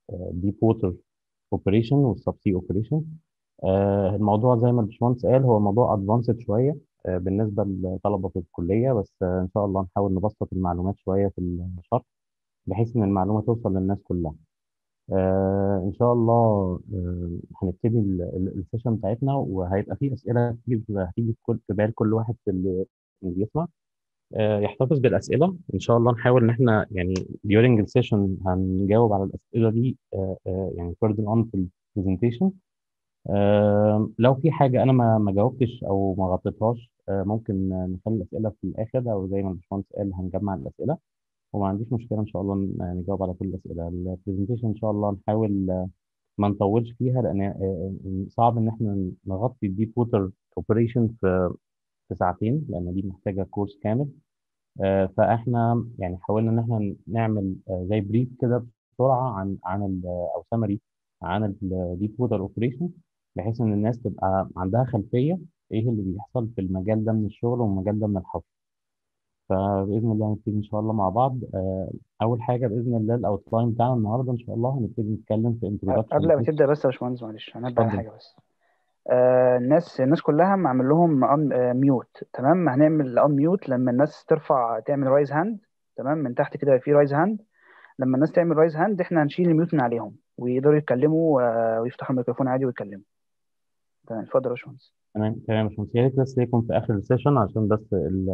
ديب ووتر اوبريشن والسب سي اوبريشن. الموضوع زي ما الباشمهندس قال هو موضوع ادفانسد شويه بالنسبه لطلبه في الكليه، بس ان شاء الله نحاول نبسط المعلومات شويه في الشرح بحيث ان المعلومه توصل للناس كلها. ان شاء الله هنبتدي السيشن بتاعتنا، وهيبقى فيه اسئله كتير هتيجي في بال كل واحد اللي بيسمع. يحتفظ بالاسئله ان شاء الله. نحاول ان احنا يعني during السيشن هنجاوب على الاسئله دي يعني further on في البرزنتيشن. لو في حاجه انا ما جاوبتش او ما غطيتهاش ممكن نخلي الاسئله في الاخر، او زي ما الباشمهندس قال هنجمع الاسئله، وما عنديش مشكله ان شاء الله نجاوب على كل الاسئله. البرزنتيشن ان شاء الله نحاول ما نطولش فيها، لان صعب ان احنا نغطي الديب ووتر اوبريشن في ساعتين، لان دي محتاجه كورس كامل. فاحنا يعني حاولنا ان احنا نعمل زي بريف كده بسرعه او سمري عن الديب ووتر اوبريشن، بحيث ان الناس تبقى عندها خلفيه ايه اللي بيحصل في المجال ده من الشغل والمجال ده من الحفر. فباذن الله هنبتدي ان شاء الله مع بعض. اول حاجه باذن الله الاوتلاين بتاعنا النهارده ان شاء الله هنبتدي نتكلم في انتروداكشن. قبل ما تبدا بس يا باشمهندس، معلش هنبدا على اتفضل. حاجه بس. الناس كلها معمل لهم ميوت. تمام، هنعمل ان ميوت لما الناس ترفع تعمل رايز هاند. تمام، من تحت كده في رايز هاند. لما الناس تعمل رايز هاند احنا هنشيل الميوت من عليهم ويقدروا يتكلموا، ويفتحوا الميكروفون عادي ويتكلموا. تمام، اتفضل يا باشمهندس. تمام تمام يا باشمهندس، يا ريت بس يكون في اخر السيشن عشان بس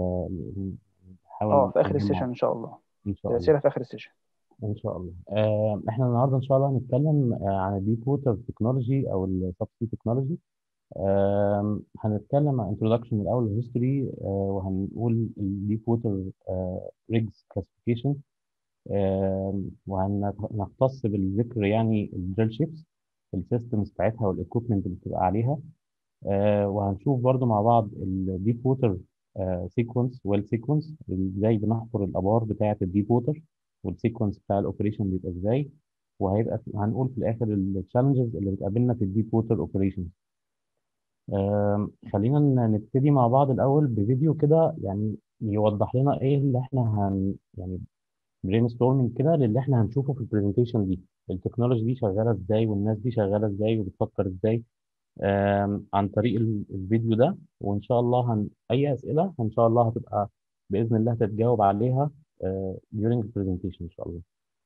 اه، نحاول في اخر نجمع. السيشن ان شاء الله. ان شاء الله. الاسئله في اخر السيشن. ان شاء الله. احنا النهارده ان شاء الله هنتكلم عن الديب ووتر تكنولوجي او السب سي تكنولوجي. هنتكلم عن انتروداكشن الاول هيستوري، وهنقول الديب ووتر ريجز كلاسيفيكيشن، وهنختص بالذكر يعني الدريل شيبس، السيستمز بتاعتها والاكويبمنت اللي بتبقى عليها. وهنشوف برضو مع بعض الديب ووتر سيكونس والسيكونس، ازاي بنحفر الابار بتاعه الديب ووتر، والسيكونس بتاع الاوبريشن بيبقى ازاي. هنقول في الاخر التشالنجز اللي بتقابلنا في الديب ووتر اوبريشن. خلينا نبتدي مع بعض الاول بفيديو كده يعني يوضح لنا ايه اللي احنا يعني برين ستورمنج كده للي احنا هنشوفه في البرزنتيشن دي، التكنولوجي دي شغاله ازاي والناس دي شغاله ازاي وبتفكر ازاي عن طريق الفيديو ده. وإن شاء الله أي أسئلة إن شاء الله هتبقى بإذن الله هتتجاوب عليها during the presentation إن شاء الله.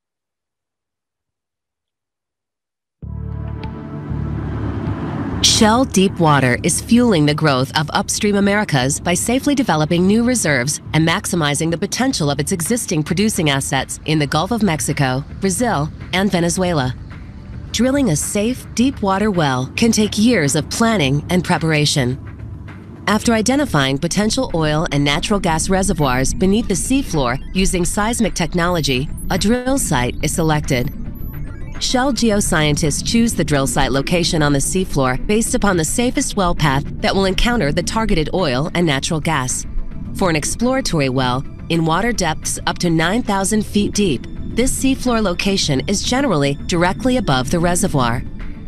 Shell Deepwater is fueling the growth of upstream Americas by safely developing new reserves and maximizing the potential of its existing producing assets in the Gulf of Mexico, Brazil, and Venezuela. Drilling a safe, deep-water well can take years of planning and preparation. After identifying potential oil and natural gas reservoirs beneath the seafloor using seismic technology, a drill site is selected. Shell geoscientists choose the drill site location on the seafloor based upon the safest well path that will encounter the targeted oil and natural gas. For an exploratory well, in water depths up to 9,000 feet deep, this seafloor location is generally directly above the reservoir.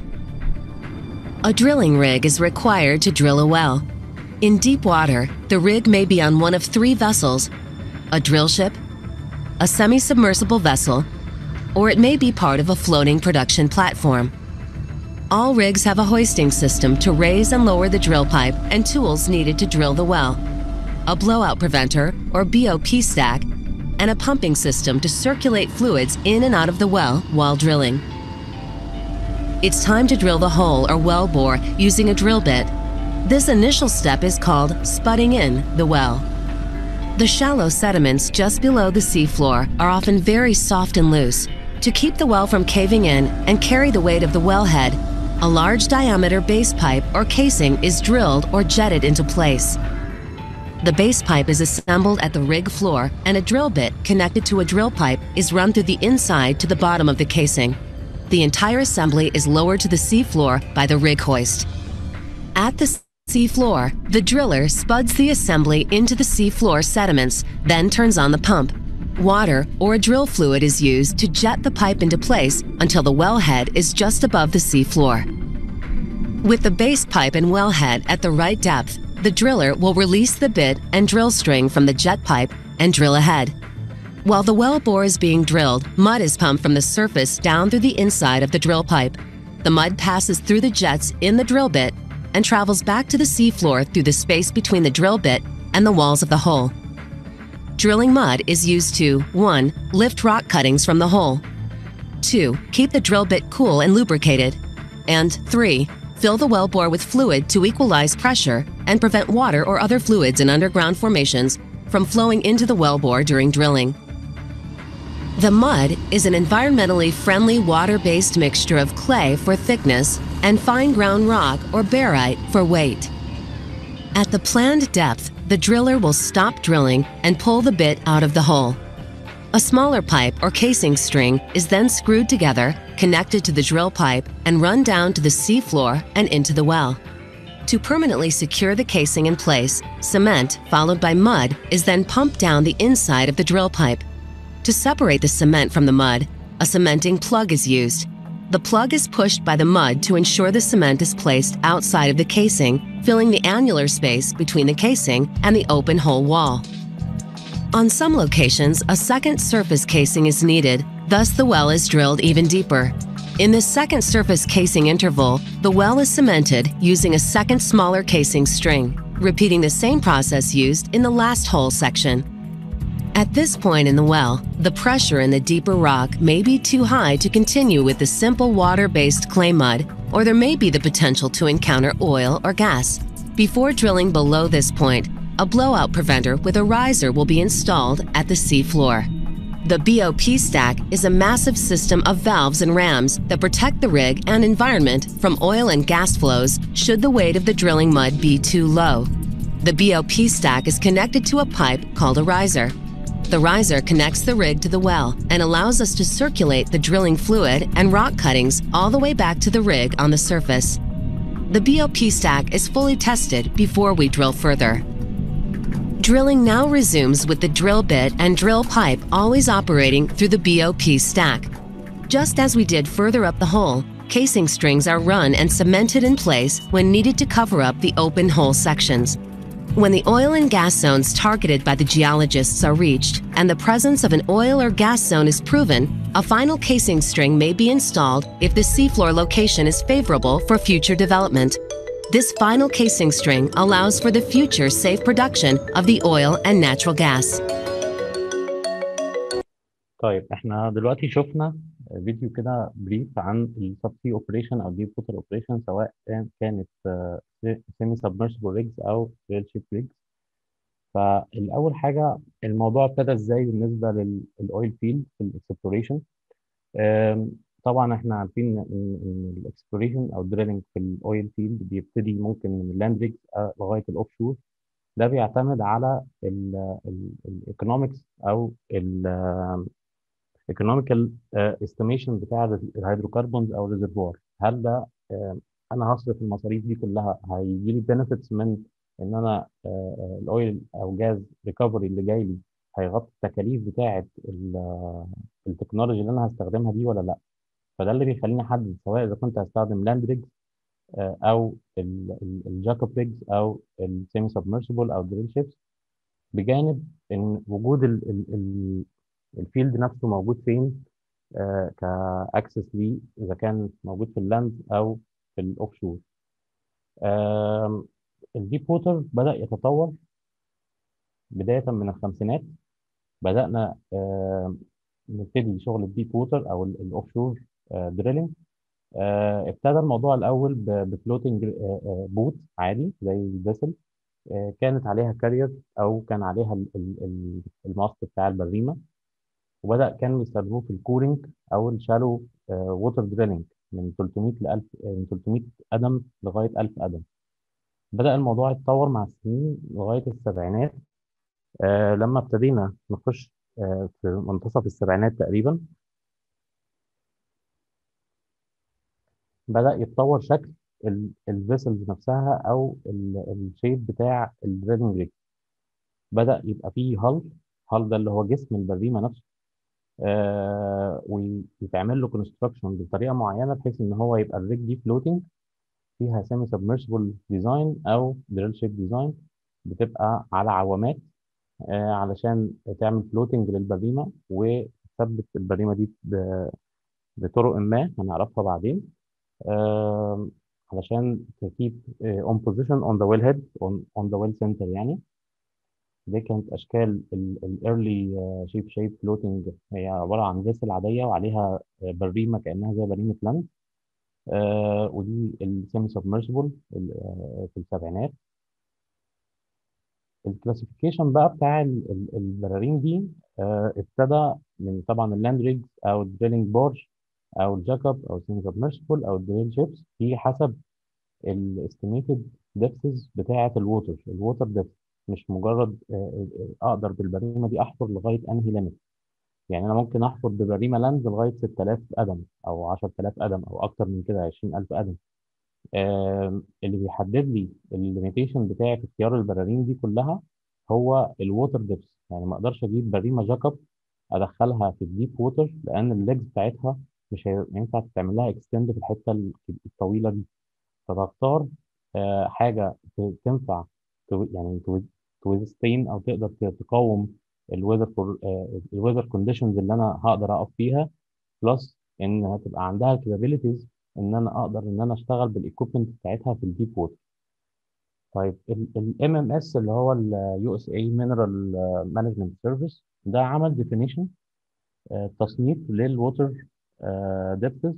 A drilling rig is required to drill a well. In deep water, the rig may be on one of three vessels: a drill ship, a semi-submersible vessel, or it may be part of a floating production platform. All rigs have a hoisting system to raise and lower the drill pipe and tools needed to drill the well, a blowout preventer or BOP stack, and a pumping system to circulate fluids in and out of the well while drilling. It's time to drill the hole or well bore using a drill bit. This initial step is called spudding in the well. The shallow sediments just below the seafloor are often very soft and loose. To keep the well from caving in and carry the weight of the wellhead, a large diameter base pipe or casing is drilled or jetted into place. The base pipe is assembled at the rig floor, and a drill bit connected to a drill pipe is run through the inside to the bottom of the casing. The entire assembly is lowered to the seafloor by the rig hoist. At the seafloor, the driller spuds the assembly into the seafloor sediments, then turns on the pump. Water or a drill fluid is used to jet the pipe into place until the wellhead is just above the seafloor. With the base pipe and wellhead at the right depth, the driller will release the bit and drill string from the jet pipe and drill ahead. While the well bore is being drilled, mud is pumped from the surface down through the inside of the drill pipe. The mud passes through the jets in the drill bit and travels back to the seafloor through the space between the drill bit and the walls of the hole. Drilling mud is used to 1. Lift rock cuttings from the hole, 2. Keep the drill bit cool and lubricated, and 3. Fill the well bore with fluid to equalize pressure and prevent water or other fluids in underground formations from flowing into the well bore during drilling. The mud is an environmentally friendly water-based mixture of clay for thickness and fine ground rock or barite for weight. At the planned depth, the driller will stop drilling and pull the bit out of the hole. A smaller pipe or casing string is then screwed together, connected to the drill pipe, and run down to the seafloor and into the well. To permanently secure the casing in place, cement, followed by mud, is then pumped down the inside of the drill pipe. To separate the cement from the mud, a cementing plug is used. The plug is pushed by the mud to ensure the cement is placed outside of the casing, filling the annular space between the casing and the open hole wall. On some locations, a second surface casing is needed, thus the well is drilled even deeper. In this second surface casing interval, the well is cemented using a second smaller casing string, repeating the same process used in the last hole section. At this point in the well, the pressure in the deeper rock may be too high to continue with the simple water-based clay mud, or there may be the potential to encounter oil or gas. Before drilling below this point, a blowout preventer with a riser will be installed at the sea floor. The BOP stack is a massive system of valves and rams that protect the rig and environment from oil and gas flows should the weight of the drilling mud be too low. The BOP stack is connected to a pipe called a riser. The riser connects the rig to the well and allows us to circulate the drilling fluid and rock cuttings all the way back to the rig on the surface. The BOP stack is fully tested before we drill further. Drilling now resumes with the drill bit and drill pipe always operating through the BOP stack. Just as we did further up the hole, casing strings are run and cemented in place when needed to cover up the open hole sections. When the oil and gas zones targeted by the geologists are reached and the presence of an oil or gas zone is proven, a final casing string may be installed if the seafloor location is favorable for future development. This final casing string allows for the future safe production of the oil and natural gas. طيب احنا دلوقتي شفنا فيديو كده بريف عن السبسي اوبريشن او ديب ووتر اوبريشن، سواء كانت سيمي سبمرسيبل ريجز او ريل شيب ريجز. فالاول حاجه الموضوع ابتدى ازاي بالنسبه للاويل فيلد في الاكسبلوريشن. طبعا احنا عارفين ان الاكسبلوريشن او الدريلنج في الاويل فيلد بيبتدي ممكن من اللاند ريجز لغايه الاوف شور. ده بيعتمد على الايكونومكس او ايكونوميكال استيميشن بتاع الهيدروكربونز او الريزرفوار. هل ده انا هصرف المصاريف دي كلها هيجي لي بنفيتس من ان انا الاويل او جاز ريكفري اللي جاي لي هيغطي التكاليف بتاعه التكنولوجي اللي انا هستخدمها دي ولا لا؟ فده اللي بيخليني احدد سواء اذا كنت هستخدم لاند ريجز او الجاكوب ريجز او السيمي سبمرسيبل او دريل شيبس، بجانب ان وجود الفيلد نفسه موجود فين كاكسس ليه، اذا كان موجود في اللاند او في الاوف شور. الديب ووتر بدأ يتطور بداية من الخمسينات. بدأنا نبتدي شغل الديب ووتر او الاوف شور دريلينج. ابتدى الموضوع الاول بفلوتنج بوت عادي زي الفيسل، كانت عليها كارير او كان عليها الماست بتاع البريمه، وبدا كانوا يستخدموه في الكورنج او الشالو ووتر دريلينج من 300 ل 1000، من 300 قدم لغايه 1000 قدم. بدا الموضوع يتطور مع السنين لغايه السبعينات. لما ابتدينا نخش في منتصف السبعينات تقريبا، بدأ يتطور شكل الفيسلز نفسها او الشيب بتاع الدريلنج ريج. بدأ يبقى فيه هال ده اللي هو جسم البريمه نفسه، ويتعمل له كونستراكشن بطريقه معينه بحيث ان هو يبقى الريج دي فلوتنج فيها سيمي سبمرسيبل ديزاين او دريل شيب ديزاين، بتبقى على عوامات علشان تعمل فلوتنج للبريمه وتثبت البريمه دي بطرق ما هنعرفها بعدين. آه، علشان تكيب اون بوزيشن اون ذا ويل هيد اون ذا ويل سنتر يعني. دي كانت اشكال الايرلي شيب فلوتنج. هي عباره عن فيسل عاديه وعليها بريمه كانها زي بريمه لاند. ودي السيمي سبمرسيبل في السبعينات. الكلاسيفيكيشن بقى بتاع البراريم دي ابتدى من طبعا اللاند ريجز او الدريلنج بورج او الجاك اب او السيمي سبمرسيبل او الدريل شيبس دي حسب الاستيميتد ديبثز بتاعه الووتر ديبث. مش مجرد اقدر بالبريمه دي احفر لغايه انهي ليميت. يعني انا ممكن احفر ببريمه لاند لغايه 6000 قدم او 10000 قدم او اكتر من كده 20000 قدم. اللي بيحدد لي الليميتيشن بتاعي في اختيار البراريم دي كلها هو الووتر ديبس. يعني ما اقدرش اجيب بريمه جاك اب ادخلها في الديب ووتر لان الليجز بتاعتها مش هينفع تعمل لها اكستند في الحته الطويله دي. فبختار حاجه تنفع يعني تويزستين او تقدر تقاوم الويذر كونديشنز اللي انا هقدر اقف فيها. بلس ان هتبقى عندها كابابيلتيز ان انا اقدر ان انا اشتغل بالايكوبمنت بتاعتها في الديب ووتر. طيب الام ام اس اللي هو اليو اس اي مينرال مانجمنت سيرفيس ده عمل ديفينيشن تصنيف للووتر ديبثز.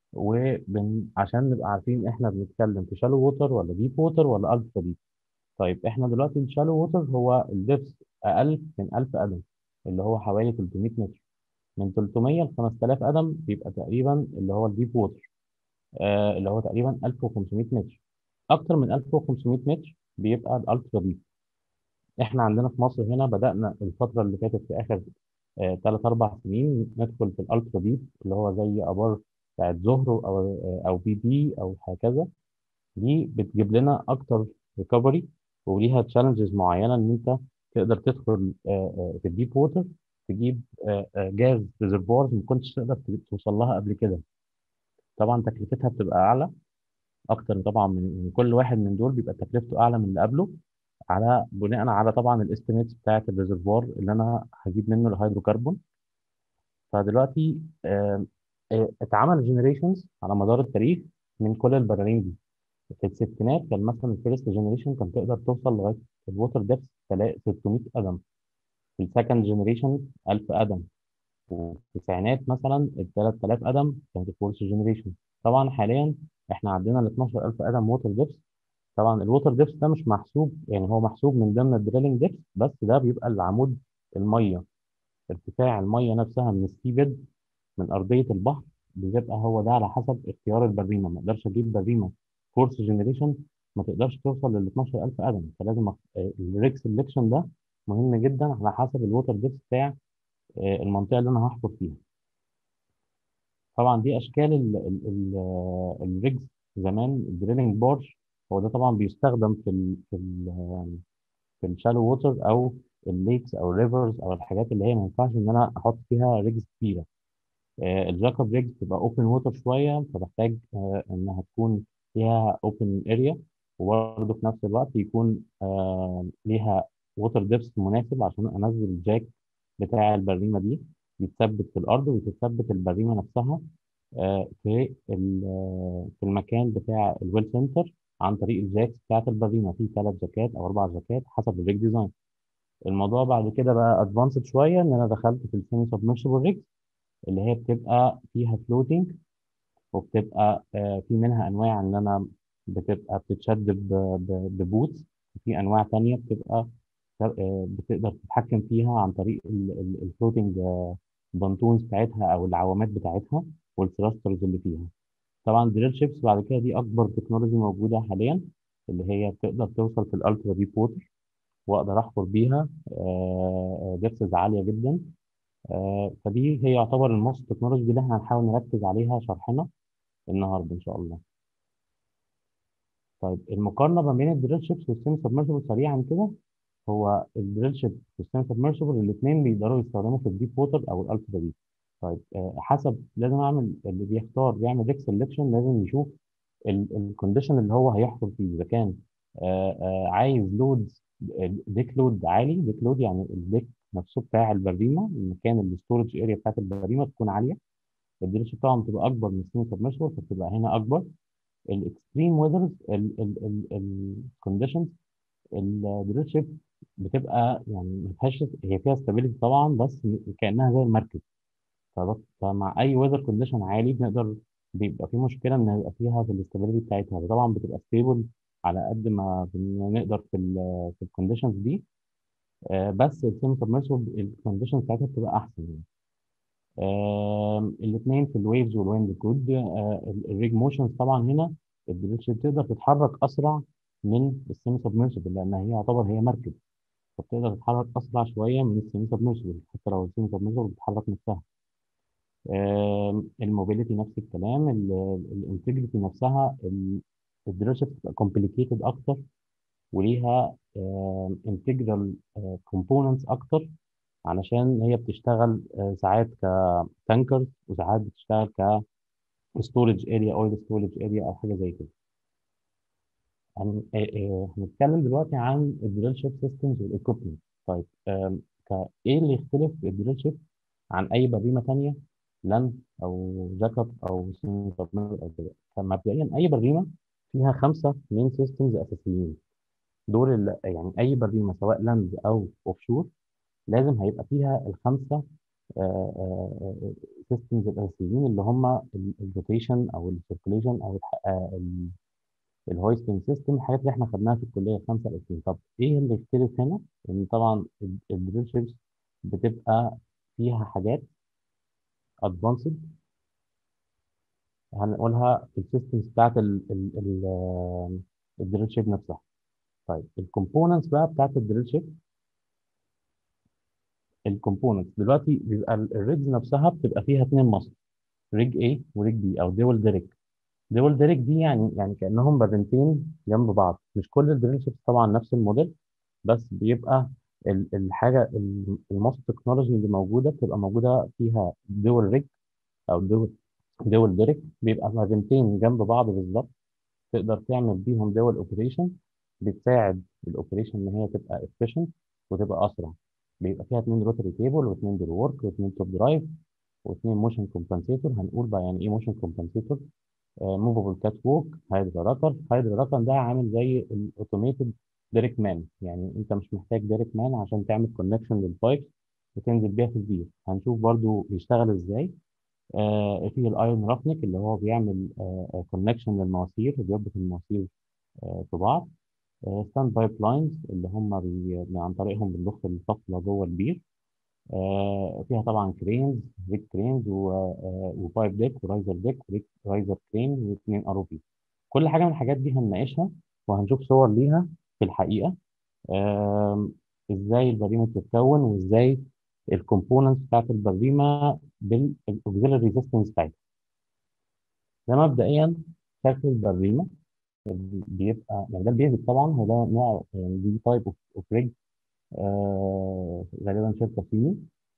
عشان نبقى عارفين احنا بنتكلم في شالو ووتر ولا ديب ووتر ولا الترا ديب. طيب احنا دلوقتي الشالو ووتر هو الدبس اقل من 1000 قدم اللي هو حوالي 300 متر. من 300 ل 5000 قدم بيبقى تقريبا اللي هو الديب ووتر اللي هو تقريبا 1500 متر. اكتر من 1500 متر بيبقى الالترا ديب. احنا عندنا في مصر هنا بدأنا الفترة اللي فاتت في اخر 3 4 سنين ندخل في الالترا ديب اللي هو زي ابار بتاعت زهر او بي بي او هكذا. دي بتجيب لنا اكتر ريكفري وليها تشالنجز معينه ان انت تقدر تدخل في الديب ووتر تجيب جاز ريزرفوارز ما كنتش تقدر توصل لها قبل كده. طبعا تكلفتها بتبقى اعلى اكتر طبعا من كل واحد من دول بيبقى تكلفته اعلى من اللي قبله على بناء على طبعا الاستيميتس بتاعت الريزرفوار اللي انا هجيب منه الهيدروكربون. فدلوقتي اتعمل جنريشنز على مدار التاريخ من كل البراريم دي. في الستينات كان مثلا الفيرست جنريشن كان تقدر توصل لغايه الووتر ديبث 600 قدم. في السكند جنريشن 1000 قدم. وفي التسعينات مثلا ال 3000 قدم كانت الفورث جنريشن. طبعا حاليا احنا عندنا ال 12000 قدم ووتر ديبث. طبعا الووتر ديبث ده مش محسوب يعني هو محسوب من ضمن الدريلنج ديبث بس ده بيبقى العمود الميه ارتفاع الميه نفسها من السي بيد من ارضيه البحر بيبقى هو ده على حسب اختيار البريمه. ما اقدرش اجيب بريمه فورث جنريشن ما تقدرش توصل لل 12000 قدم. فلازم الريك سelection ده مهم جدا على حسب الووتر ديبث بتاع المنطقه اللي انا هحفر فيها. طبعا دي اشكال الريجز زمان. الدريلنج بورش هو ده طبعا بيستخدم في الشالو ووتر او الليكس او الريفرز او الحاجات اللي هي ما ينفعش ان انا احط فيها ريجز كبيره. الجاكوب ريجز بتبقى اوبن ووتر شويه فبحتاج انها تكون فيها اوبن اريا وبرضه في نفس الوقت يكون ليها ووتر ديبس مناسب عشان انزل الجاك بتاع البريمه دي يتثبت في الارض وتتثبت البريمه نفسها في المكان بتاع الويل سنتر عن طريق الجاكس بتاعت البريمه في 3 جاكات او 4 جاكات حسب الريج ديزاين. الموضوع بعد كده بقى ادفانسد شويه ان انا دخلت في السيمي سبمرشبل ريج اللي هي بتبقى فيها فلوتنج وبتبقى في منها انواع ان انا بتبقى بتتشد ببوتس. وفي انواع تانية بتبقى بتقدر تتحكم فيها عن طريق الفلوتنج بونتونز بتاعتها او العوامات بتاعتها والثراسترز اللي فيها. طبعا دريل شيبس بعد كده دي اكبر تكنولوجي موجوده حاليا اللي هي بتقدر توصل في الالترا ديب ووتر واقدر احفر بيها دبسز عاليه جدا. فدي هي يعتبر الموست تكنولوجي اللي احنا هنحاول نركز عليها شرحنا النهارده ان شاء الله. طيب المقارنه ما بين الدريل شيبس والسيمي سبمرسيبل سريعا كده. هو الدريل شيب والسيمي سبمرسيبل الاثنين بيقدروا يستخدموا في الديب ووتر او الالترا ديب. طيب حسب لازم اعمل اللي بيختار بيعمل ريك سelection لازم يشوف الكونديشن اللي هو هيحفر فيه اذا كان عايز لودز ديك لود عالي. ديك لود يعني الديك نفسه بتاع البريمه، المكان الستورج اريا بتاعت البريمه تكون عاليه. الدريتش طبعا بتبقى اكبر من السيمي سبمرسبل، فبتبقى هنا اكبر. الاكستريم ويذرز الكونديشنز، الدريتش بتبقى يعني ما فيهاش، هي فيها ستابيليتي طبعا بس كانها زي المركب. فمع اي ويذر كونديشن عالي بنقدر، بيبقى في مشكله ان يبقى فيها في الاستابيليتي بتاعتها. طبعا بتبقى ستيبل على قد ما نقدر في الكونديشنز دي. بس السيمي سبمرسبل الكونديشنز بتاعتها بتبقى احسن يعني. الاثنين في الويفز والويند كود. الريج موشنز طبعا هنا الدريتش بتقدر تتحرك اسرع من السيمي سبمرسبل، لان هي يعتبر هي مركب، فبتقدر تتحرك اسرع شويه من السيمي سبمرسبل حتى لو السيمي سبمرسبل بتتحرك نفسها. الموبيليتي نفس الكلام. الانتجريتي نفسها، الدراسه بتبقى كومبليكيتد اكتر، وليها انتجرال كومبوننتس اكتر، علشان هي بتشتغل ساعات كتانكرز، وساعات بتشتغل كستورج اريا، اويل ستورج اريا او حاجه زي كده. هنتكلم دلوقتي عن الدريل شيب سيستمز والايكوبمنت. طيب ايه اللي يختلف الدريل شيب عن اي بريمه ثانيه، لاند او جاك اب او سيمي سبمرج او كده؟ فمبدئيا اي بريمه فيها 5 مين سيستمز اساسيين. دول يعني اي بريمه سواء لاند او اوف شور لازم هيبقى فيها ال5 سيستمز الاساسيين، اللي هم الروتيشن او السيركيليشن او الهويستنج سيستم، الحاجات اللي احنا خدناها في الكليه الخمسه الاساسيين. طب ايه اللي يختلف هنا؟ ان طبعا الدريل شيبس بتبقى فيها حاجات ادفانسد هنقولها في السيستمز بتاعت الدريل شيب نفسها. طيب الكومبوننتس بقى بتاعت الدريل شيب. الكومبوننتس دلوقتي بيبقى الريجز نفسها بتبقى فيها 2 مصر، ريج A وريج B او دول ديريك. دول ديريك دي يعني كانهم برنتين جنب بعض. مش كل الدريل شيبس طبعا نفس الموديل، بس بيبقى الحاجه الموست تكنولوجي اللي موجوده بتبقى موجوده فيها دول ريج او دول ديريك. بيبقى مدينتين جنب بعض بالظبط، تقدر تعمل بيهم دول اوبريشن، بتساعد الاوبريشن ان هي تبقى efficient وتبقى اسرع. بيبقى فيها 2 روتري كيبل، واثنين دور ورك، واثنين توب درايف، واثنين موشن كومبنسيتور. هنقول بقى يعني ايه موشن كومبنسيتور. موفابل كات ووك، هايدرا راكر. هايدرا راكر ده عامل زي الاوتوميتد ديريك مان، يعني انت مش محتاج ديريك مان عشان تعمل كونكشن للبايب وتنزل بيها في البير. هنشوف برضو بيشتغل ازاي. في الايرون رافنك اللي هو بيعمل كونكشن للمواسير وبيربط المواسير في بعض. ستاند بايب لاينز اللي هم عن طريقهم بنضخ الفصلة جوه البير. فيها طبعا كرينز، ريك كرينز، وبايب ديك، ورايزر ديك، رايزر كرين، واثنين ار او بي. كل حاجه من الحاجات دي هنناقشها وهنشوف صور ليها في الحقيقه. آم، ازاي البريمه بتتكون، وازاي الكومبوننتس بتاعت البريمه بالاوكسيلري ريزيستنس بتاعتها. ده مبدئيا شكل البريمه بيبقى يعني ده البيزك طبعا. هو ده نوع يعني دي تايب اوف ريج، غالبا شركه صيني.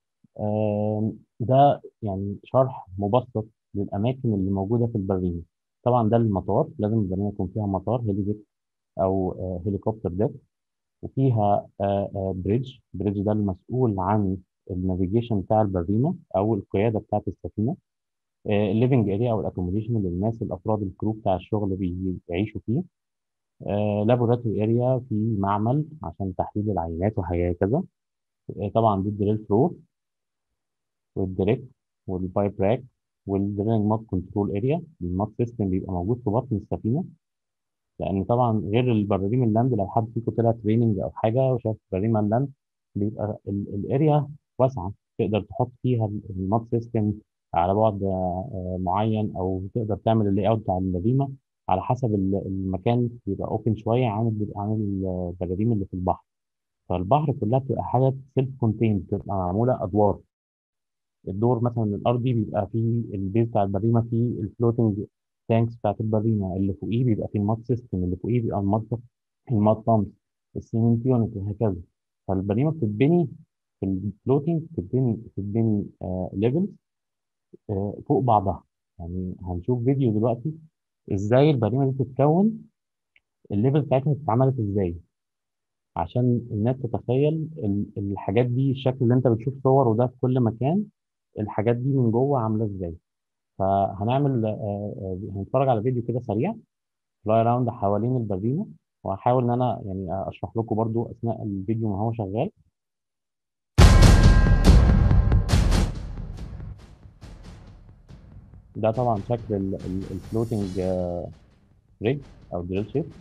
ده يعني شرح مبسط للأماكن اللي موجودة في البريمة. طبعا ده المطار، لازم البريمة يكون فيها مطار هيلي ديك أو هليكوبتر ديك، وفيها بريدج ده المسؤول عن النافيجيشن بتاع البريمة أو القيادة بتاعة السفينة. الليفنج اريا أو الأكوموديشن اللي الناس الأفراد الكرو بتاع الشغل بيعيشوا فيه. لابوراتوري اريا في معمل عشان تحليل العينات وهكذا. طبعا دي الدريل فلور والدريك والبايب راك والدرينج ماب كنترول اريا. الماب سيستم بيبقى موجود في بطن السفينه، لان طبعا غير البراريم اللاند، لو حد فيكم طلع تريننج او حاجه وشاف براريم اللاند، بيبقى الاريا واسعه، تقدر تحط فيها الماب سيستم على بعد معين، او تقدر تعمل اللاي اوت بتاع البريمه على حسب المكان. بيبقى اوبن شويه عن البراريم اللي في البحر. فالبحر كلها بتبقى حاجه سيلف كونتيند، بتبقى معموله ادوار. الدور مثلا الارضي بيبقى فيه البيز بتاع البريمه، فيه الفلوتنج تانكس بتاعت البريمه، اللي فوقيه بيبقى فيه المات سيستم، اللي فوقيه بيبقى المات بامب، السيمنت يونت، وهكذا. فالبريمه بتتبني في الفلوتنج، بتتبني ليفل فوق بعضها. يعني هنشوف فيديو دلوقتي ازاي البريمه دي بتتكون، الليفل بتاعتها اتعملت ازاي، عشان الناس تتخيل الحاجات دي، الشكل اللي انت بتشوف صور وده في كل مكان، الحاجات دي من جوه عامله ازاي. فهنعمل هنتفرج على فيديو كده سريع، فلاي راوند حوالين البريمه، وهحاول ان انا يعني اشرح لكم برضو اثناء الفيديو ما هو شغال. ده طبعا شكل الفلوتنج ريج او دريل شيب.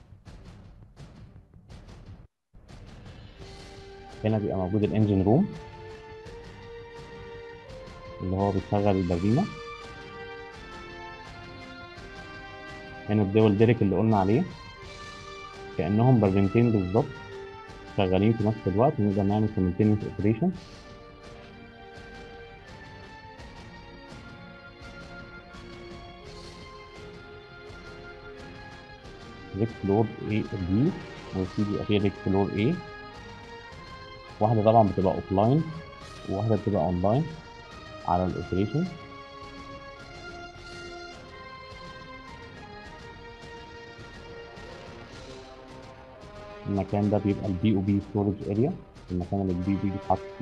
هنا بيبقى موجود الانجن روم اللي هو بيشغل البريمه. هنا الدول ديريك اللي قلنا عليه، كانهم بريمتين بالظبط شغالين في نفس الوقت، نقدر نعمل simultaneous اوبريشن. ريك فلور A B، وفي بيبقى فيه ريك فلور A، واحدة طبعا بتبقى اوف لاين وواحدة بتبقى اون لاين على الاوبريشن. المكان ده بيبقى البي او بي ستورج اريا، المكان اللي البي بي بيتحط فيه.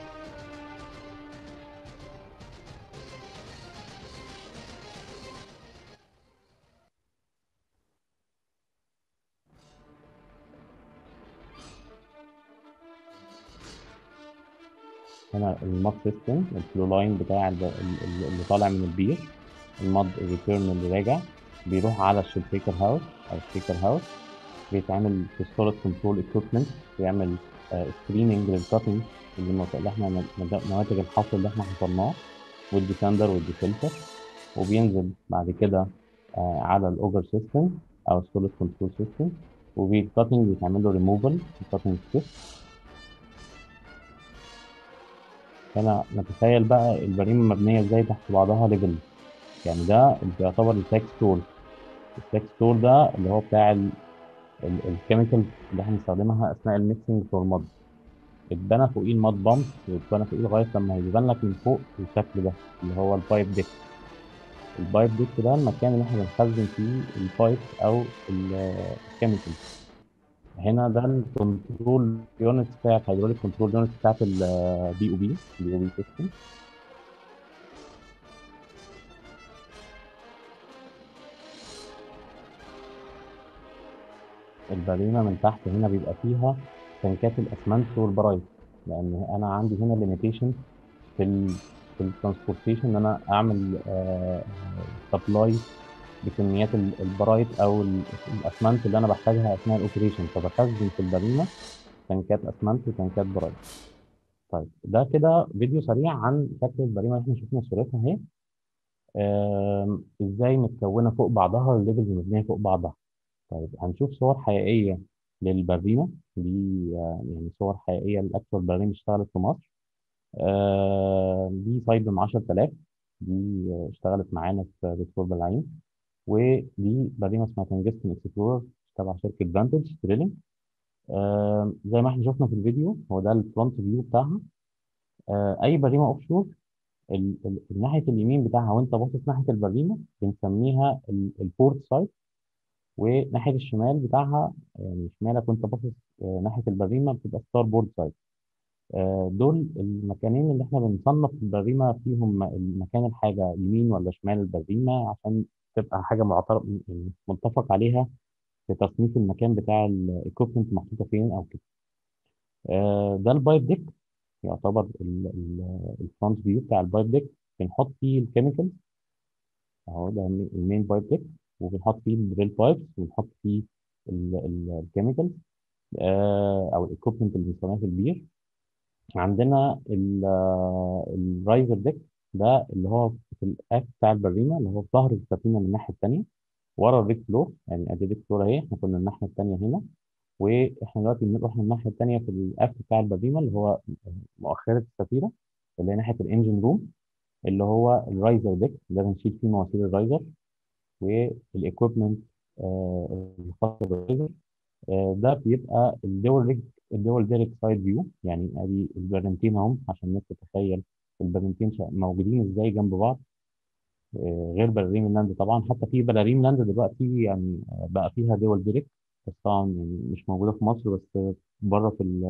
هنا الماد سيستم، الفلو لاين بتاع اللي طالع من البير، الماد الريتيرن اللي راجع بيروح على الشيبريكر هاوس او الشيكر هاوس، بيتعمل في ستورج كنترول اكويبمنت، بيعمل سكريننج للكاتنج اللي احنا نواتج الحصر اللي احنا حصلناه، والديسندر والديفلتر، وبينزل بعد كده على الاوفر سيستم او ستورج كنترول سيستم، وبيتكاتنج بيتعمل له ريموفال الكاتنج ستيب. هنا نتخيل بقى البريمه مبنيه ازاي تحت بعضها ليفل. يعني ده اللي بيعتبر التاكس تول. التاكس تول ده اللي هو بتاع الكيميكال اللي احنا بنستخدمها اثناء الميكسنج فور ماد. اتبنى فوقيه الماد بامب، واتبنى فوقيه لغايه لما هيبان لك من فوق الشكل ده اللي هو البايب ديك. البايب ديك ده المكان اللي احنا بنخزن فيه البايب او الكيميكال. هنا ده الكنترول يونت بتاعت هيدروليك كنترول يونت بتاعت البي او بي سيستم. البريمه من تحت هنا بيبقى فيها تنكات الاسمنت والبرايت، لان انا عندي هنا ليميتيشن في في الترانسبورتيشن، ان انا اعمل سبلاي بكميات البرايت او الاسمنت اللي انا بحتاجها اثناء الاوبريشن، فبخزن في البريمه تنكات اسمنت وتنكات برايت. طيب ده كده فيديو سريع عن شكل البريمه اللي احنا شفنا صورتها اهي. ازاي متكونه فوق بعضها، الليفلز مبنيه فوق بعضها. طيب هنشوف صور حقيقيه للبريمه دي، يعني صور حقيقيه لاكثر بريمه اشتغلت في مصر. دي سايبرم 10000، دي اشتغلت معانا في دكتور بالعين. ودي بريمه اسمها تنجستن اكسبلورر تبع شركه فانتج دريلينج. زي ما احنا شفنا في الفيديو، هو ده الفرونت فيو بتاعها. اي بريمه اوف شور، ناحيه اليمين بتاعها وانت باصص ناحيه البريمه بنسميها البورت سايد، وناحيه الشمال بتاعها يعني شمالك وانت باصص ناحيه البريمه بتبقى ستار بورد سايد. دول المكانين اللي احنا بنصنف البريمه فيهم، مكان الحاجه يمين ولا شمال البريمه، عشان تبقى حاجه معترف يعني متفق عليها في تصنيف المكان بتاع الايكوبمنت محطوطه فين او كده. ده البايب ديك، يعتبر الفرونت فيو بتاع البايب ديك. بنحط فيه الكيميكال اهو، ده المين بايب ديك، وبنحط فيه الريل بايبس، وبنحط فيه الكيميكال او الايكوبمنت اللي بنستخدمها في البير. عندنا الرايزر ديك، ده اللي هو في الاكس بتاع البريمه، اللي هو في ظهر السفينه من الناحيه الثانيه ورا الريك فلور. يعني ادي الريك فلور اهي، احنا كنا الناحيه الثانيه هنا، واحنا دلوقتي بنروح من الناحيه الثانيه في الاكس بتاع البريمه اللي هو مؤخره السفينه، اللي هي ناحيه الانجن روم، اللي هو الرايزر ديك ده بنشيل فيه مواسير الرايزر والايكويبمنت الخاصه بالرايزر. ده بيبقى الدول ديريك سايد فيو. يعني ادي البرنتين اهم عشان الناس تتخيل البرنتين موجودين ازاي جنب بعض. غير براريم اللاند طبعا، حتى في براريم لاند دلوقتي يعني بقى فيها دول ديريك بس طبعا يعني مش موجودة في مصر بس، بره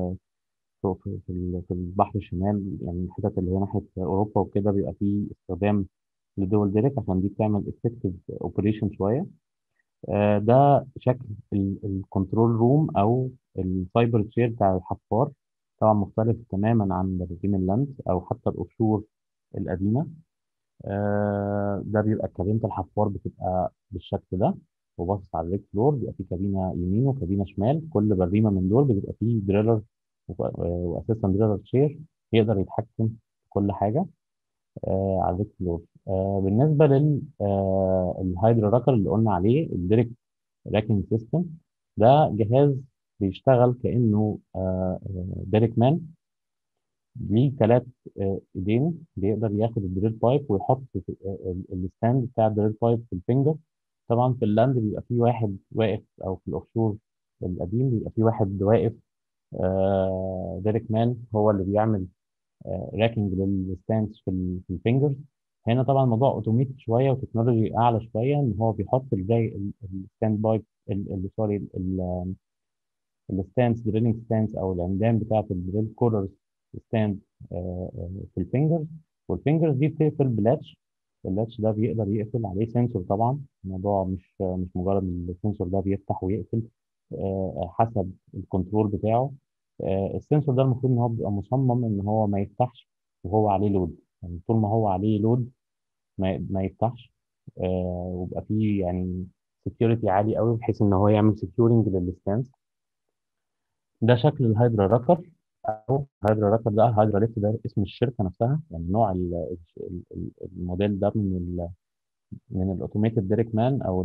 في البحر الشمال، يعني الحتت اللي هي ناحية أوروبا وكده بيبقى فيه استخدام لدول ديريك عشان دي بتعمل effective اوبريشن شوية. ده شكل الكنترول روم أو السايبر تشير بتاع الحفار. طبعا مختلف تماما عن بريزيم اللاند أو حتى الأوفشور القديمة. ده بيبقى كابينة الحفار بتبقى بالشكل ده، وباصص على الريك فلور. بيبقى فيه كابينة يمين وكابينة شمال، كل بريمة من دول بتبقى فيه دريلر واساسا دريلر تشير يقدر يتحكم في كل حاجة على الريك فلور. بالنسبة الهايدرو راكر اللي قلنا عليه الديريك راكنج سيستم، ده جهاز بيشتغل كأنه ديريك مان. ليه ثلاث ايدين، بيقدر ياخد الدريل بايب ويحط الستاند بتاع الدريل بايب في الفينجر. طبعا في اللاند بيبقى فيه واحد واقف، او في الاوفشور القديم بيبقى فيه واحد واقف ديريك مان هو اللي بيعمل راكنج للستاندز في الفينجرز. هنا طبعا الموضوع اوتوميتد شويه وتكنولوجي اعلى شويه، ان هو بيحط زي الستاند بايب، سوري، الستانس، دريلنج ستانس او العمدان بتاعه الدريل كولرز ستاند في الفينجرز. والفينجرز دي بتقفل بلاتش. اللاتش ده بيقدر يقفل عليه سنسور. طبعا الموضوع مش مجرد إن السنسور ده بيفتح ويقفل حسب الكنترول بتاعه. السنسور ده المفروض ان هو بيبقى مصمم ان هو ما يفتحش وهو عليه لود. يعني طول ما هو عليه لود ما يفتحش. ويبقى فيه يعني سكيورتي عالي قوي بحيث ان هو يعمل سكيورنج للستانس. ده شكل الهايدرا راكر. او هايدرا راكر ده، هايدرا ليفت ده اسم الشركه نفسها، يعني نوع الموديل ده من الاوتوميتد ديريك مان او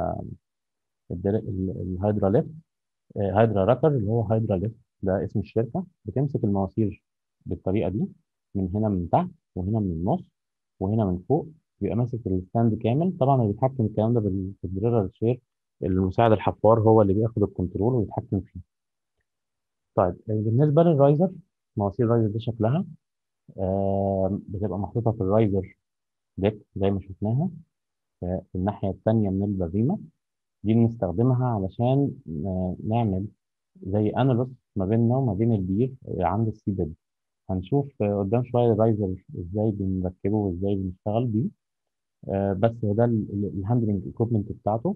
الهايدرا ليفت. هايدرا راكر اللي هو هايدرا ليفت ده اسم الشركه. بتمسك المواسير بالطريقه دي، من هنا من تحت وهنا من النص وهنا من فوق. بيبقى ماسك الستاند كامل. طبعا اللي بيتحكم الكلام ده بالدريلر شير، المساعد الحفار هو اللي بياخد الكنترول ويتحكم فيه. طيب بالنسبه للرايزر، مواسير الرايزر دي شكلها بتبقى محطوطه في الرايزر ديك زي ما شفناها في الناحيه الثانيه من البريمه. دي بنستخدمها علشان نعمل زي انالوس ما بيننا وما بين البير عند السي بيد. هنشوف قدام شويه الرايزر ازاي بنركبه وازاي بنشتغل بيه. بس هو ده الهاندلنج ايكويبمنت بتاعته.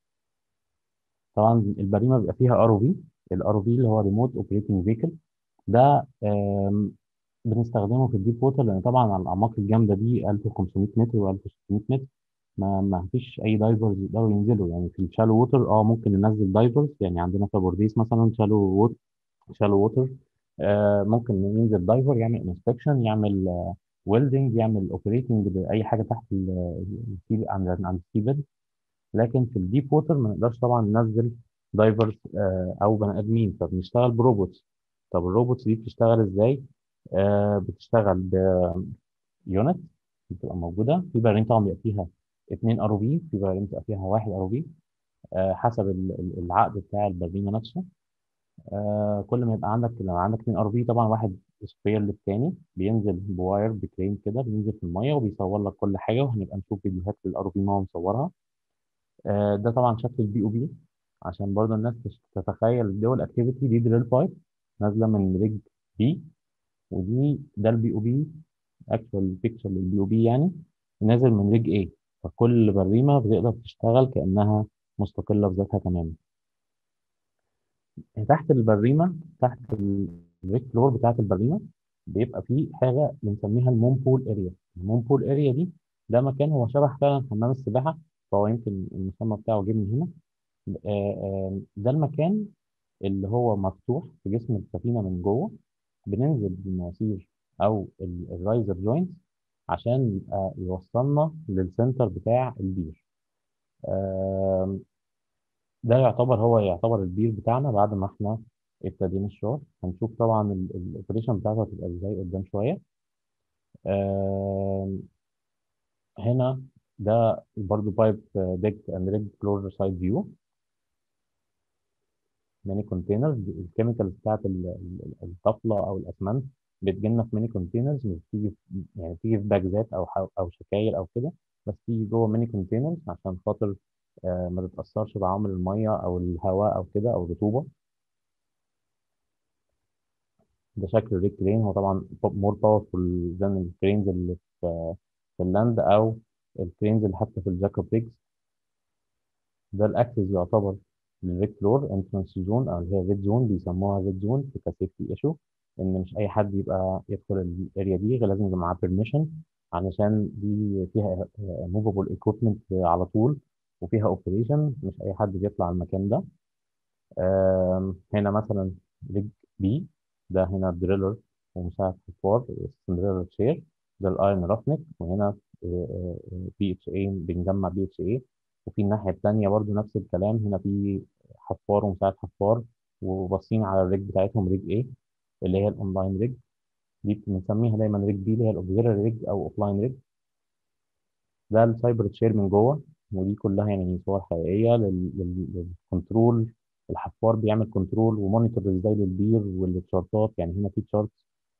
طبعا البريمه بيبقى فيها ار او في. الار او في اللي هو ريموت اوبريتنج فيكل. ده بنستخدمه في الديب ووتر، لان طبعا على الاعماق الجامده دي 1500 متر و1600 متر ما فيش اي دايفرز يقدروا ينزلوا. يعني في الشالو ووتر ممكن ننزل دايفرز، يعني عندنا في بورديس مثلا شالو ووتر. ممكن ينزل دايفر يعمل انسبكشن، يعمل ويلدنج، يعمل اوبريتنج لاي حاجه تحت عند السي بيد. لكن في الديب ووتر ما نقدرش طبعا ننزل دايفرز او بني ادمين، فبنشتغل بروبوتس. طب الروبوتس دي بتشتغل ازاي؟ بتشتغل بيونت بتبقى موجوده في برين. طبعا بيبقى فيها اثنين ار او في، في برين بيبقى فيها واحد ار او في حسب العقد بتاع البريمه نفسه. كل ما يبقى عندك، لو عندك اثنين ار او في طبعا واحد سبير للتاني، بينزل بواير بكرين كده، بينزل في الميه وبيصور لك كل حاجه، وهنبقى نشوف فيديوهات للار او في ما هو مصورها. ده طبعا شكل البي او بي عشان برضه الناس تتخيل الدول اكتيفيتي. دي دريل بايب نازله من ريج بي، ده البي او بي اكشوال بيكتشر للبي او بي، يعني نازل من ريج ايه. فكل بريمه بتقدر تشتغل كانها مستقله بذاتها تماما. تحت البريمه، تحت الريج فلور بتاعت البريمه، بيبقى فيه حاجه بنسميها المون بول اريا. المون بول اريا دي ده مكان هو شبه فعلا حمام السباحه، فهو يمكن المسمى بتاعه جه من هنا. ده المكان اللي هو مفتوح في جسم السفينه من جوه. بننزل بالمواسير او الرايزر جوينت عشان يبقى يوصلنا للسنتر بتاع البير. آم، ده هو يعتبر البير بتاعنا بعد ما احنا ابتدينا الشغل. هنشوف طبعا الاوبريشن بتاعته هتبقى ازاي قدام شويه. آم، هنا ده برضو بايب ديك اند ريج كلوزر سايد فيو. ميني كونتينرز، الكيميكالز بتاعت الطفله او الاسمنت بتجي لنا في ميني كونتينرز، مش بتيجي يعني بتيجي في باجزات او شكاير او كده، بس تيجي جوه ميني كونتينرز عشان خاطر ما تتاثرش بعوامل الميه او الهواء او كده او الرطوبه. ده شكل الريك كرين، هو طبعا مور باورفول ذان الكرينز اللي في اللاند او الكرينز اللي حتى في الجاكوب ريجز. ده الاكسس يعتبر للريك فلور انترنس زون او اللي هي ريد زون، بيسموها ريد زون في كسيفتي ايشو، ان مش اي حد يبقى يدخل الاريا دي غير لازم يبقى معاه بيرميشن، علشان دي فيها موفابل ايكويبمنت على طول وفيها اوبريشن، مش اي حد بيطلع المكان ده. هنا مثلا ريج بي، ده هنا دريلر ومساعد حفار دريلر تشير، ده الايرون رافنك، وهنا بي اتش اي بنجمع بي اتش اي. وفي الناحيه الثانيه برضو نفس الكلام، هنا في حفار ومساعد حفار، وباصين على الريج بتاعتهم ريج ايه اللي هي الاونلاين ريج، دي بنسميها دايما ريج بي اللي هي الاوبزيلري ريج او اوفلاين ريج. ده السايبر تشير من جوه، ودي كلها يعني صور حقيقيه للكنترول. الحفار بيعمل كنترول ومونيتور ازاي للبير والتشارتات، يعني هنا في تشارت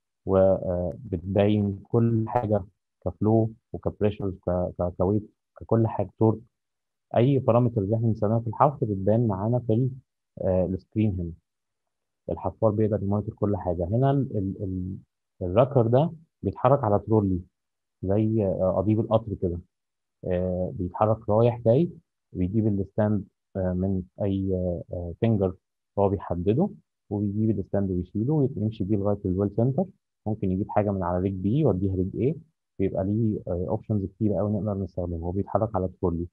وبتبين كل حاجه كفلو وكبريشر كويت ككل حاجه تورك، اي بارامتر اللي احنا بنستخدمها في الحفر بتبان معانا في السكرين هنا. الحفار بيقدر يمونيتور كل حاجه. هنا الراكر ده بيتحرك على ترولي زي قضيب القطر كده، بيتحرك رايح جاي، بيجيب الستاند من اي فينجر هو بيحدده، وبيجيب الستاند ويشيله ويمشي بيه لغايه الويل سنتر. ممكن يجيب حاجه من على ريج بي يوديها ريج ايه، بيبقى ليه اوبشنز كتير قوي نقدر نستخدمه. هو بيتحرك على ترولي.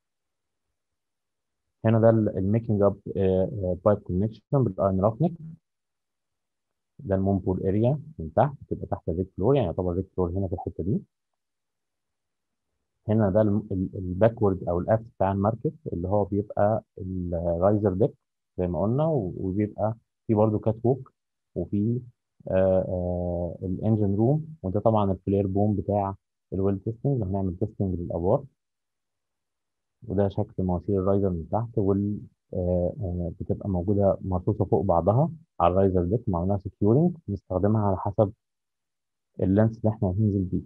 هنا ده الميكنج اب بايب كونكشن بالايرون رافنك. ده المونبول اريا من تحت، بتبقى تحت الريج فلور، يعني يعتبر الريج فلور هنا في الحته دي. هنا ده الباكورد او الاف بتاع المركب اللي هو بيبقى الرايزر ديك زي ما قلنا، وبيبقى في برضه كات ووك، وفي الانجن روم، وده طبعا الفلير بوم بتاع الويل تيستنج اللي هنعمل تيستنج للابار. وده شكل مواسير الرايزر من تحت، بتبقى موجوده مرصوصه فوق بعضها على الرايزر ديك، معمولها سكيورنج بنستخدمها على حسب اللينس اللي احنا هننزل بيه.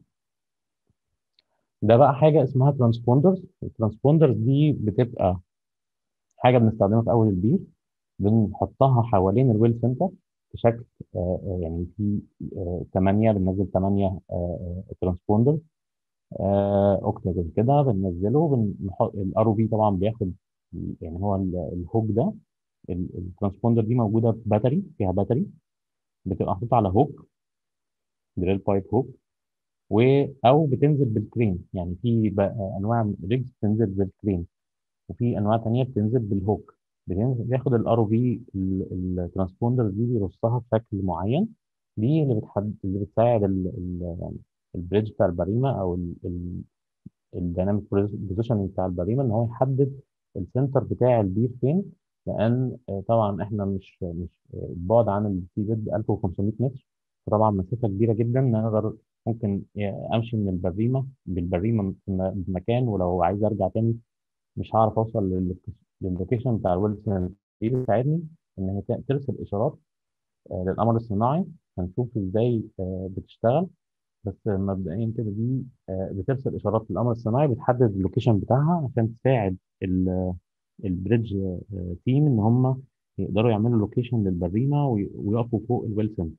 ده بقى حاجه اسمها ترانسبوندرز. الترانسبوندرز دي بتبقى حاجه بنستخدمها في اول البير، بنحطها حوالين الويل سنتر في شكل يعني في 8، بننزل 8 ترانسبوندر اوكتاجون كده، بننزله بنحط الار او بي طبعا بياخد، يعني هو الهوك ده. الترانسبوندر دي موجوده في باتري، فيها باتري بتبقى محطوطه على هوك، دريل بايب هوك، او بتنزل بالكرين. يعني في انواع ريجز بتنزل بالكرين، وفي انواع تانية بتنزل بالهوك. بياخد الار او في الترانسبوندر دي بيرصها بشكل معين، دي اللي بتساعد البريدج بتاع البريمه او الديناميك بوزيشن بتاع البريمه ان هو يحدد السنتر بتاع البير فين. لان طبعا احنا مش البعد عن السي بيد 1500 متر، فطبعا مسافه كبيره جدا نقدر ممكن امشي من البريمه بالبريمه في مكان، ولو عايز ارجع تاني مش هعرف اوصل لللوكيشن بتاع الويلسون. دي بتساعدني ان هي ترسل اشارات للقمر الصناعي. هنشوف ازاي بتشتغل، بس مبدئيا كده دي بترسل اشارات للقمر الصناعي، بتحدد اللوكيشن بتاعها عشان تساعد البريدج تيم ان هم يقدروا يعملوا لوكيشن للبريمه ويقفوا فوق الويلسون.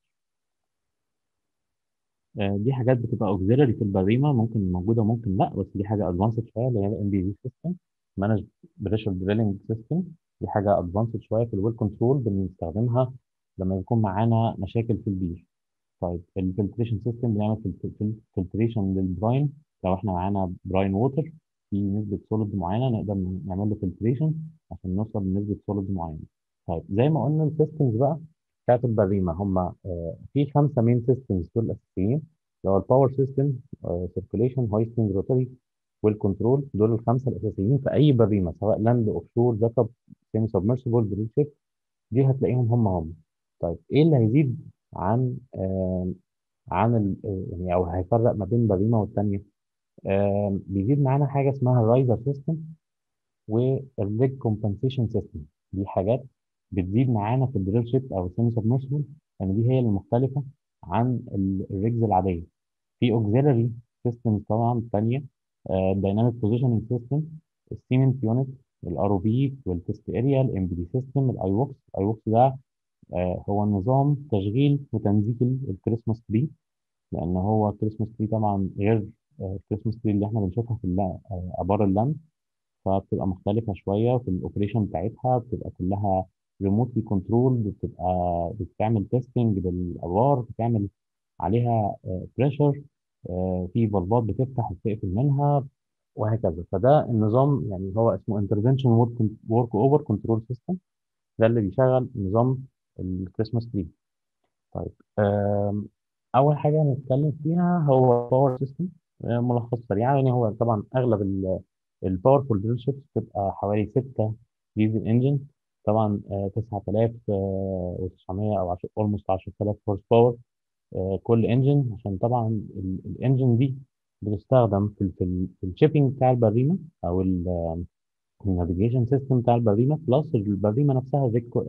دي حاجات بتبقى اوكسيلري في البريمه، ممكن موجوده ممكن لا، بس دي حاجه ادفانسد شويه اللي هي الام بي في سيستم، مانج بريشر دريلنج سيستم. دي حاجه ادفانسد شويه في الويل كنترول، بنستخدمها لما يكون معانا مشاكل في البير. طيب الفلتريشن سيستم بنعمل فلتريشن للبراين. لو احنا معانا براين ووتر في نسبه سوليد معينه نقدر نعمل له فلتريشن عشان نوصل لنسبه سوليد معينه. طيب زي ما قلنا السيستمز بقى بتاعت البريمه هم في 5 مين سيستمز دول اساسيين، اللي هو الباور سيستم، سيركيليشن، هويستنج، روتري، والكنترول. دول الخمسه الاساسيين في اي بريمه سواء لاند، اوف شور، باك اب، سيمي سبمرسيبل، دريل شيب. دي هتلاقيهم هم. طيب ايه اللي هيزيد عن يعني او هيفرق ما بين بريمه والتانيه؟ بيزيد معانا حاجه اسمها الرايزر سيستم والريج كومبنسيشن سيستم. دي حاجات بتزيد معانا في الدريل شيب او السيمي سبمرسيبل، يعني دي هي المختلفه عن الريجز العاديه. في اوكسيلري سيستم طبعا ثانيه، دايناميك بوزيشننج سيستم، السيمنت يونت، الار او بي والتست اريا، الام بي دي سيستم، الاي ووكس. الاي ووكس ده هو نظام تشغيل وتنزيل الكريسماس تري، لان هو الكريسماس تري طبعا غير الكريسماس تري اللي احنا بنشوفها في ابار اللمب، فبتبقى مختلفه شويه في الاوبريشن بتاعتها، بتبقى كلها ريموتلي كنترول، بتبقى بتعمل تيستنج للابار، بتعمل عليها بريشر، في فالفات بتفتح وتقفل منها وهكذا. فده النظام يعني هو اسمه انترفنشن ورك اوفر كنترول سيستم، ده اللي بيشغل نظام الكريسماس تري. طيب اول حاجه هنتكلم فيها هو باور سيستم. ملخص سريع يعني، هو طبعا اغلب الباورفول دريل شيبس بتبقى حوالي 6 ديزل انجن، طبعا 9900 او اولموست 10000 هورس باور كل انجن، عشان طبعا الانجن دي بتستخدم في الشيبنج بتاع البريمه، او النافيجيشن سيستم بتاع البريمه، بلس البريمه نفسها،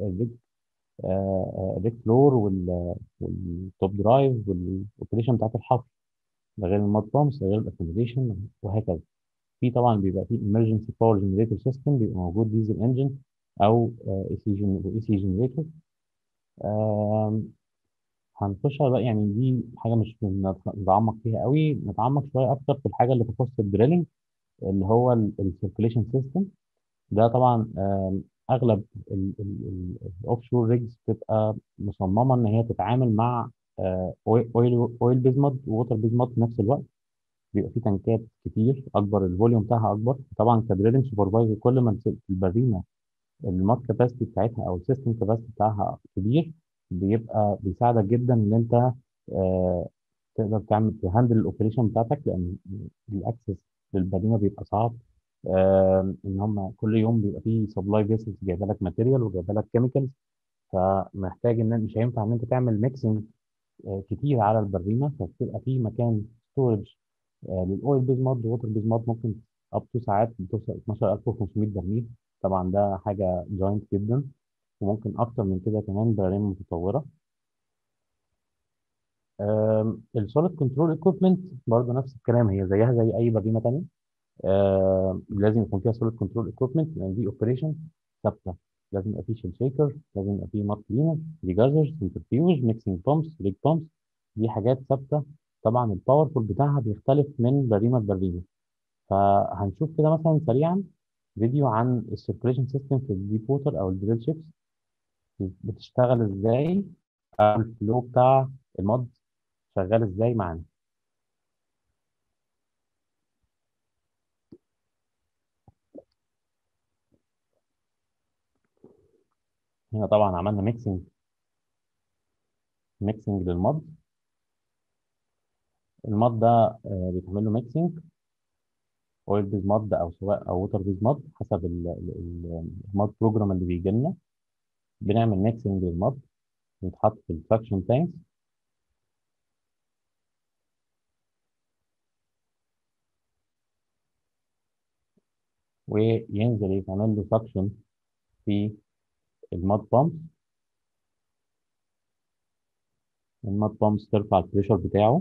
الريك فلور والتوب درايف والاوبريشن بتاعت الحفر، ده غير الماد بامبس، ده غير الاكوموديشن وهكذا. في طبعا بيبقى في emergency power generator system، بيبقى موجود ديزل انجن او اي سي جنريتور. هنخش بقى يعني، دي حاجه مش نتعمق فيها قوي، نتعمق شويه اكتر في الحاجه اللي تخص الدريلنج، اللي هو السيركيليشن سيستم. ده طبعا اغلب الاوف شور ريجز بتبقى مصممه ان هي تتعامل مع اويل بيز مود ووتر بيز مود في نفس الوقت. بيبقى في تنكات كتير اكبر، الفوليوم بتاعها اكبر، طبعا كدريلنج سوبرفايزر كل ما البريمه المات كاباسيتي بتاعتها او السيستم كاباسيتي بتاعها كبير، بيبقى بيساعدك جدا ان انت آه، تقدر تعمل تهندل الاوبريشن بتاعتك، لان الاكسس للبريمه بيبقى صعب. ان هم كل يوم بيبقى فيه سبلاي بيسز جايبه لك ماتيريال وجايبه لك كيميكالز، فمحتاج ان مش هينفع ان انت تعمل ميكسنج كتير على البريمه، فبتبقى في مكان ستورج للاويل بيز مود ووتر بيز مود، ممكن اب تو ساعات بتوصل 12500 برميل. طبعا ده حاجه جاينت جدا، وممكن اكتر من كده كمان برامج متطوره. السوليد كنترول ايكويبمنت برضه نفس الكلام، هي زيها زي اي بريمه تانيه. لازم يكون فيها سوليد كنترول ايكويبمنت، لان دي اوبريشن ثابته. لازم يبقى فيه شيل شيكر، لازم يبقى فيه مات كلينر، ديجازرز، سنترفيوج، ميكسنج بامبس، ريج بامبس، دي حاجات ثابته. طبعا الباورفول بتاعها بيختلف من بريمه لبريمه. فهنشوف كده مثلا سريعا فيديو عن السيركيليشن سيستم في الديب ووتر او الدريل شيبس بتشتغل ازاي، او الفلو بتاع المود شغال ازاي معانا. هنا طبعا عملنا ميكسنج للمود. المود ده بيتعمل له ميكسنج، اويل بيز مود او سواء او ووتر بيز مود، حسب المود بروجرام اللي بيجي لنا. بنعمل ميكسنج للمود، بيتحط في الفراكشن تانك، وينزل يتعمل له سكشن في المود بامب. المود بامب ترفع البريشر بتاعه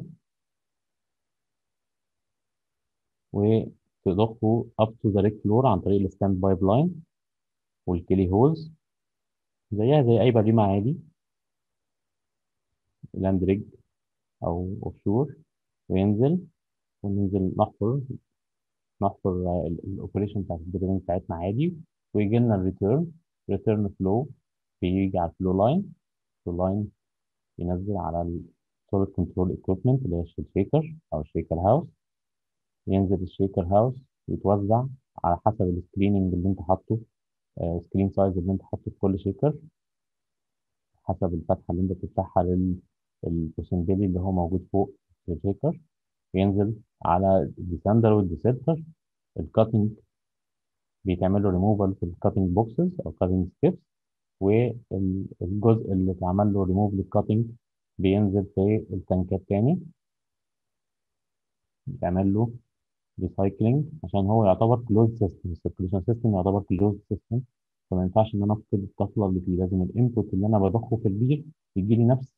وتضخه اب تو ذا ريك فلور عن طريق الستاند بايب لاين والكيلي هوز، زيها زي اي بريمه عادي، لاند ريج او اوف شور. وينزل وننزل نحفر الاوبريشن بتاعت الدريلنج بتاعتنا عادي، ويجي لنا ريتيرن فلو، بيجي على الفلو لاين ينزل على السوليد كنترول ايكويبمنت اللي هي الشيكر او الشيكر هاوس. ينزل الشيكر هاوس يتوزع على حسب السكريننج اللي انت حاطه، سكرين سايز اللي انت حاطه في كل شيكر، حسب الفتحه اللي انت بتفتحها للبوسنجلي اللي هو موجود فوق الشيكر. ينزل على الديسندر والديسيرتر. الكاتنج بيتعمل له ريموفال في الكاتنج بوكسز او كاتنج ستيبس، والجزء اللي اتعمل له ريموف للكاتنج بينزل في التنكات تاني، يتعمل له ريسايكلينج، عشان هو يعتبر كلوز سيستم. السيركيليشن سيستم يعتبر كلوز سيستم، فما ينفعش ان انا افقد الطفله اللي فيه. لازم الانبوت اللي انا بضخه في البير يجي لي نفس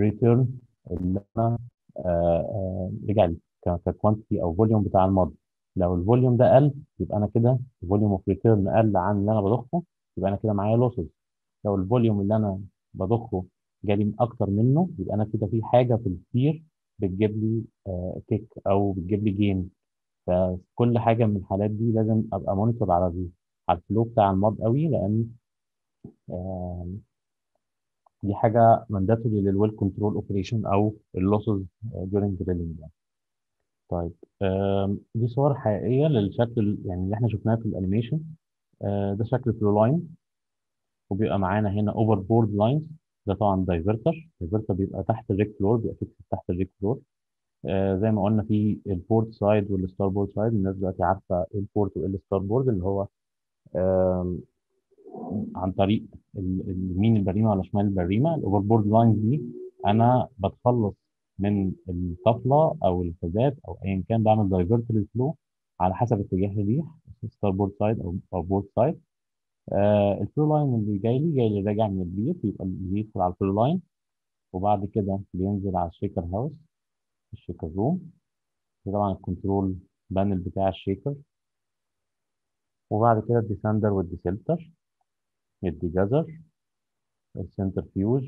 الريتيرن اللي انا رجع لي ككوانتيتي او فوليوم بتاع الماضي. لو الفوليوم ده قل يبقى انا كده الفوليوم اوف ريتيرن قل عن اللي انا بضخه، يبقى انا كده معايا لوسز. لو الفوليوم اللي انا بضخه جالي اكتر منه، يبقى انا كده في حاجه في الكتير بتجيب لي كيك او بتجيب لي جين. فكل حاجه من الحالات دي لازم ابقى مونيتور على على الفلو بتاع المود قوي، لان آه، دي حاجه مانداتوري للويل كنترول اوبريشن او اللوسز during drilling يعني. طيب دي صور حقيقيه للشكل يعني اللي احنا شفناه في الانيميشن. ده شكل فلو لاين، وبيبقى معانا هنا اوفر بورد لاينز. ده طبعا دايفرتر بيبقى تحت الريك فلور، بيبقى فيكس تحت الريك فلور. زي ما قلنا في البورت سايد والستار بورد سايد. الناس دلوقتي عارفه ايه البورت وايه الستار بورد، اللي هو آم، عن طريق يمين البريمه ولا شمال البريمه. الاوفر بورد لاينز دي انا بتخلص من الطفله او الفازات او ايا كان، بعمل دايفرت للفلو على حسب اتجاه الريح، ستار بورد سايد او بورد سايد. الفلو لاين اللي جاي لي راجع من البيت، يبقى اللي يدخل على الفلو لاين، وبعد كده بينزل على الشيكر هاوس، الشيكر روم. ده طبعا الكنترول بانل بتاع الشيكر. وبعد كده الديسندر والديسلتر، الديجازر، السنترفيوج،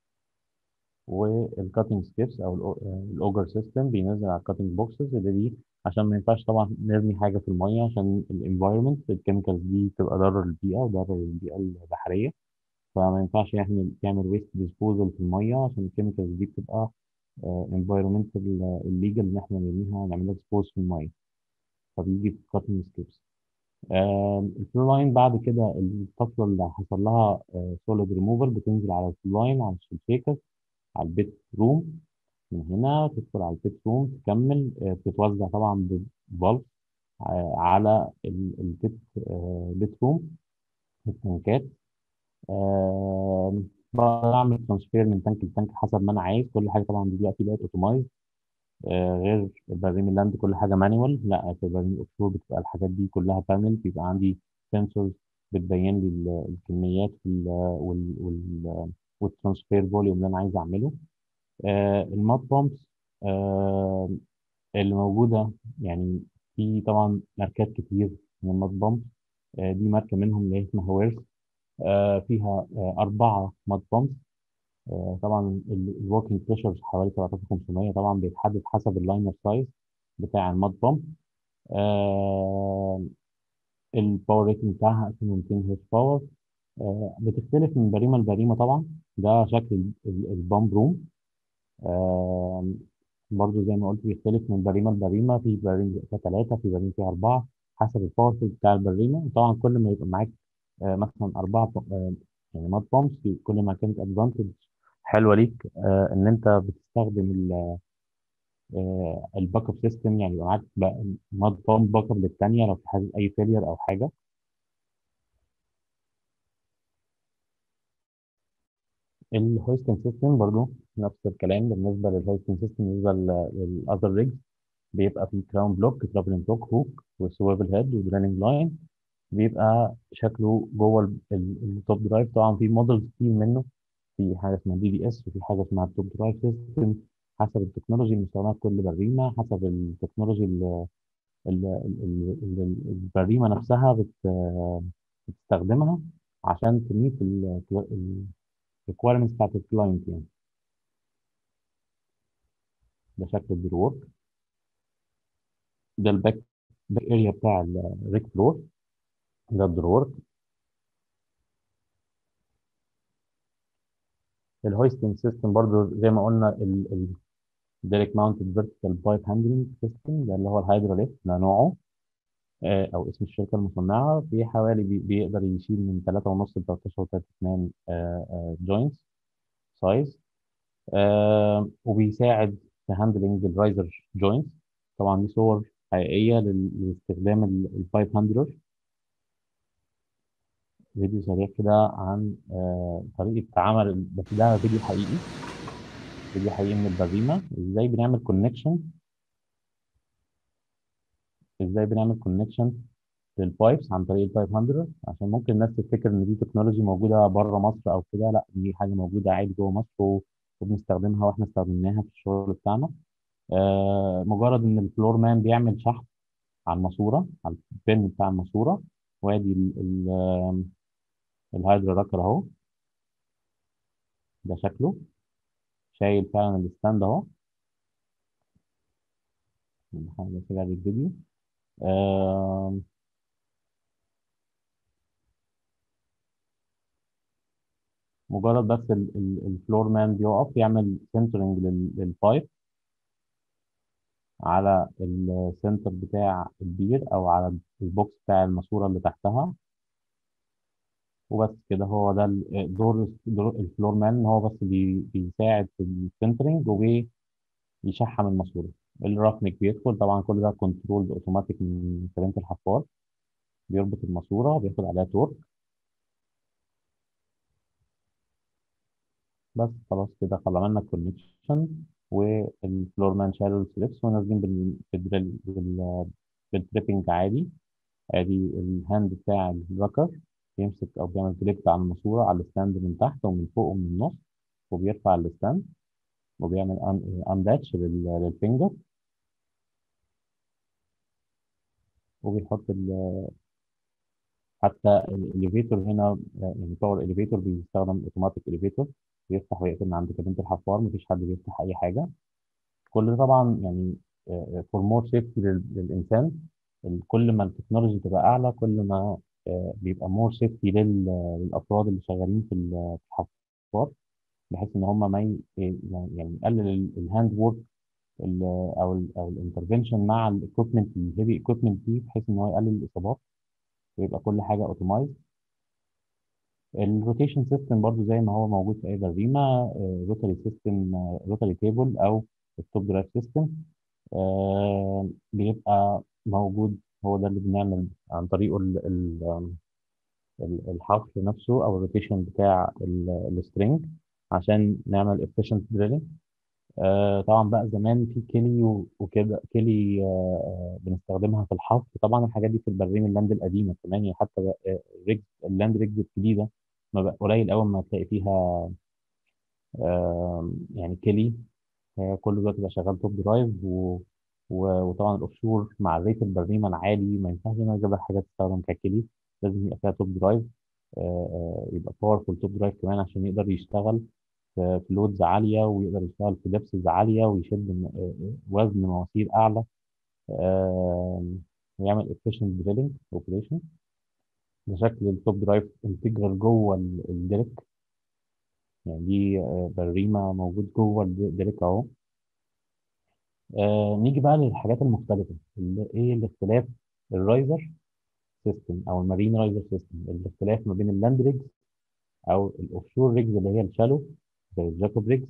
والكاتنج ستيبس او الاوجر سيستم بينزل على الكاتنج بوكسز اللي دي، عشان ما ينفعش طبعا نرمي حاجه في الميه عشان الانفايرمنت. الكيميكالز دي تبقى ضرر للبيئه وضرر للبيئه البحريه، فما ينفعش احنا نعمل ويست ديسبوزل في الميه، عشان الكيميكالز دي بتبقى انفايرمنتال الليجل ان احنا نرميها ونعملها ديسبوز في الميه، فبيجي في كاتنج ستيبس. الفلو لاين بعد كده الطفله اللي حصل لها سوليد ريموفال بتنزل على الفلو لاين على الشيكر على البيت روم. من هنا تدخل على البيت روم تكمل، بتتوزع طبعا ببلب على البيت بيت روم، التنكات. بعمل ترانسفير من تانك لتانك حسب ما انا عايز. كل حاجه طبعا دلوقتي بقت اوتومايز، غير بريم اللاند كل حاجه مانيوال. لا، في بريم الاوفشور بتبقى الحاجات دي كلها بانل، بيبقى عندي سنسورز بتبين لي الكميات والترانسفير فوليوم اللي انا عايز اعمله. المات بامبس اللي موجوده يعني، في طبعا ماركات كتير من المات بامب. دي ماركه منهم اللي هي اسمها ويرس، فيها 4 مات بامب. طبعا الوركينج بريشر حوالي 13500، طبعا بيتحدد حسب اللاينر سايز بتاع الماد بامب. الباور ريتنج بتاعها 2200 هيرتز باور. بتختلف من بريمه لبريمه طبعا. ده شكل البامب روم. آه برضو زي ما قلت بيختلف من بريمه لبريمه، في بريم فيها 3، في بريم فيها 4، حسب الباور بتاع البريمه. طبعا كل ما يبقى معاك مثلا 4 يعني ماد بامبس، كل ما كانت ادفانتج حلوه ليك، ان انت بتستخدم الباك اب سيستم، يعني يبقى معاك ماد بامب باك اب للثانيه لو في حاجه اي فيلير او حاجه. الهويستنج سيستم برضو نفس الكلام بالنسبه للهويستنج سيستم. بالنسبه للاذر ريجز بيبقى في كراون بلوك، ترابلين بلوك، هوك، وسويفل هيد، ودريلنج لاين. بيبقى شكله جوه التوب درايف. طبعا في موديلز كتير منه، في حاجه اسمها دي بي اس، وفي حاجه اسمها التوب درايف سيستم. حسب التكنولوجي المستخدمه في كل بريمه، حسب التكنولوجي البريمه نفسها بتستخدمها عشان تميت الريكويرمنتس بتاعت الكلاينت يعني. ده شكل الدرور، ده باك اريا بتاع الريك فلور. ده الدرور. الهويستنج سيستم برضو زي ما قلنا، الدايركت ماونتد فيرتيكال بايب هاندلنج سيستم، ده اللي هو الهيدروليك. ده نوعه او اسم الشركه المصنعه. في حوالي بيقدر يشيل من 3.5 ل 13.3 جوينتس سايز، وبيساعد في هاندلنج الرايزر جوينتس. طبعا دي صور حقيقيه لاستخدام البايب هاندلر. فيديو سريع كده عن طريقه عمل، بس ده فيديو حقيقي، فيديو حقيقي من البريمه. ازاي بنعمل كونكشن للبايبس عن طريق البايب هاندلر، عشان ممكن الناس تفتكر ان دي تكنولوجي موجوده بره مصر او كده. لا، دي حاجه موجوده عادي جوه مصر، وبنستخدمها واحنا استخدمناها في الشغل بتاعنا. مجرد ان الفلور مان بيعمل شحن على الماسوره، على البن بتاع الماسوره. وادي الهايدرا راكر اهو، ده شكله شايل فعلا الستاند اهو. نحاول نرجع للفيديو. آم، مجرد بس الفلور مان بيقف يعمل سنترنج للبايب على السنتر بتاع البير او على البوكس بتاع الماسوره اللي تحتها. وبس كده، هو ده دور الفلور مان، ان هو بس بيساعد في السنترنج وبيشحم الماسوره. الرافنك بيدخل طبعا، كل ده كنترول اوتوماتيك من كابينة الحفار. بيربط الماسوره، بياخد عليها تورك. بس خلاص كده عملنا الكونكشن، والفلور مان شالوا السليبس ونازلين بالتريبنج عادي. ادي الهاند بتاع الراكر بيمسك او بيعمل كليك على الماسوره، على الستاند من تحت ومن فوق ومن النص، وبيرفع الستاند وبيعمل انداتش للفينجر، وبيحط حتى الاليفيتور هنا. يعني باور اليفيتور بيستخدم اوتوماتيك اليفيتور، بيفتح ويقفل من عند كابينة الحفار، مفيش حد بيفتح اي حاجه. كل ده طبعا يعني فور مور سيفتي للانسان. كل ما التكنولوجي تبقى اعلى، كل ما بيبقى مور سيفتي للافراد اللي شغالين في الحفار، بحيث ان هم ما يعني يقلل الهاند وورك او الانترفنشن مع الاكويبمنت الهيفي اكويبمنت دي، بحيث ان هو يقلل الاصابات ويبقى كل حاجه اوتومايز. الروتيشن سيستم برضو زي ما هو موجود في اي بريمه، روتري سيستم، روتري تيبل او التوب درايف سيستم، بيبقى موجود. هو ده اللي بنعمل عن طريقه الحفر نفسه او الروتيشن بتاع السترنج عشان نعمل efficient drilling. طبعا بقى زمان في كيلي وكده، كيلي بنستخدمها في الحفر. طبعا الحاجات دي في البريم اللاند القديمه كمان، يعني حتى ريجز اللاند ريجز الجديده ما بقى قليل قوي ما تلاقي فيها يعني كيلي. كل دلوقتي بقى شغال توب درايف وطبعا الاوفشور مع الريت البريمه العالي ما ينفعش ان انا اجيب حاجه تستخدم ككيلي، لازم يبقى فيها توب درايف. يبقى باورفول توب درايف كمان عشان يقدر يشتغل في لودز عاليه، ويقدر يشتغل في دبسز عاليه، ويشد وزن مواسير اعلى، آه، ويعمل efficient drilling operation. ده شكل التوب درايف انتجرال جوه الديريك. يعني دي بريمه موجود جوه الديريك اهو. نيجي بقى للحاجات المختلفة، ايه الاختلاف؟ الرايزر سيستم او المارين رايزر سيستم، الاختلاف ما بين اللاند ريجز او الاوفشور ريجز اللي هي الشالو زي الجاكوب ريجز،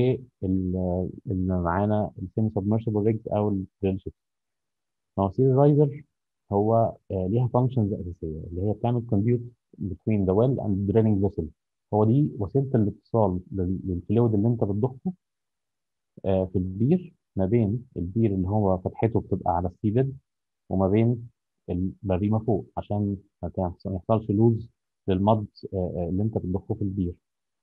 واللي معانا السيمي سبمرشبل ريجز او الدريل شيب. مواسير الرايزر هو ليها فانكشنز اساسيه اللي هي بتعمل كونديوت بتوين ذا ويل اند دريلنج فيسل. هو دي وسيله الاتصال للفلويد اللي انت بتضخه في البير، ما بين البير اللي هو فتحته بتبقى على السي بيد وما بين البريمه فوق، عشان ما يحصلش لوز للمض اللي انت بتضخه في البير.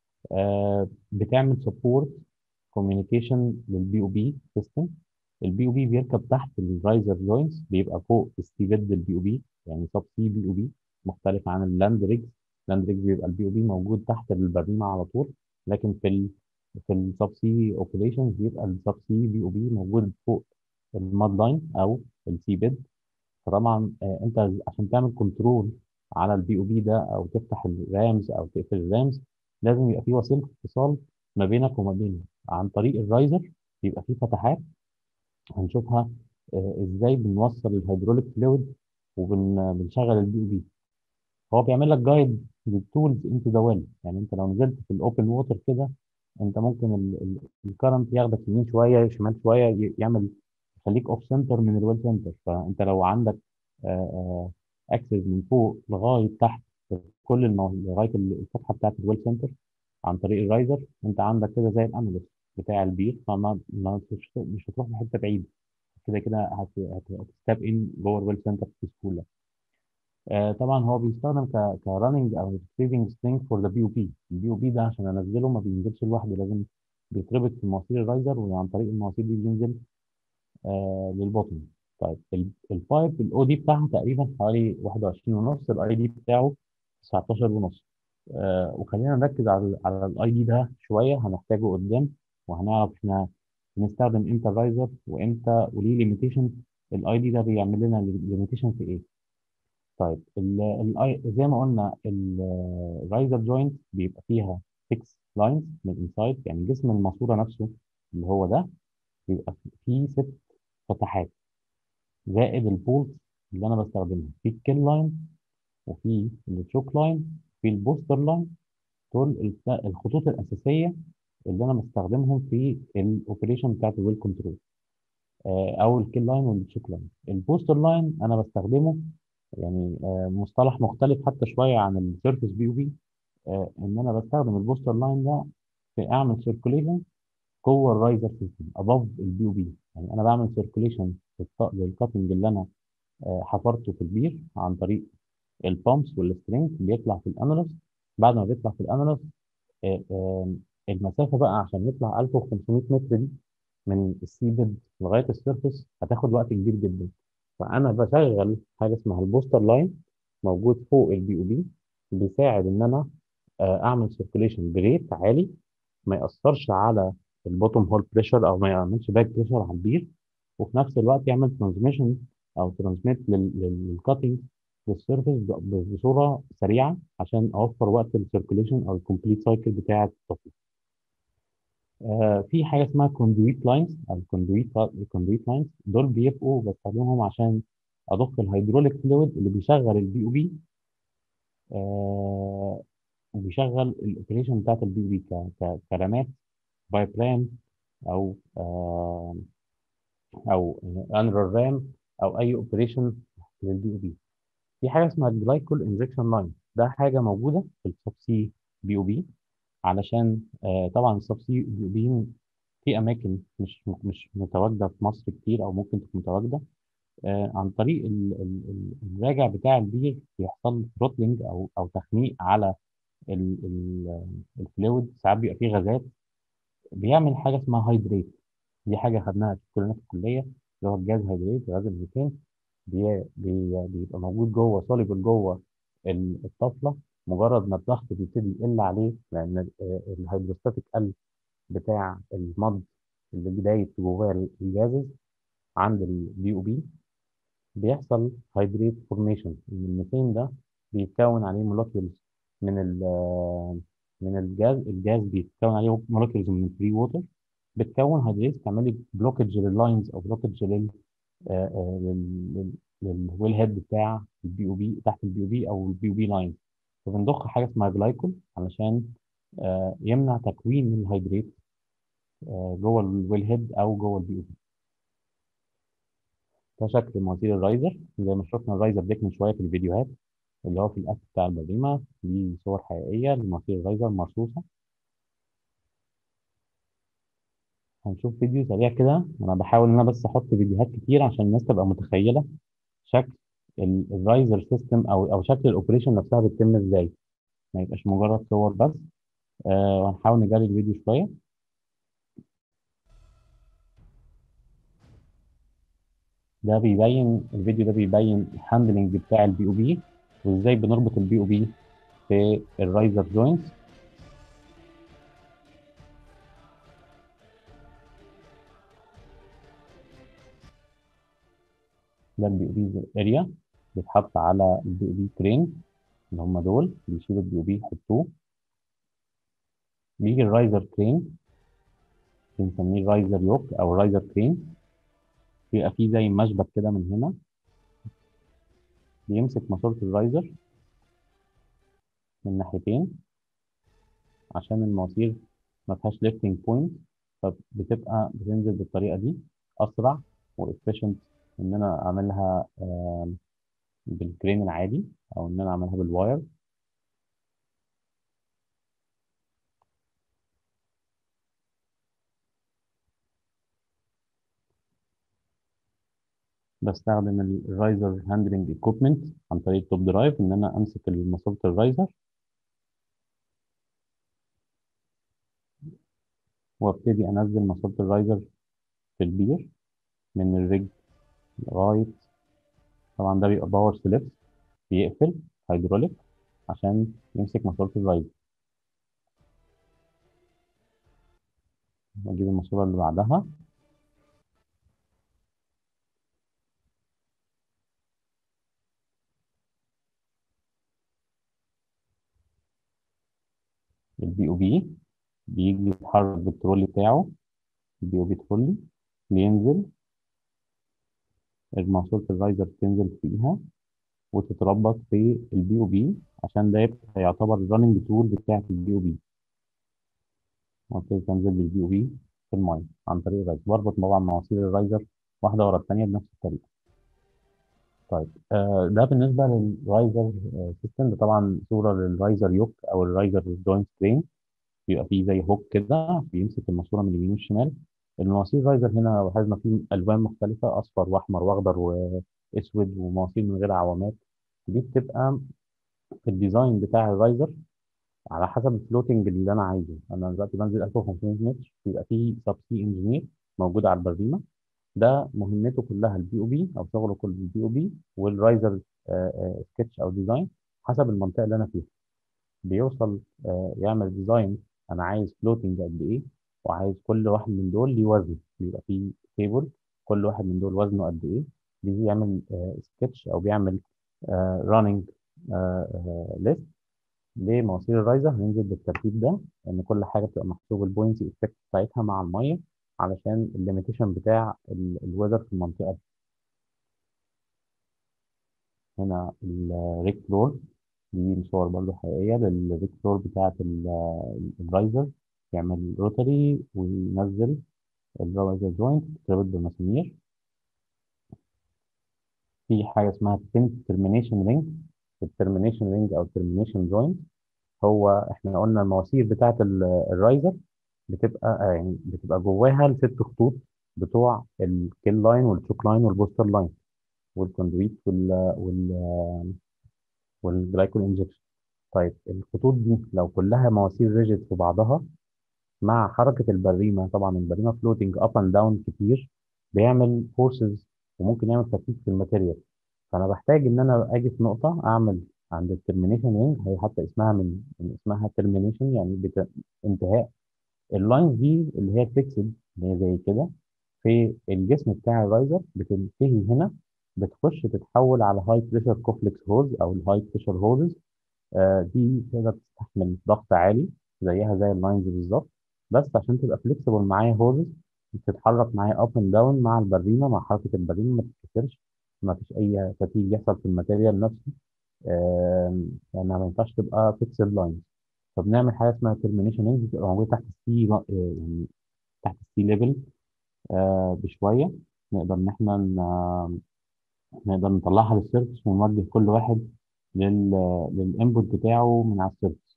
بتعمل سبورت كوميونيكيشن للبي او بي سيستم. البي او بي بيركب تحت الرايزر جوينتس، بيبقى فوق السي بيد البي او بي، يعني سب سي بي او بي، مختلف عن اللاند ريجز. اللاند ريجز بيبقى البي او بي موجود تحت البريمه على طول، لكن في السب سي اوبريشنز بيبقى السب سي بي او بي موجود فوق الماد لاين او السي بيد. فطبعا انت عشان تعمل كنترول على البي او بي ده، او تفتح الرامز او تقفل الرامز، لازم يبقى في وسيله اتصال ما بينك وما بينه عن طريق الرايزر. بيبقى في فتحات هنشوفها ازاي بنوصل الهيدروليك فلويد وبنشغل البي او بي. هو بيعمل لك جايد للتولز انتو ذا ويل. يعني انت لو نزلت في الاوبن ووتر كده، انت ممكن الكرنت ياخدك يمين شويه شمال شويه، يعمل يخليك اوف سنتر من الويل سنتر. فانت لو عندك اكسس من فوق لغايه تحت في كل لغايه الفتحه بتاعت الويل سنتر عن طريق الرايزر، انت عندك كده زي الاناليست بتاع البير، فما مش هتروح لحته بعيده. كده كده هتستاب ان جوه الويل سنتر بسهوله. طبعا هو بيستخدم كراننج او ريتريفنج سترينج فور ذا بي او بي. البي او بي ده عشان انزله ما بينزلش لوحده، لازم بيتربط في مواسير الرايزر، وعن طريق المواسير دي بينزل للبوتن. طيب البايب الاو دي بتاعها تقريبا حوالي 21 ونص، الاي دي بتاعه 19 ونص. وخلينا نركز على الاي دي ده شويه، هنحتاجه قدام وهنعرف احنا بنستخدم امتى الرايزر وامتى وليه ليميتيشن. الاي دي ده بيعمل لنا ليميتيشن في ايه؟ طيب زي ما قلنا الرايزر جوينت بيبقى فيها 6 لاينز من الانسايد، يعني جسم الماسوره نفسه اللي هو ده بيبقى فيه 6 فتحات، زائد البولت اللي انا بستخدمها في الكيل لاين وفي التشوك لاين في البوستر لاين. دول الخطوط الاساسيه اللي انا بستخدمهم في الاوبريشن بتاعت الويل كنترول، او الكيل لاين والتشوك لاين. البوستر لاين انا بستخدمه يعني مصطلح مختلف حتى شويه عن السيرفيس بي او بي، ان انا بستخدم البوستر لاين ده في اعمل سيركوليشن جوه الرايزر سيستم اباف البي او بي. يعني انا بعمل سيركوليشن للكاتنج اللي انا حفرته في البير عن طريق البامبس والسترينج اللي بيطلع في الانالوس. بعد ما بيطلع في الانالوس، آه، آه، المسافه بقى عشان يطلع 1500 متر دي من السي بيد لغايه السيرفس هتاخد وقت كبير جدا. فانا بشغل حاجه اسمها البوستر لاين موجود فوق البي او بي، بيساعد ان انا اعمل سيركوليشن بريت عالي ما ياثرش على البوتوم هول بريشر او ما يعملش باك بريشر على البير، وفي نفس الوقت يعمل ترانسميشن او ترانسميت للكاتنج للسيرفيس بصوره سريعه عشان اوفر وقت السيركوليشن او الكومبليت سايكل بتاع الطفل. في حاجه اسمها كوندويت لاينز او الكوندويت لاينز دول بيبقوا بستخدمهم عشان اضخ الهيدروليك فلويد اللي بيشغل البي او بي، وبيشغل الاوبريشن بتاعت البي او بي كرامات بايب رام او او انرال رام او اي اوبريشن للبي او بي. في حاجه اسمها الجلايكول انجكشن لاين، ده حاجه موجوده في السبسي بي او بي علشان طبعا السبسي بي او بي في اماكن مش متواجده في مصر كتير او ممكن تكون متواجده. عن طريق الراجع بتاع البير بيحصل ثروتلينج او تخنيق على الفلويد، ساعات بيبقى فيه غازات بيعمل حاجه اسمها هايدريت. دي حاجه خدناها كلنا في الكليه، اللي هو الجاز هيدريت غاز الميثان. بيبقى موجود جوه سوليبل جوه الطفله. مجرد ما الضغط بيبتدي يقل عليه لان الهيدروستاتيك قل بتاع المض اللي دايب جواه الجازز عند البي او بي، بيحصل هيدريت فورميشن ان الميثان ده بيتكون عليه مولكيولز من من الجاز بيتكون عليه مولكيولز من الفري ووتر، بتكون هيدريت تعمل بلوكج لللاينز او بلوكج للويل هيد بتاع البي او بي تحت البي او بي او البي او بي لاين. فبنضخ حاجه اسمها جلايكول علشان يمنع تكوين الهيدريت جوه الويل هيد او جوه البي او بي. ده شكل مواسير الرايزر زي ما شفنا الرايزر ديك من شويه في الفيديوهات، اللي هو في الاسف بتاع البريمه. دي صور حقيقيه لمواسير الرايزر مرصوصه. هنشوف فيديو سريع كده، انا بحاول ان انا بس احط فيديوهات كتير عشان الناس تبقى متخيله شكل الرايزر سيستم او شكل الاوبريشن نفسها بتتم ازاي، ما يبقاش مجرد صور بس. وهنحاول نجري الفيديو شويه. ده بيبين الفيديو ده بيبين الهاندلنج بتاع البي او بي وازاي بنربط البي او بي في الرايزر جوينتس. ده البي او بي اريا بيتحط على البي او بي كرين، اللي هم دول بيشيلوا البي او بي يحطوه. بيجي الرايزر كرين بنسميه الرايزر يوك او الرايزر كرين، بيبقى فيه زي مشبك كده من هنا بيمسك ماسورة الرايزر من ناحيتين عشان المواسير ما فيهاش ليفتنج بوينت، فبتبقى بتنزل بالطريقة دي أسرع وإفشنت إن أنا أعملها بالكرين العادي أو إن أنا أعملها بالواير. بستخدم الرايزر هاندلنج ايكوبمنت عن طريق التوب درايف إن أنا أمسك ماسورة الرايزر وابتدي انزل ماسوره الرايزر في البير من الريج لغايه، طبعا ده بيبقى باور سليب، بيقفل هيدروليك عشان يمسك ماسوره الرايزر. نجيب الماسوره اللي بعدها. البي او بي بيجي يتحرك بالترولي بتاعه، البي او بي ترولي بينزل، ماسوره الرايزر بتنزل فيها وتتربط في البي او بي، عشان ده يبقى يعتبر الرننج تول بتاعت البي او بي. وابتدي تنزل بالبي او بي في الميه عن طريق الرايزر، بربط طبعا مواسير الرايزر واحده ورا الثانيه بنفس الطريقه. طيب ده بالنسبه للرايزر سيستم. ده طبعا صوره للرايزر يوك او الرايزر جوينت فريم. بيبقى فيه زي هوك كده بيمسك الماسوره من اليمين والشمال. المواسير الرايزر هنا لاحظنا فيه الوان مختلفه، اصفر واحمر واخضر واسود، ومواسير من غير عوامات. دي بتبقى في الديزاين بتاع الرايزر على حسب الفلوتنج اللي انا عايزه. انا دلوقتي بنزل 1500 متر، بيبقى فيه سب سي انجينير موجود على البريمه، ده مهمته كلها البي او بي، او شغله كله البي او بي والرايزر سكتش او ديزاين حسب المنطقه اللي انا فيها. بيوصل يعمل ديزاين، انا عايز فلوتنج قد ايه، وعايز كل واحد من دول ليه وزن، بيبقى فيه تيبل كل واحد من دول وزنه قد ايه. بيجي يعمل سكتش او بيعمل راننج ليست لمواسير الرايزر. هننزل بالترتيب ده ان كل حاجه بتبقى محسوب البوينتس افكت بتاعتها مع الميه، علشان الليميتيشن بتاع الويذر في المنطقه دي. هنا الريك فلور، دي صور برضه حقيقيه للريك فلور بتاعه الرايزر. يعمل روتري وينزل الرايزر جوينت تربط بالمسامير. في حاجه اسمها ترمينيشن رينج. الترمينيشن رينج او الترمينيشن جوينت، هو احنا قلنا المواسير بتاعه الرايزر بتبقى بتبقى جواها الست خطوط بتوع الكيل لاين والتشوك لاين والبوستر لاين والكوندويت والجلايكول انجكشن. طيب الخطوط دي لو كلها مواسير ريجيد في بعضها، مع حركه البريمه، طبعا البريمه فلوتنج اب اند داون كتير، بيعمل فورسز وممكن يعمل تفكيك في الماتيريال. فانا بحتاج ان انا اجي في نقطه اعمل عند الترمينيشن رينج، هي حتى اسمها من اسمها ترمينيشن يعني انتهاء. اللاينز دي اللي هي البيكسل اللي هي زي كده في الجسم بتاع الرايزر بتنتهي هنا، بتخش تتحول على هاي بريشر كوفلكس هوز او الهاي بريشر هوز. دي تقدر تستحمل ضغط عالي زيها زي اللاينز بالظبط، بس عشان تبقى فليكسبل معايا هوز بتتحرك معايا اب اند داون مع البريمه، مع حركه البريمه ما تتكسرش، ما فيش اي فتيج يحصل في الماتيريال نفسه. لانها ما ينفعش تبقى فيكسد لاين. فبنعمل حاجه اسمها ترمينيشن رينج، بتبقى موجوده تحت السي، يعني تحت السي ليفل بشويه. نقدر ان احنا نقدر نطلعها للسيرفس ونوجه كل واحد لل للانبوت بتاعه من على السيرفس.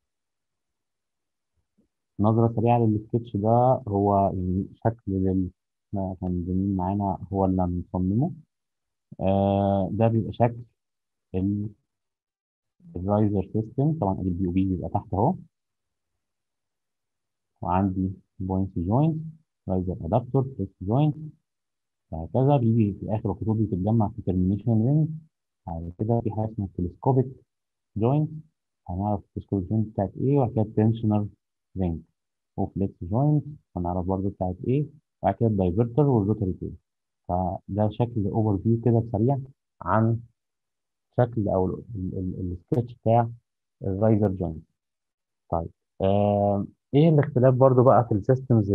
نظره سريعه للسكتش ده، هو يعني شكل كان زميل معانا هو اللي مصممه. ده بيبقى شكل الرايزر سيستم. طبعا البي او بي بيبقى تحت اهو، وعندي بوينت جوينت، رايزر ادابتور، فليكس جوينت، وهكذا. بيجي في اخر الخطوط دي تتجمع في ترمينيشن رينج. بعد كده في حاجه اسمها تلسكوبيك جوينت، هنعرف التلسكوبيك جوينت بتاعت ايه. وبعد كده تنشنر رينج وفليكس جوينت، هنعرف برضو بتاعت ايه. وبعد كده الدايفرتر والروتري تيل. فده شكل اوفر فيو كده سريع عن شكل او السكتش بتاع الرايزر جوينت. طيب ايه الاختلاف برضو بقى في السيستمز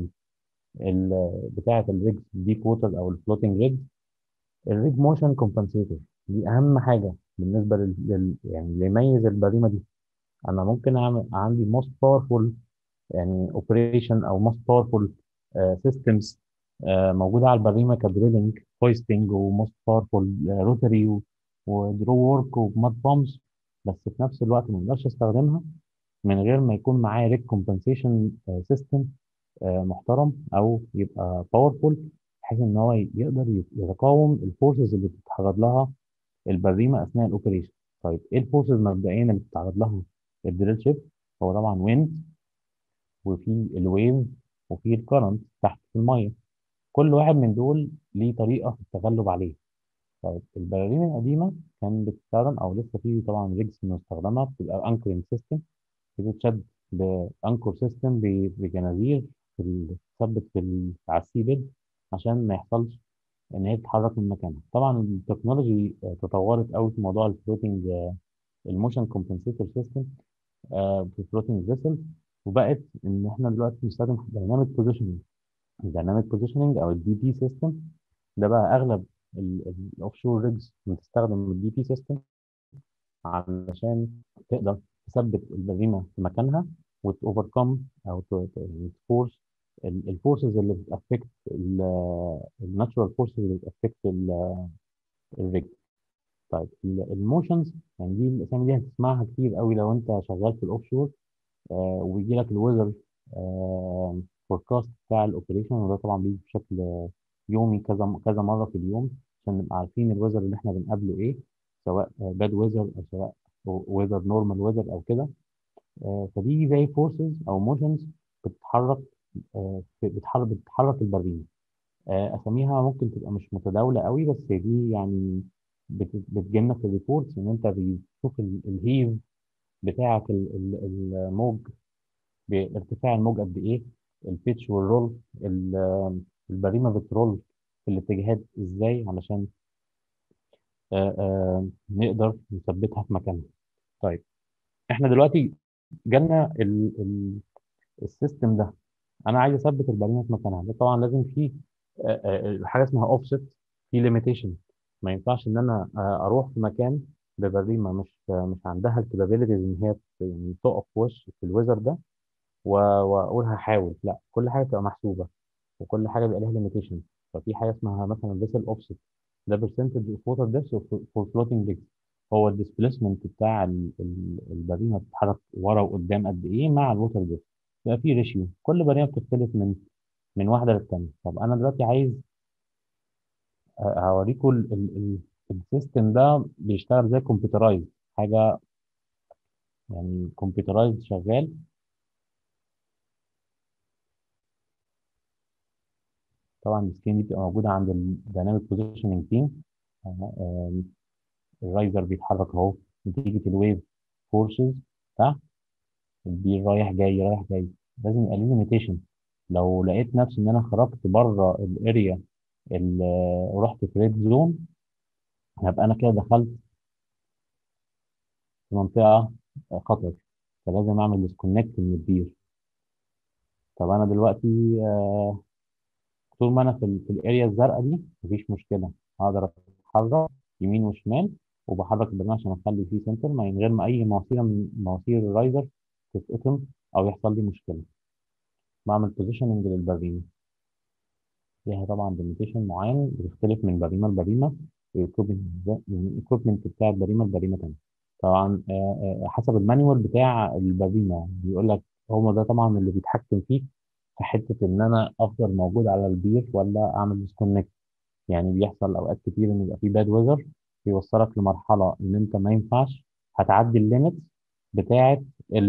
بتاعه الريجز ديب ووتر او الفلوتنج ريجز؟ الريج موشن كومبنسيتور دي اهم حاجه بالنسبه يعني اللي يميز البريمه دي. انا ممكن اعمل عندي موست باورفول يعني اوبريشن او موست باورفول سيستمز موجوده على البريمه كدريلنج هويستنج وموست باورفول روتري ودرو وورك وماد بامز، بس في نفس الوقت ما اقدرش استخدمها من غير ما يكون معايا ريج كومبنسيشن سيستم محترم او يبقى باورفول، بحيث ان هو يقدر يتقاوم الفورسز اللي بتتعرض لها البريمه اثناء الاوبريشن. طيب ايه الفورسز مبدئيا اللي بتتعرض لها الدريل شيب؟ هو طبعا ويند، وفي الويف، وفي الكرنت تحت في الميه. كل واحد من دول ليه طريقه في التغلب عليه. طيب البراريم القديمه كان بتستخدم، او لسه في طبعا ريجز مستخدمه، بتبقى انكورنج سيستم، بتتشد بانكور سيستم بجنازير بتثبت على السي بيد عشان ما يحصلش ان هي تتحرك من مكانها. طبعا التكنولوجي تطورت قوي في موضوع الفلوتنج، الموشن كومبنسيتور سيستم في الفلوتنج فيسل، وبقت ان احنا دلوقتي بنستخدم دايناميك بوزيشننج. الدايناميك بوزيشننج او الدي بي سيستم ده بقى اغلب الاوف شور ريجز بتستخدم الدي بي سيستم علشان تقدر تثبت البريمه في مكانها وتوفركم او تفورس الفورسز اللي بتافكت الناتشورال فورسز اللي بتافكت الريج. طيب الموشنز، يعني دي الاسامي دي هتسمعها كتير قوي لو انت شغال في الاوف شور، ويجي لك الويذر فوركاست بتاع الاوبريشن، وده طبعا بيجي بشكل يومي كذا كذا مره في اليوم عشان نبقى عارفين الويذر اللي احنا بنقابله ايه، سواء باد ويذر او سواء ويذر نورمال ويذر او كده. فدي زي فورسز او موشنز بتتحرك، بتحرك البريمه. اساميها ممكن تبقى مش متداوله قوي، بس دي يعني بتجيلنا في الريبورتس ان انت بتشوف الهيف بتاعك الموج بارتفاع الموج قد ايه، البيتش والرول، البريمه بترول في الاتجاهات ازاي علشان نقدر نثبتها في مكانها. طيب احنا دلوقتي جالنا السيستم ده، انا عايز اثبت البريمه في مكانها. ده طبعا لازم في حاجه اسمها اوفست، في ليميتيشن. ما ينفعش ان انا اروح في مكان ببريمه مش عندها الكابابيلتيز ان هي يعني تقف في وش في الويزر ده واقول هحاول. لا، كل حاجه تبقى محسوبه وكل حاجه بيبقى لها ليميتيشن. ففي حاجه اسمها مثلا فيسل اوفست، ده برسنتج اوف ووتر ديبث فور فلوتنج ديكس، هو الديسبيسمنت بتاع البريمه بتتحرك ورا وقدام قد ايه مع الووتر ديبث. بيبقى في ريشيو، كل بريمه بتختلف من واحده للتانيه. طب انا دلوقتي عايز هوريكم السيستم ده بيشتغل زي كمبيوترايز، حاجه يعني كمبيوترايز شغال. طبعا السكرين دي بتبقى موجوده عند الديناميك بوزيشننج تيم. الرايزر بيتحرك اهو نتيجه الويف فورسز، صح؟ البير رايح جاي رايح جاي، لازم يبقى ليه ليميتيشن. لو لقيت نفسي ان انا خرجت بره الاريا ورحت في ريد زون، هبقى انا كده دخلت في منطقه خطر، فلازم اعمل ديسكونكت من البير. طب انا دلوقتي طول ما انا في الاريا الزرقاء دي مفيش مشكله، هقدر اتحرك يمين وشمال، وبحرك البرنامج عشان اخلي فيه سنتر من غير ما اي مواسير من مواسير الرايزر تتقطم او يحصل لي مشكله. بعمل بوزيشننج للبريمه، ليها طبعا ليميتيشن معين بتختلف من بريمه لبريمه، الايكوبمنت بتاع البريمه لبريمه تانيه. طبعا حسب المانيوال بتاع البريمه بيقول لك، هو ده طبعا اللي بيتحكم فيه في حته ان انا افضل موجود على البير ولا اعمل ديسكونكت. يعني بيحصل اوقات كتير ان يبقى في باد ويذر بيوصلك لمرحله ان انت ما ينفعش هتعدي الليميتس بتاعه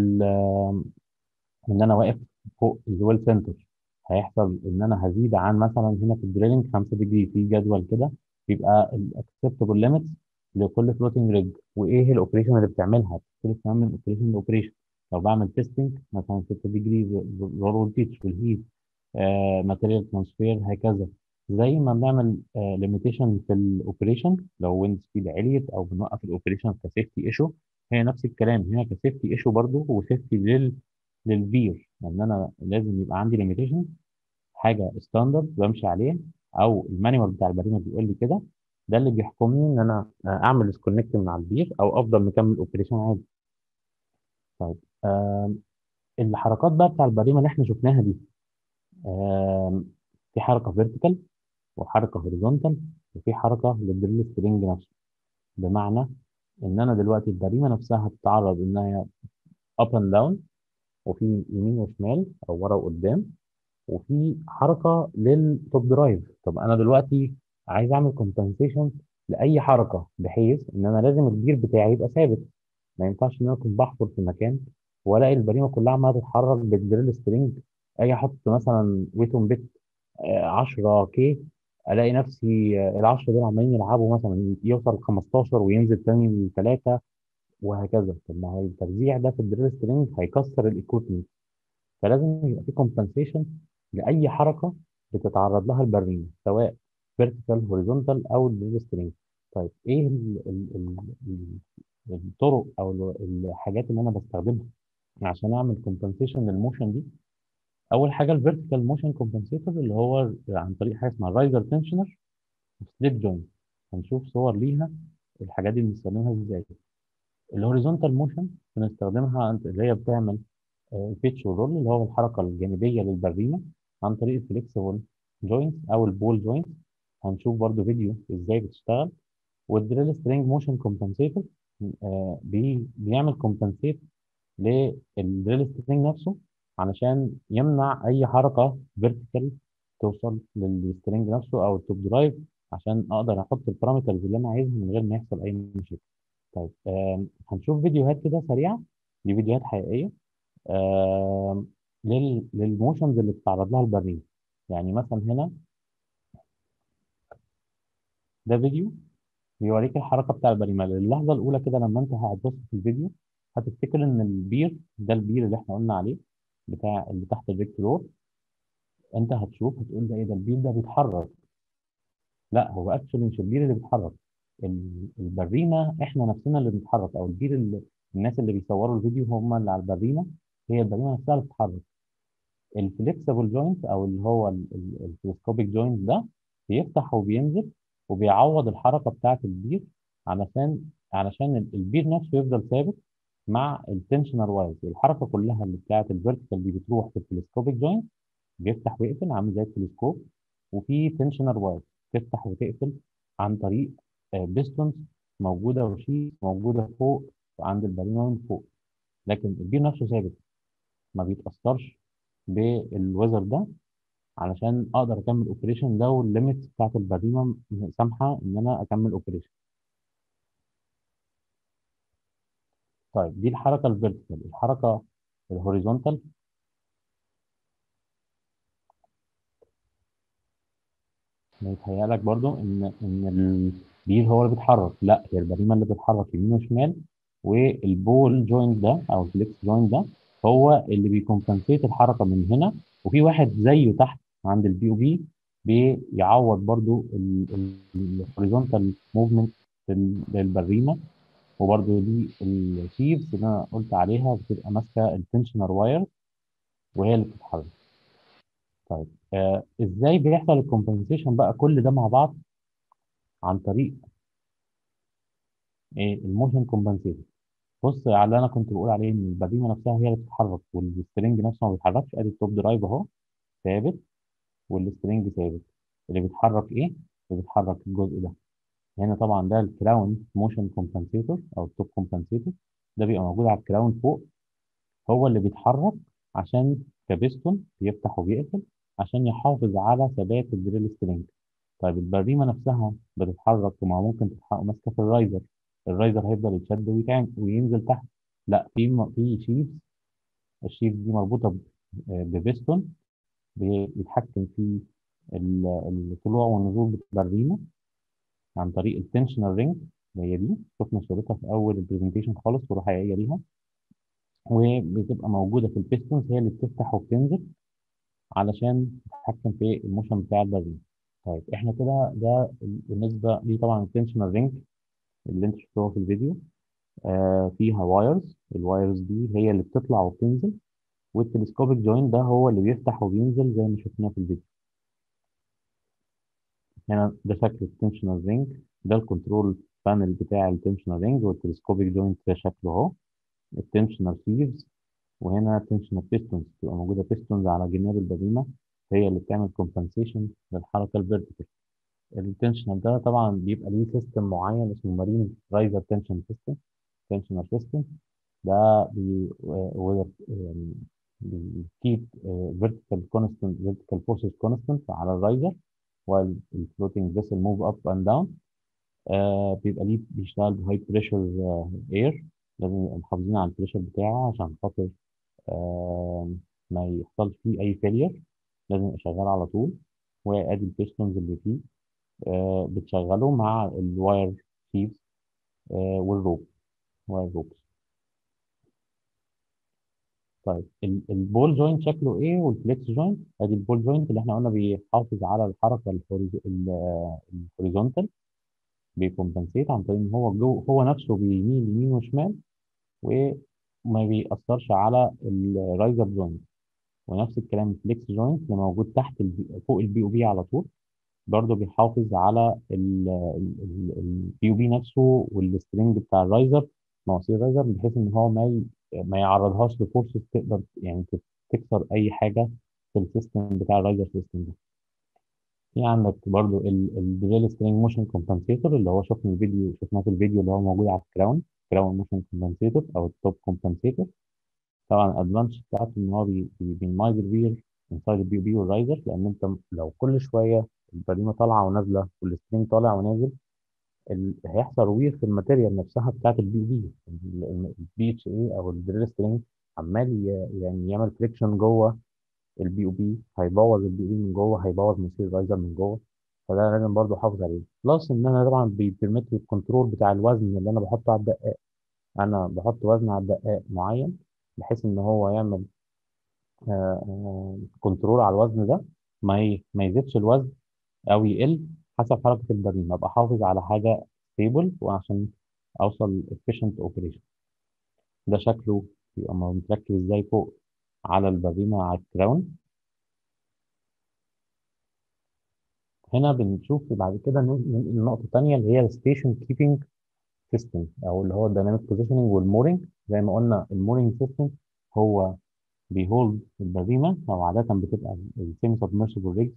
ان انا واقف فوق الويل سنتر. هيحصل ان انا هزيد عن مثلا هنا في الدريلنج 5 ديجري، في جدول كده بيبقى الاكسبتبل ليميتس لكل فلوتنج ريج، وايه الاوبريشن اللي بتعملها بتختلف كمان من اوبريشن لاوبريشن. لو بعمل تيستنج مثلا 6 ديجري رول بيتش والهيت، ماتيريال ترانسفير، هكذا. زي ما بنعمل ليميتيشن في الاوبريشن لو ويند سبيد عليت او بنوقف الاوبريشن كسيفتي ايشو، هي نفس الكلام هنا كسيفتي ايشو برضه، وسيفتي للبير، لان انا لازم يبقى عندي ليميتيشن، حاجه ستاندرد بمشي عليه، او المانيوال بتاع البريمه بيقول لي كده. ده اللي بيحكمني ان انا اعمل ديسكونكت من على البير او افضل مكمل اوبريشن عادي. طيب الحركات بقى بتاع البريمه اللي احنا شفناها دي، آم، في حركه فيرتيكال وحركه هوريزونتال وفي حركه للدريل سترينج نفسه. بمعنى ان انا دلوقتي البريمه نفسها هتتعرض ان هي اب اند داون، وفي يمين وشمال او ورا وقدام، وفي حركه للتوب درايف. طب انا دلوقتي عايز اعمل كومبنسيشن لاي حركه، بحيث ان انا لازم الجير بتاعي يبقى ثابت. ما ينفعش ان انا اكون بحفر في مكان والاقي البريمه كلها عماله تتحرك بالدريل سترينج، اجي احط مثلا ويت اون بيت 10 كي، الاقي نفسي ال 10 دول عمالين يلعبوا، مثلا يوصل ل 15 وينزل تاني لثلاثه، وهكذا. طب ما هي الترزيع ده في الدريل سترينج هيكسر الايكويبمنت، فلازم يبقى في كومبنسيشن لاي حركه بتتعرض لها البريمه، سواء فيرتيكال هوريزونتال او الدريل سترينج. طيب ايه الطرق او الحاجات اللي انا بستخدمها عشان اعمل كومبنسيشن للموشن دي؟ اول حاجه الفيرتيكال موشن كومبنسيتور، اللي هو عن طريق حاجه اسمها الرايزر تنشنر وسليب جوينت. هنشوف صور ليها الحاجات دي بنستخدمها ازاي. الهوريزونتال موشن بنستخدمها اللي هي بتعمل بيتش ورول، اللي هو الحركه الجانبيه للبريمه، عن طريق الفليكسبل جوينت او البول جوينت. هنشوف برضو فيديو ازاي بتشتغل. والدريل سترينج موشن كومبنسيتور بيعمل كومبنسيت للدريل سترينج نفسه، علشان يمنع اي حركه فيرتيكال توصل للسترينج نفسه او التوب درايف، عشان اقدر احط البارامترز اللي انا عايزها من غير ما يحصل اي مشاكل. طيب هنشوف فيديوهات كده سريعه، دي فيديوهات حقيقيه للموشنز اللي بتتعرض لها البريد. يعني مثلا هنا ده فيديو بيوريك الحركه بتاع البريمه. اللحظه الاولى كده لما انت هتبص في الفيديو، هتفتكر ان البير ده البير اللي احنا قلنا عليه، بتاع اللي تحت الفيكتور. انت هتشوف هتقول ده ايه ده، البير ده بيتحرك. لا، هو اكشولي مش البير اللي بيتحرك، البريمه احنا نفسنا اللي بنتحرك، او البير اللي الناس اللي بيصوروا الفيديو هم اللي على البريمه، هي البريمه نفسها اللي بتتحرك. الفليكسبل جوينت او اللي هو التلسكوبيك جوينت ده بيفتح وبينزل وبيعوض الحركه بتاعه البير، علشان البير نفسه يفضل ثابت مع التنشنال وايز. الحركه كلها اللي بتاعه الفيرتيكال دي بتروح في التلسكوبيك جوينت، بيفتح ويقفل عامل زي التلسكوب. وفي تنشنال وايز تفتح وتقفل عن طريق بيستونز موجوده وشيء موجوده فوق عند البالونه من فوق. لكن البير نفسه ثابت، ما بيتاثرش بالوزر ده، علشان اقدر اكمل اوبريشن لو الليميتس بتاعت البريمه سامحه ان انا اكمل اوبريشن. طيب دي الحركه الفيرتيكال. الحركه الهوريزونتال، يتهيأ لك برضو ان البير هو اللي بيتحرك. لا، هي البريمه اللي بتتحرك يمين وشمال، والبول جوينت ده او الفليكس جوينت ده هو اللي بيكمبنسيت الحركه من هنا. وفي واحد زيه تحت عند البي او بي بيعوض برضو الهوريزونتال موفمنت للبريمه. وبرده دي الشيفز اللي انا قلت عليها بتبقى ماسكه التنشنر واير وهي اللي بتتحرك. طيب ازاي بيحصل الكومبنسيشن بقى كل ده مع بعض؟ عن طريق ايه؟ الموشن كومبنسيشن. بص على اللي انا كنت بقول عليه، ان البريمه نفسها هي اللي بتتحرك والسترنج نفسه ما بيتحركش. ادي التوب درايف اهو ثابت والسترنج ثابت. اللي بيتحرك ايه؟ اللي بيتحرك الجزء ده. هنا طبعا ده الكراون موشن كومبنسيتور او التوب كومبنسيتور، ده بيبقى موجود على الكراون فوق، هو اللي بيتحرك عشان كبستون بيفتح وبيقفل عشان يحافظ على ثبات الدريل سترينج. طيب البريمه نفسها بتتحرك، وما ممكن تتحرك ماسكه في الرايزر، الرايزر هيفضل يتشد وينزل تحت. لا، في شيفز، الشيفز دي مربوطه ببستون بيتحكم في الطلوع والنزول بتاع البريمه عن طريق التنشنال رينج، اللي هي دي شفنا صورتها في اول البرزنتيشن خالص، صوره حقيقيه ليها. وبتبقى موجوده في البيستونز، هي اللي بتفتح وبتنزل علشان تتحكم في الموشن بتاع البريد. طيب احنا كده ده بالنسبه لي. طبعا التنشنال رينج اللي انت شفتوها في الفيديو فيها وايرز، الوايرز دي هي اللي بتطلع وبتنزل. والتلسكوبيك جوينت ده هو اللي بيفتح وبينزل زي ما شفنا في الفيديو. هنا ده شكل التنشنال رينج، ده الكنترول بانل بتاع التنشنال رينج، والتلسكوبيك جوينت ده شكله اهو. التنشنال سيفز، وهنا تنشنال بيستونز بتبقى موجوده بيستونز على جناب البريمه، هي اللي بتعمل كومبنسيشن للحركه الفيرتيكال. التنشنال ده طبعا بيبقى ليه سيستم معين اسمه مارين رايزر تنشن سيستم، تنشنال سيستم. ده يعني بيكيب فيرتيكال كونستنت، فيرتيكال فورسز كونستنت على الرايزر، while الفلوتنج فيسل موف اب اند داون. بيبقى ليه بيشتغل بهاي بريشر اير، لازم نبقى محافظين على البريشر بتاعه عشان خاطر آه ما يحصلش فيه اي فيلير، لازم يبقى شغال على طول. وادي البيستونز اللي فيه بتشغله مع الواير شيفز والروب واير روبس. طيب البول جوينت شكله ايه والفليكس جوينت؟ ادي البول جوينت اللي احنا قلنا بيحافظ على الحركه الهوريزونتال، بيكمبنسيت عن طريق ان هو هو نفسه بيميل يمين وشمال وما بيأثرش على الرايزر جوينت. ونفس الكلام الفليكس جوينت اللي موجود تحت فوق البي او بي على طول، برضه بيحافظ على البي او بي نفسه والسترنج بتاع الرايزر، مواسير الرايزر، بحيث ان هو ما يعرضهاش لفورسز تقدر يعني تكسر اي حاجه في السيستم بتاع الرايزر سيستم ده. في عندك برضو الديفيل سترينج موشن كومبنسيتور اللي هو شفناه في الفيديو اللي هو موجود على كراون موشن كومبنسيتور او التوب كومبنسيتور. طبعا الادفانتج بتاعته ان هو بيمايز الوير انسايد البي بي والرايزر، لان انت لو كل شويه البريمه طالعه ونازله والسترينج طالع ونازل هيحصل وير في الماتيريال نفسها بتاعت البي بي. البي اتش اي او الدريل سترينج عمال يعني يعمل فريكشن جوه البي او بي، هيبوظ البي او بي من جوه، هيبوظ مسير الرايزر من جوه. فده لازم برضه احافظ عليه. بلس ان انا طبعا بيبرمت لي الكنترول بتاع الوزن اللي انا بحطه على الدقاق. انا بحط وزن على الدقاق معين بحيث ان هو يعمل كنترول على الوزن ده، ما يزيدش الوزن او يقل حسب حركه البريمه، ابقى حافظ على حاجه ستيبل وعشان اوصل efficient اوبريشن. ده شكله يبقى متركب ازاي فوق على البريمه على الكراون. هنا بنشوف بعد كده ننقل لنقطة تانية اللي هي الستيشن كيبنج سيستم أو اللي هو الديناميك بوزيشننج والمورنج. زي ما قلنا المورنج سيستم هو بيهولد البريمة، أو عادة بتبقى السيمي سبمرسيبل ريج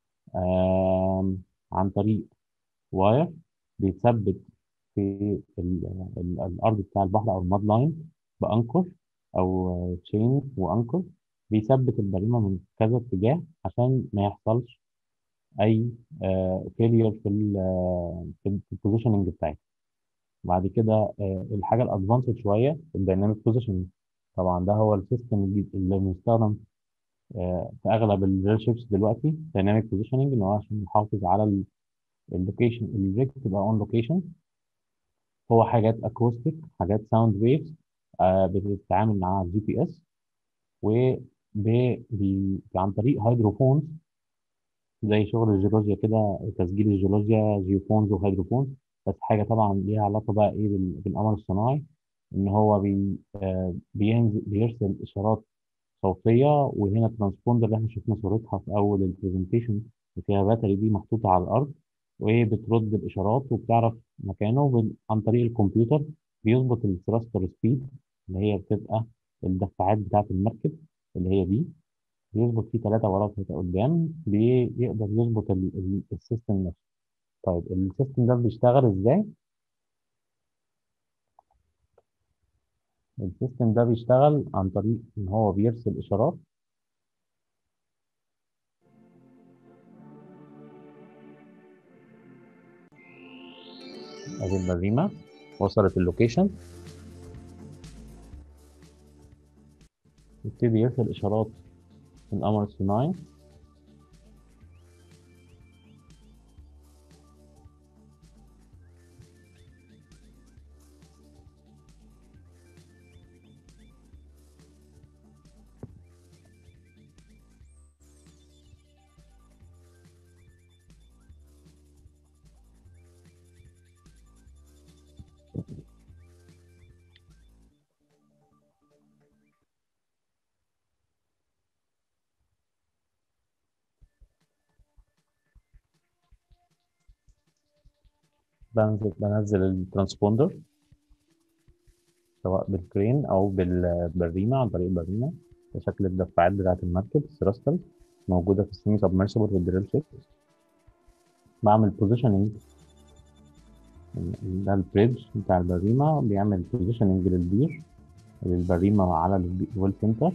عن طريق واير بيتثبت في الأرض بتاع البحر أو الماد لاين بأنكر أو تشين وأنكر، بيثبت البريمة من كذا اتجاه عشان ما يحصلش اي فيلير في البوزيشننج بتاعتي. بعد كده الحاجه الادفانسد شويه الدايناميك بوزيشننج. طبعا ده هو السيستم اللي بيستخدم في اغلب الريل شيبس دلوقتي. دايناميك بوزيشننج ان هو عشان يحافظ على اللوكيشن، الريج تبقى اون لوكيشن. هو حاجات اكوستيك، حاجات ساوند ويفز بتتعامل مع الجي بي اس، و عن طريق هيدروفونز زي شغل الجيولوجيا كده، تسجيل الجيولوجيا جيوفونز وهيدروفونز. بس حاجه طبعا ليها علاقه بقى ايه بالقمر الصناعي، ان هو بيرسل اشارات صوتيه. وهنا الترانسبوندر اللي احنا شفنا صورتها في اول البرزنتيشن اللي فيها باتري دي محطوطه على الارض، وهي بترد الاشارات وبتعرف مكانه عن طريق الكمبيوتر. بيظبط الثراستر سبيد اللي هي بتبقى الدفاعات بتاعه المركب اللي هي دي، بيظبط فيه 3 ورا 3 قدام، بيقدر يظبط السيستم نفسه. طيب السيستم ده بيشتغل ازاي؟ السيستم ده بيشتغل عن طريق ان هو بيرسل اشارات. ادي البريمه وصلت اللوكيشن، يبتدي يرسل اشارات من القمر الصناعي. بنزل الترانسبوندر سواء بالكرين او بالبريمه، عن طريق البريمه بشكل الدفاعات بتاعه المركب الثراستر موجوده في السيمي سبمرسيبل والدريل شيب. بعمل بوزيشننج، ده البريدج بتاع البريمه، بيعمل بوزيشننج للبريمه على الويل سنتر.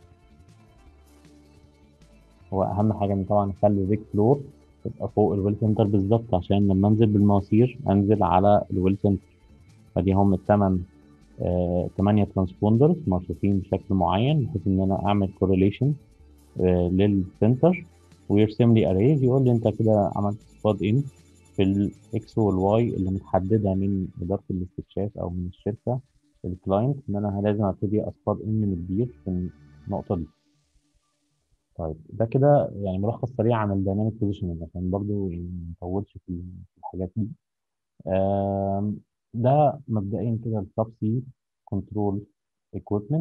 هو اهم حاجه ان طبعا نخلي الريك فلور تبقى فوق الويل سنتر بالظبط، عشان لما انزل بالمواسير انزل على الويل سنتر. فدي هم الثمان 8 ترانسبوندرز مرصوصين بشكل معين بحيث ان انا اعمل كورليشن للسنتر ويرسم لي اريز، يقول لي انت كده عملت سبوت ان في الاكس والواي اللي متحدده من اداره الاستكشاف او من الشركه الكلاينت، ان انا لازم ابتدي اصطاد ان من البير في النقطه دي. طيب ده كده يعني ملخص سريع عن الدايناميك بوزيشننج عشان برضو يعني ما نطولش في الحاجات دي. آم، ده مبدئيا كده السب سي كنترول ايكويبمنت،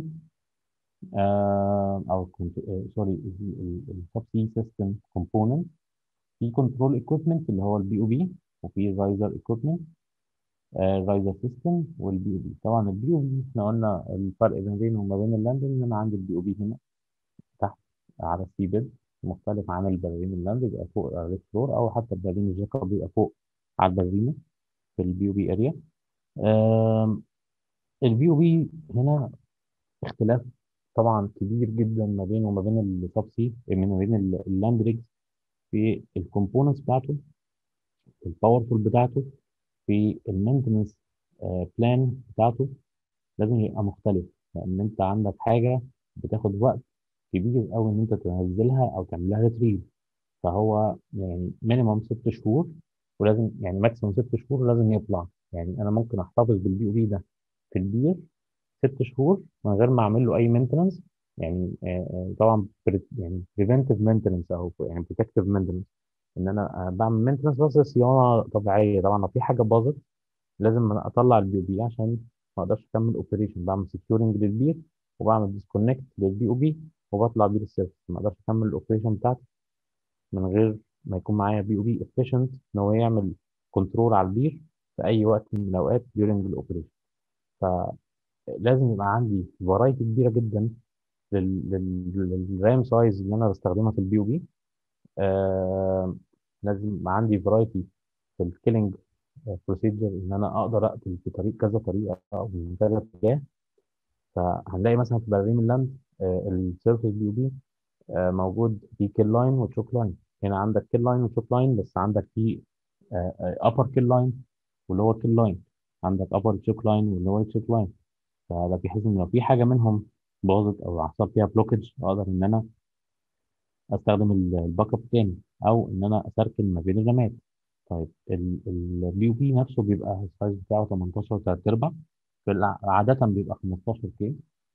او سوري، السب سي سيستم كومبوننت. في كنترول ايكويبمنت اللي هو البي او بي، وفي رايزر ايكويبمنت، الرايزر سيستم والبي او بي. طبعا البي او بي احنا قلنا الفرق ما بينه وما بين اللاندنج ان انا عندي البي او بي هنا تحت على السي بيد، مختلف عن البراريم اللاند بيبقى فوق الريك فلور، او حتى البراريم الجاكا بيبقى فوق على البريمه في البي او بي اريا. البي او بي هنا اختلاف طبعا كبير جدا ما بينه وما بين السب سي، ما بين اللاند ريجز في الكومبوننتس بتاعته، في الباورفول بتاعته، في المينتنس بلان بتاعته. لازم يبقى مختلف، لان انت عندك حاجه بتاخد وقت كبير قوي ان انت تنزلها او تعملها ريتريف. فهو يعني مينيمم 6 شهور، ولازم يعني ماكسيموم 6 شهور لازم يطلع. يعني انا ممكن احتفظ بالبي او بي ده في البير 6 شهور من غير ما اعمل له اي مينتنس. يعني طبعا يعني بريفنتيف مينتنس او يعني بروتكتيف مينتنس، ان انا بعمل مينتنس بس صيانه طبيعيه. طبعا لو في حاجه باظت لازم أنا اطلع البي او بي عشان ما اقدرش اكمل اوبريشن. بعمل سكيورنج للبير وبعمل ديسكونكت للبي او بي وبطلع بيه للسيرفس. ما اقدرش اكمل الاوبريشن بتاعتي من غير ما يكون معايا بي او بي افيشنت ان هو يعمل كنترول على البير في اي وقت من الاوقات during الاوبريشن. فلازم يبقى عندي فرايتي كبيره جدا للرام سايز اللي انا بستخدمها في البي او بي. آه لازم يبقى عندي فرايتي في الكيلينج بروسيجر، ان انا اقدر اقتل في طريق كذا طريقه او من كذا اتجاه. فهنلاقي مثلا في برلين اللاند السيرفيس بي او بي موجود في كيل لاين وتشوك لاين. هنا عندك كيل لاين وتشوك لاين، بس عندك في ابر كيل لاين ولور كيل لاين، عندك ابر تشوك لاين ولور تشوك لاين. فده بحيث ان لو في حاجه منهم باظت او حصل فيها بلوكج اقدر ان انا استخدم الباك اب تاني، او ان انا اسركن ما بين الرامات. طيب البي او بي نفسه بيبقى السايز بتاعه 18 3 ارباع، عاده بيبقى 15 كي.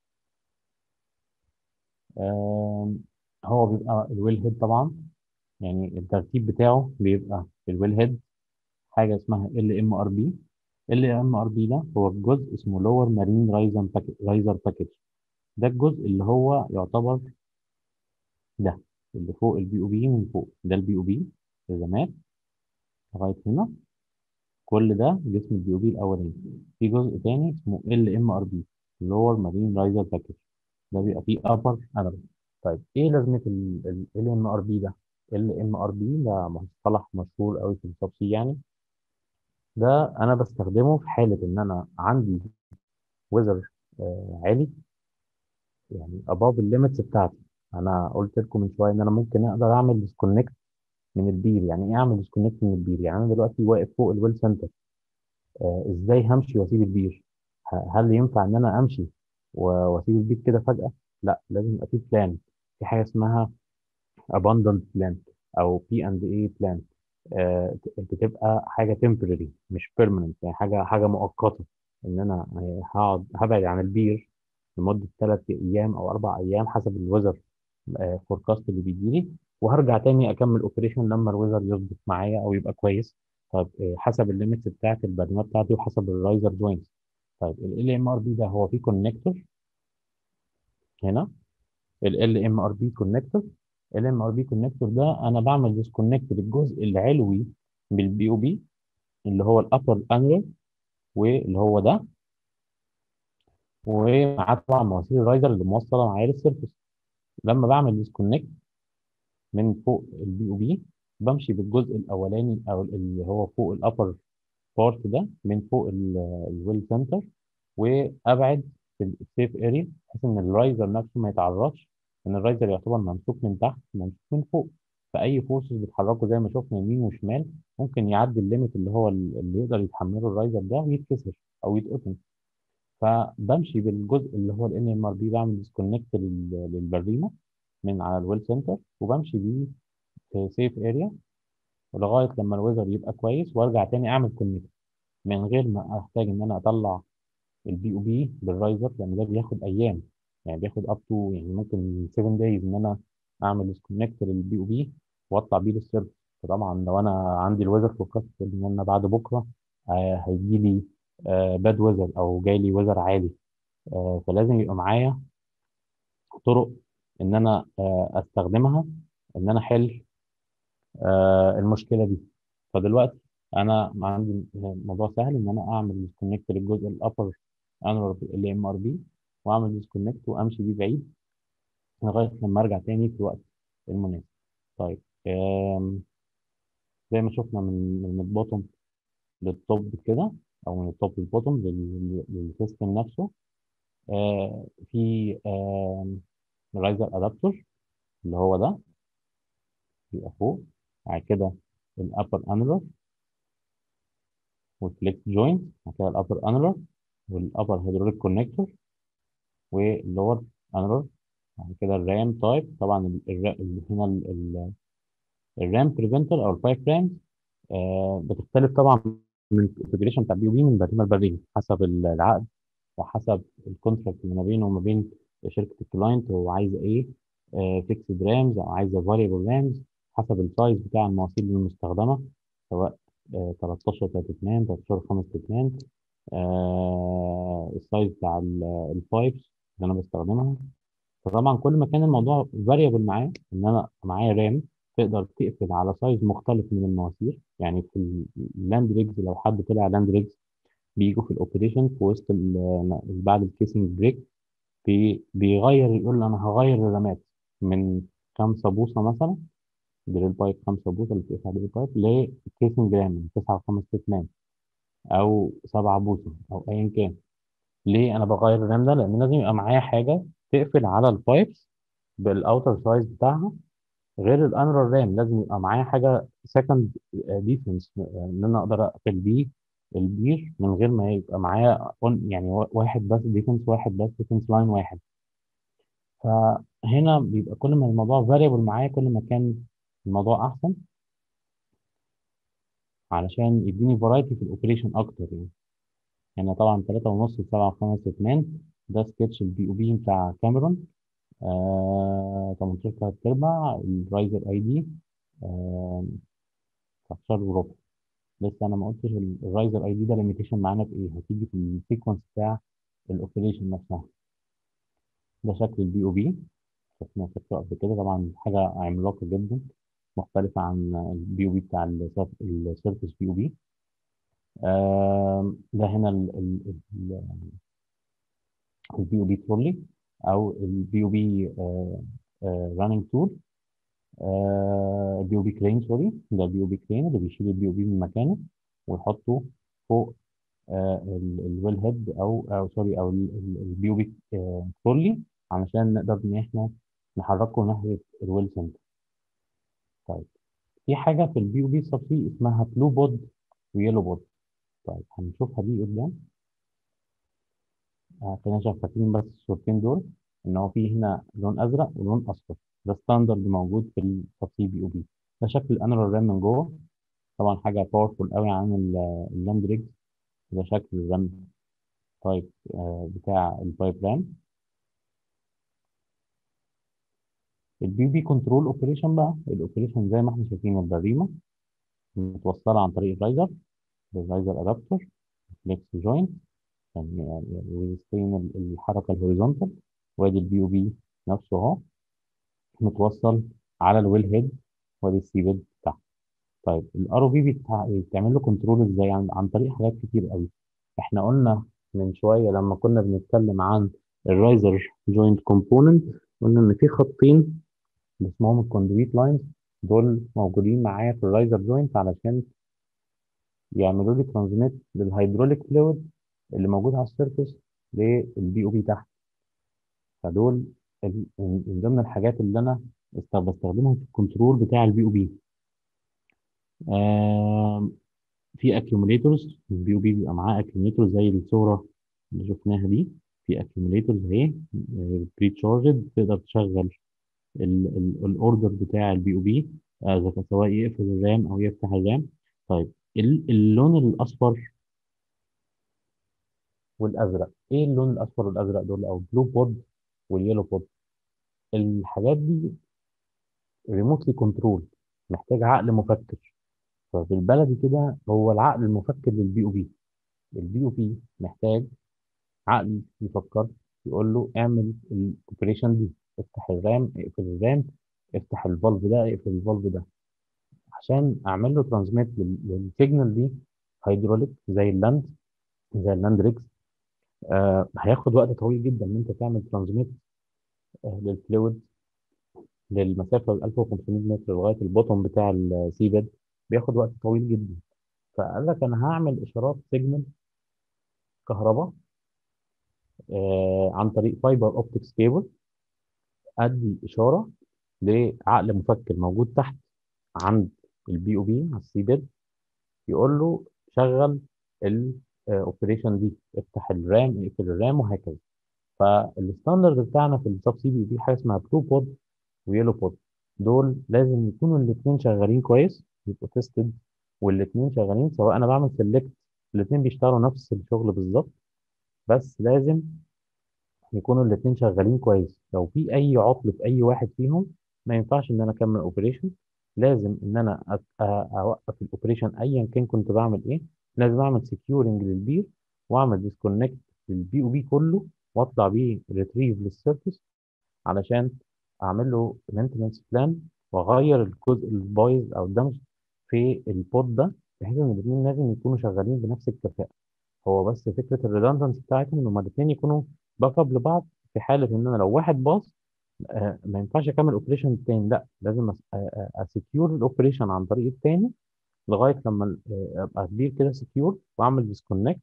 هو بيبقى الويل هيد طبعا، يعني الترتيب بتاعه بيبقى الويل هيد حاجه اسمها ال ام ار بي. ال ام ار بي ده هو الجزء اسمه لور مارين رايزر باكج. ده الجزء اللي هو يعتبر ده اللي فوق البي او بي. من فوق ده البي او بي الرماد لغايه هنا، كل ده جسم البي او بي الاولاني. في جزء تاني اسمه ال ام ار بي، لور مارين رايزر باكج. ده بيبقى فيه ابر انر. طيب ايه لازمه ال ام ار بي ده؟ ال ام ار بي ده مصطلح مشهور قوي في التوصيل يعني. ده انا بستخدمه في حاله ان انا عندي ويزر عالي، يعني above الليميتس بتاعتي. انا قلت لكم من شويه ان انا ممكن اقدر اعمل ديسكونكت من البير. يعني ايه اعمل ديسكونكت من البير؟ يعني انا دلوقتي واقف فوق الويل سنتر، ازاي همشي واسيب البير؟ هل ينفع ان انا امشي واسيب البير كده فجاه؟ لا، لازم يبقى في بلان. في حاجه اسمها abandoned plan او بي اند اي بلان. بتبقى حاجه temporary مش permanent، يعني حاجه مؤقته. ان انا هقعد هبعد عن البير لمده 3 ايام او 4 ايام حسب الويذر فوركاست اللي بيجي لي، وهرجع تاني اكمل اوبريشن لما الويذر يظبط معايا او يبقى كويس. طيب حسب الليميتس بتاعت البرنامج بتاعتي وحسب الرايزر جوينتس. طيب ال ام ار بي ده هو فيه كونكتور هنا، ال ام ار بي كونكتور. ال ام ار بي كونكتور ده انا بعمل ديسكونكت للجزء العلوي بالبي او بي اللي هو الابر انرال، واللي هو ده، ومعاه طبعا مواسير الرايزر اللي موصله معايا للسيرفس. لما بعمل ديسكونكت من فوق البي او بي بمشي بالجزء الاولاني او اللي هو فوق الابر بارت ده من فوق الويل سنتر، وابعد في السيف اريا بحيث ان الرايزر نفسه ما يتعرضش. ان الرايزر يعتبر ممسوك من تحت ممسوك من فوق، فاي فورسز بتحركه زي ما شفنا يمين وشمال ممكن يعدي الليميت اللي هو اللي يقدر يتحمله الرايزر ده ويتكسر او يتقطم. فبمشي بالجزء اللي هو الان ام ار بي، بعمل ديسكونكت للبريمه من على الويل سنتر، وبمشي بيه في سيف اريا لغايه لما الويزر يبقى كويس، وارجع تاني اعمل كونكت من غير ما احتاج ان انا اطلع البي او بي بالرايزر، لان ده بياخد ايام. يعني بياخد اب تو، يعني ممكن 7 دايز ان انا اعمل ديسكونكت للبي او بي واطلع بيه للسيرفر. فطبعا لو انا عندي الويزر فوكس ان انا بعد بكره هيجي لي باد ويزر او جاي لي ويزر عالي، فلازم يبقى معايا طرق ان انا استخدمها ان انا احل المشكله دي. فدلوقتي انا عندي موضوع سهل ان انا اعمل ديسكونكت للجزء الابر انر ام ار بي، واعمل ديسكونكت وامشي بيه بعيد لغايه لما ارجع تاني في الوقت المناسب. طيب زي ما شفنا من البوتوم للتوب كده، او من التوب للبوتوم للسيستم نفسه، في رايزر ادابتور اللي هو ده بيبقى فوق. بعد كده الابر انر والفليكس جوينت، بعد كده الابر انر والابر هيدروليك كونكتور واللور انر. بعد كده الرام تايب، طبعا هنا الرام بريفنتر او البايب رام بتختلف طبعا من الكونفجريشن بتاع البي او بي من بريمه لبريمه حسب العقد وحسب الكونتراكت اللي ما بينه وما بين شركه الكلاينت. هو عايز ايه، فيكسد رامز او عايزه فاريبل رامز، حسب السايز بتاع المواسير المستخدمه، سواء 13 32 13 5 السايز بتاع البايبس اللي انا بستخدمها. فطبعا كل ما كان الموضوع فاريبل معايا ان انا معايا رام تقدر تقفل على سايز مختلف من المواسير. يعني في اللاند ريجز لو حد طلع لاند ريجز بيجوا في الاوبريشن في وسط بعد الكيسنج بريك بيغير، يقول انا هغير الرامات من 5 بوصه مثلا، دريل بايب 5 بوصه اللي بتقفل على دريل بايب، لكيسنج رام من 9 و5 اتنين او 7 بوصه او ايا كان. ليه انا بغير الرام ده؟ لان لازم يبقى معايا حاجه تقفل على البايبس بالاوتر سايز بتاعها. غير الانرال رام لازم يبقى معايا حاجه سكند ديفنس ان انا اقدر اقفل بيه البير من غير ما يبقى معايا يعني واحد بس ديفنس، واحد بس ديفنس لاين واحد. فهنا بيبقى كل ما الموضوع فاريبل معايا كل ما كان الموضوع احسن، علشان يديني فرايتي في الاوبريشن اكتر يعني. يعني طبعا 3 ونص 7 5 2 ده سكتش البي او بي بتاع كاميرون. 18 3 ارباع الرايزر اي دي 19 وربع. لسه انا ما قلتش الرايزر اي دي ده ليميتيشن معانا في ايه، هتيجي في السيكونس بتاع الاوبريشن نفسها. ده شكل البي او بي، شفنا شكله قبل كده، طبعا حاجه عملاقه جدا مختلفه عن البي او بي بتاع السيرفس بي او بي. ده هنا البي او بي ترولي او البي او بي راننج تول. البي او بي كرين، سوري، ده البي او بي كرين اللي بيشيل البي او بي من مكانه ويحطه فوق الويل هيد او سوري او البي او بي ترولي، علشان نقدر ان احنا نحركه ناحيه الويل سنتر. طيب في حاجه في البي او بي سبسي اسمها بلو بود ويلو بود. طيب هنشوفها دي قدام. خلينا نشوف فاكرين بس الصورتين دول، ان هو في هنا لون ازرق ولون اصفر. ده ستاندرد موجود في السبسي بي او بي. ده شكل الانرال رام من جوه، طبعا حاجه باورفول قوي عن اللاند ريج. ده شكل الرام تايب بتاع البايب رام. البي بي كنترول اوبريشن بقى، الاوبريشن زي ما احنا شايفين البريمه متوصله عن طريق الرايزر بالرايزر ادابتور فليكس جوينت، يعني ويستين الحركه الهوريزونتال. وادي البي او بي نفسه اهو متوصل على الويل هيد، وادي السي بيد بتاعه. طيب الار او بي بتعمل له كنترول ازاي؟ عن طريق حاجات كتير قوي. احنا قلنا من شويه لما كنا بنتكلم عن الرايزر جوينت كومبوننت، قلنا ان في خطين اللي اسمهم الكوندويت لاينز، دول موجودين معايا في الرايزر جوينت علشان يعملوا لي ترانزميت للهيدروليك فلويد اللي موجود على السيرفيس للبي او بي تحت. فدول من ضمن الحاجات اللي انا بستخدمها في الكنترول بتاع البي او بي. في اكيوميليتورز، البي او بي بيبقى معاه اكيوميليتور زي الصوره اللي شفناها دي. في اكيوميليتورز اهي بري تشارجد، تقدر تشغل الاوردر بتاع البي او بي إذا كان سواء يقفل الرام او يفتح الرام. طيب اللون الاصفر والازرق، ايه اللون الاصفر والازرق دول؟ او البلو بود واليلو بود، الحاجات دي ريموتلي كنترول، محتاج عقل مفكر. ففي البلدي كده هو العقل المفكر للبي او بي. البي او بي محتاج عقل يفكر، يقول له اعمل الاوبريشن دي، افتح الرام، اقفل الرام، افتح الفالف ده، اقفل الفالف ده، عشان اعمل له ترانسميت للسيجنال دي. هيدروليك زي اللاند ريكس. هياخد وقت طويل جدا ان انت تعمل ترانسميت للفلويد للمسافه 1500 متر لغايه البوتوم بتاع السي بيد، بياخد وقت طويل جدا. فقال لك انا هعمل اشارات سيجنال كهرباء عن طريق فايبر اوبتكس كيبل، ادي اشاره لعقل مفكر موجود تحت عند البي او بي على السي بيد، يقول له شغل الاوبريشن دي، افتح الرام، اقفل الرام، وهكذا. فالستاندرد بتاعنا في السب سي بي حاجه اسمها بلو بود ويلو بود. دول لازم يكونوا الاثنين شغالين كويس، يبقوا تيستد، والاثنين شغالين سواء انا بعمل سيلكت، الاثنين بيشتغلوا نفس الشغل بالظبط، بس لازم يكونوا الاثنين شغالين كويس. لو في اي عطل في اي واحد فيهم ما ينفعش ان انا اكمل اوبريشن. لازم ان انا اوقف الاوبريشن ايا كان كنت بعمل ايه. لازم اعمل سكيورنج للبير، واعمل ديسكونكت للبي او بي كله، واطلع بيه ريتريف للسيرفيس علشان اعمل له مينتنس بلان، واغير الجزء البايظ او الدمج في البود ده، بحيث ان الاثنين لازم يكونوا شغالين بنفس الكفاءه. هو بس فكره الريدندنس بتاعتهم ان هما الاثنين يكونوا باك اب لبعض، في حاله ان انا لو واحد باظ ما ينفعش اكمل اوبريشن التاني، لا لازم اسكيور الاوبريشن عن طريق التاني لغايه لما ابقى كبير كده سكيور، واعمل ديسكونكت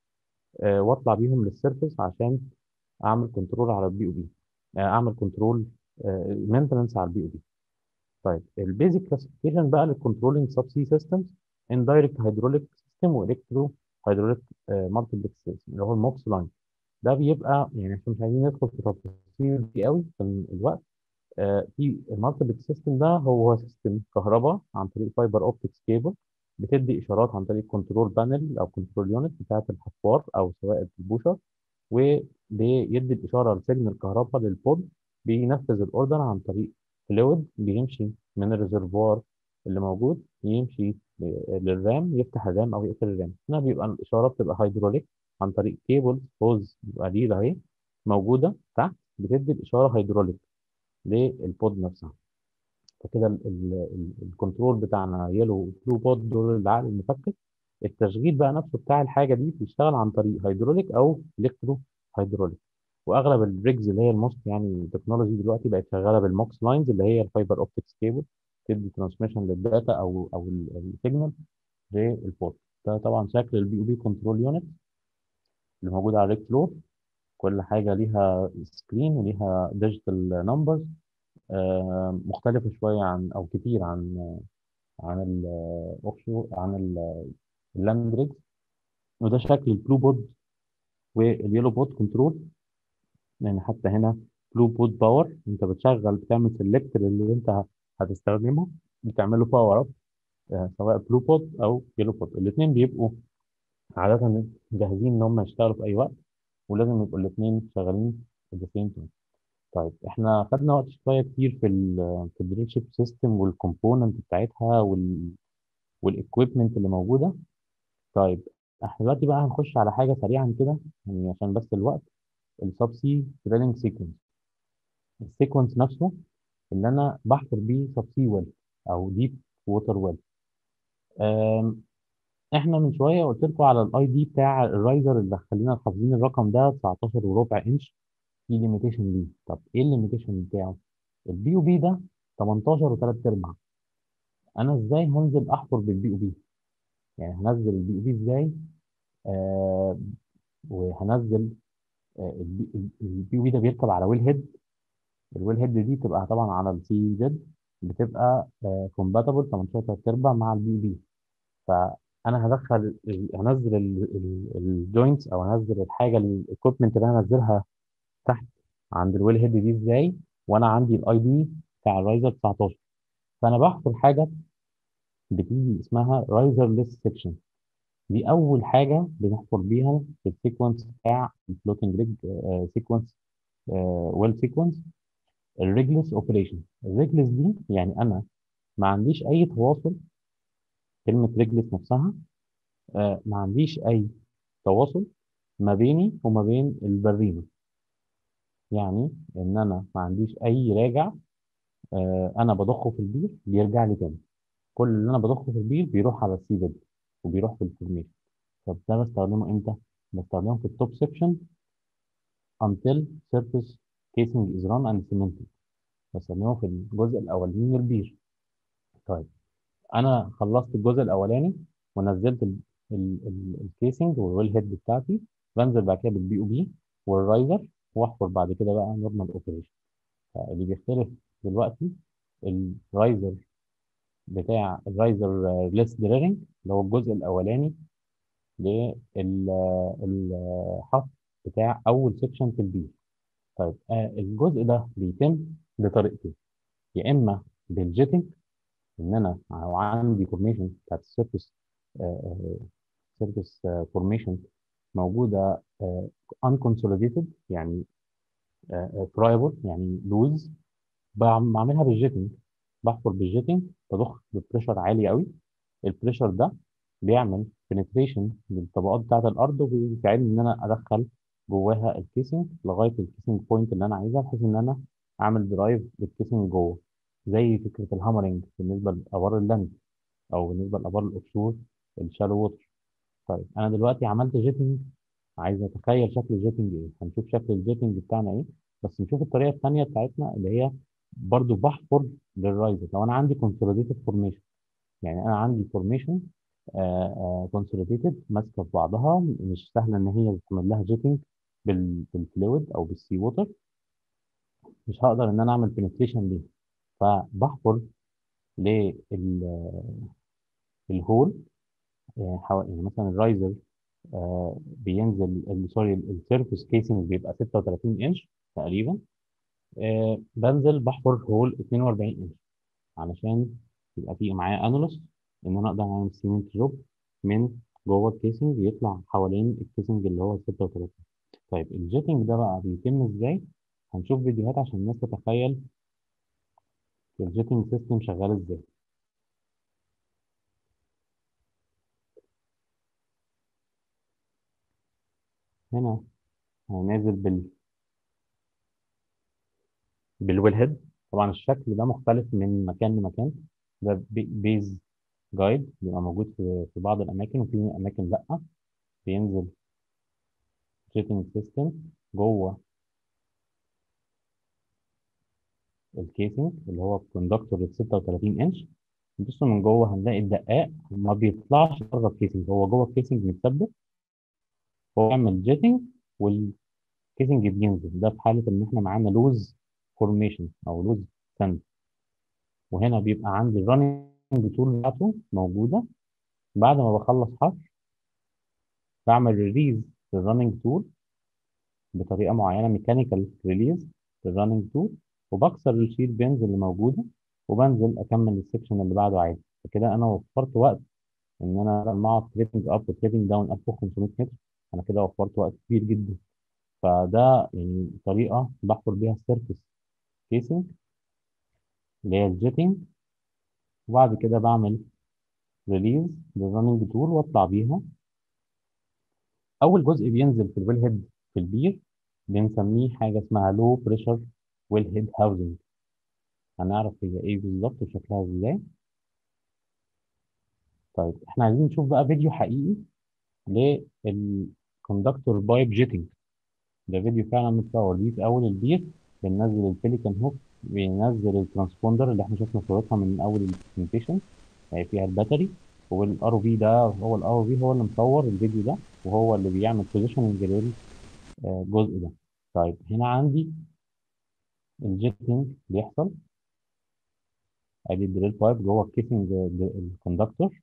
واطلع بيهم للسيرفيس عشان اعمل كنترول على البي او بي، اعمل كنترول مينتنس على البي او بي. طيب البيزك كلاسيفيكيشن بقى للكنترولينج سب سي سيستمز: اندايركت هيدروليك سيستم، والكترو هيدروليك مالتيبلكس سيستم اللي هو الموكس لاين. ده بيبقى يعني احنا مش عايزين ندخل في تفاصيل دي قوي عشان الوقت. في المالتيبلكس سيستم ده هو سيستم كهرباء عن طريق فايبر اوبتكس كيبل، بتدي اشارات عن طريق كنترول بانل او كنترول يونت بتاعه الحفار او سواء البوشر، وبيدي الاشاره لسيجنال كهرباء للبود، بينفذ الاوردر عن طريق فلويد بيمشي من الريزرفوار اللي موجود، يمشي للرام، يفتح الرام او يقفل الرام. هنا بيبقى الاشاره بتبقى هيدروليك عن طريق كيبل هوز، بيبقى دي اهي موجوده تحت، بتدي الاشاره هيدروليك للبود نفسها. فكده الكنترول بتاعنا يلو وبلو بود دول العقل المفكر. التشغيل بقى نفسه بتاع الحاجه دي بيشتغل عن طريق هيدروليك او الكترو هيدروليك. واغلب الريجز اللي هي الموست يعني تكنولوجي دلوقتي بقت شغاله بالموكس لاينز اللي هي الفايبر اوبتكس كيبل، تدي ترانسميشن للداتا او السيجنال للبورت. ده طبعا شكل البي او بي كنترول يونت اللي موجود على الريك فلور. كل حاجه ليها سكرين وليها ديجيتال نمبرز، مختلفه شويه عن او كتير عن الاوفشور، عن اللاند ريجز. وده شكل البلو بود واليلو بود كنترول. يعني حتى هنا بلو بود باور، انت بتعمل سيلكت للي انت هتستخدمه، بتعمله باور اب، سواء بلو بود او يلو بود. الاثنين بيبقوا عاده جاهزين ان هم يشتغلوا في اي وقت، ولازم يبقوا الاثنين شغالين at the same time. طيب احنا خدنا وقت شويه كتير في الدريل شيب سيستم والكومبوننت بتاعتها والاكويبمنت اللي موجوده. طيب احنا دلوقتي بقى هنخش على حاجه سريعا كده يعني عشان بس الوقت: السب سي دريلنج سيكونس. السيكونس نفسه اللي انا بحفر بيه سب سي ويل او ديب ووتر ويل. احنا من شويه قلت لكم على الاي دي بتاع الرايزر اللي خلينا حافظين الرقم ده 19 وربع انش، في ليميتيشن ليه. طب ايه الليميتيشن بتاعه؟ البي او بي ده 18 و3 ارباع. انا ازاي هنزل احفر بالبي او بي؟ يعني هنزل البي او بي ازاي؟ آه وهنزل البي او بي ده بيركب على ويل هيد. الويل هيد دي تبقى طبعا على السي زد، بتبقى كومباتبل 18 ارباع مع البي او بي. فانا هنزل الجوينتس او هنزل الحاجه الايكويبمنت اللي انا هنزلها تحت عند الويل هيد دي ازاي وانا عندي الاي دي بتاع الرايزر 19؟ فانا بحفر حاجه بتيجي اسمها رايزرلس سيكشن. دي اول حاجه بنحفر بيها في السيكونس بتاع الفلوتنج ريج سيكونس، ويل سيكونس. الريجلس اوبريشن، الريجلس دي يعني انا ما عنديش اي تواصل. كلمه ريجلس نفسها ما عنديش اي تواصل ما بيني وما بين البريمه. يعني ان انا ما عنديش اي راجع انا بضخه في البير بيرجع لي تاني. كل اللي انا بضخه في البير بيروح على السي بيد وبيروح في الفورميشن. طب ده بستخدمه امتى؟ بستخدمه في التوب سيكشن until surface casing is run and cemented. بستخدمه في الجزء الاولاني من البير. طيب انا خلصت الجزء الاولاني ونزلت الكيسنج والويل هيد بتاعتي. بنزل بعد كده بالبي او بي والرايزر واحفر بعد كده بقى نورمال اوبريشن. اللي بيختلف دلوقتي الرايزر بتاع الرايزر ليس دريلنج اللي هو الجزء الاولاني للحفر بتاع اول سيكشن في البير. طيب الجزء ده بيتم بطريقتين. يا اما بالجيتنج، ان انا لو عندي فورميشن بتاعت السيرفيس، سيرفيس فورميشن موجوده unconsolidated، يعني فرايبل يعني لوز، بعملها بالجيتنج. بحفر بالجيتنج، بضخ ببريشر عالي قوي. البريشر ده بيعمل بنتريشن للطبقات بتاعت الارض وبيساعدني ان انا ادخل جواها الكيسنج لغايه الكيسنج بوينت اللي انا عايزها، بحيث ان انا اعمل درايف للكيسنج جوه. زي فكره الهامرنج بالنسبه لابار اللاند، او بالنسبه لابار الاوفشور الشالو ووتر. طيب انا دلوقتي عملت جيتنج، عايز اتخيل شكل الجيتنج ايه. هنشوف شكل الجيتنج بتاعنا ايه، بس نشوف الطريقه الثانيه بتاعتنا اللي هي برضو بحفر للرايزر. لو انا عندي كونسوليديتد فورميشن، يعني انا عندي فورميشن كونسوليديتد ماسكه في بعضها، مش سهله ان هي تعمل لها جيتنج بالفلويد او بالسي ووتر، مش هقدر ان انا اعمل بنتريشن ليها. فبحفر للهول، يعني مثلا الرايزر بينزل سوري السيرفيس كيسنج بيبقى 36 انش تقريبا. بنزل بحفر هول 42 انش علشان يبقى في معايا انولس ان انا اقدر اعمل سيمنت جوب من جوه الكيسنج يطلع حوالين الكيسنج اللي هو 36. طيب الجيتنج ده بقى بيتم ازاي؟ هنشوف فيديوهات عشان الناس تتخيل الجيتنج سيستم شغال ازاي. هنا هننزل بالويل هيد. طبعا الشكل ده مختلف من مكان لمكان. ده بيز جايد بيبقى موجود في بعض الاماكن، وفي اماكن لا. بينزل جيتنج سيستم جوه الكيسنج اللي هو الكوندكتور ال 36 انش. بصوا من جوه هنلاقي الدقاق ما بيطلعش بره الكيسنج، هو جوه الكيسنج متثبت. هو بيعمل جيتنج والكيسنج بينزل. ده في حاله ان احنا معانا لوز فورميشن او لوز ساند. وهنا بيبقى عندي الرننج تول بتاعته موجوده. بعد ما بخلص حفر بعمل ريليز للرننج تول بطريقه معينه، ميكانيكال ريليز للرننج تول، وبكسر الشيل بينز اللي موجوده وبنزل اكمل السكشن اللي بعده عادي. فكده انا وفرت وقت. ان انا لما اقعد تريبنج اب وتريبنج داون 1500 متر، انا كده وفرت وقت كبير جدا. فده يعني طريقه بحفر بيها السيرفيس كيسنج اللي هي الجيتنج. وبعد كده بعمل ريليز للرننج تول واطلع بيها. اول جزء بينزل في الويل هيد في البير بنسميه حاجه اسمها لو بريشر ويل هيد هاوزنج. هنعرف هي ايه بالظبط وشكلها ازاي. طيب احنا عايزين نشوف بقى فيديو حقيقي للكوندكتور بايب جيتنج. ده فيديو فعلا متصور بيه في اول البير. بننزل البليكان هوك، بينزل الترانسبوندر اللي احنا شفنا صورتها من اول البرزنتيشن، يعني فيها الباتري. والار او في ده هو الار او في هو اللي مصور الفيديو ده، وهو اللي بيعمل بوزيشننج للجزء ده. طيب هنا عندي الجيتنج بيحصل. ادي الدريل بايب جوه الكيسنج الكوندكتور.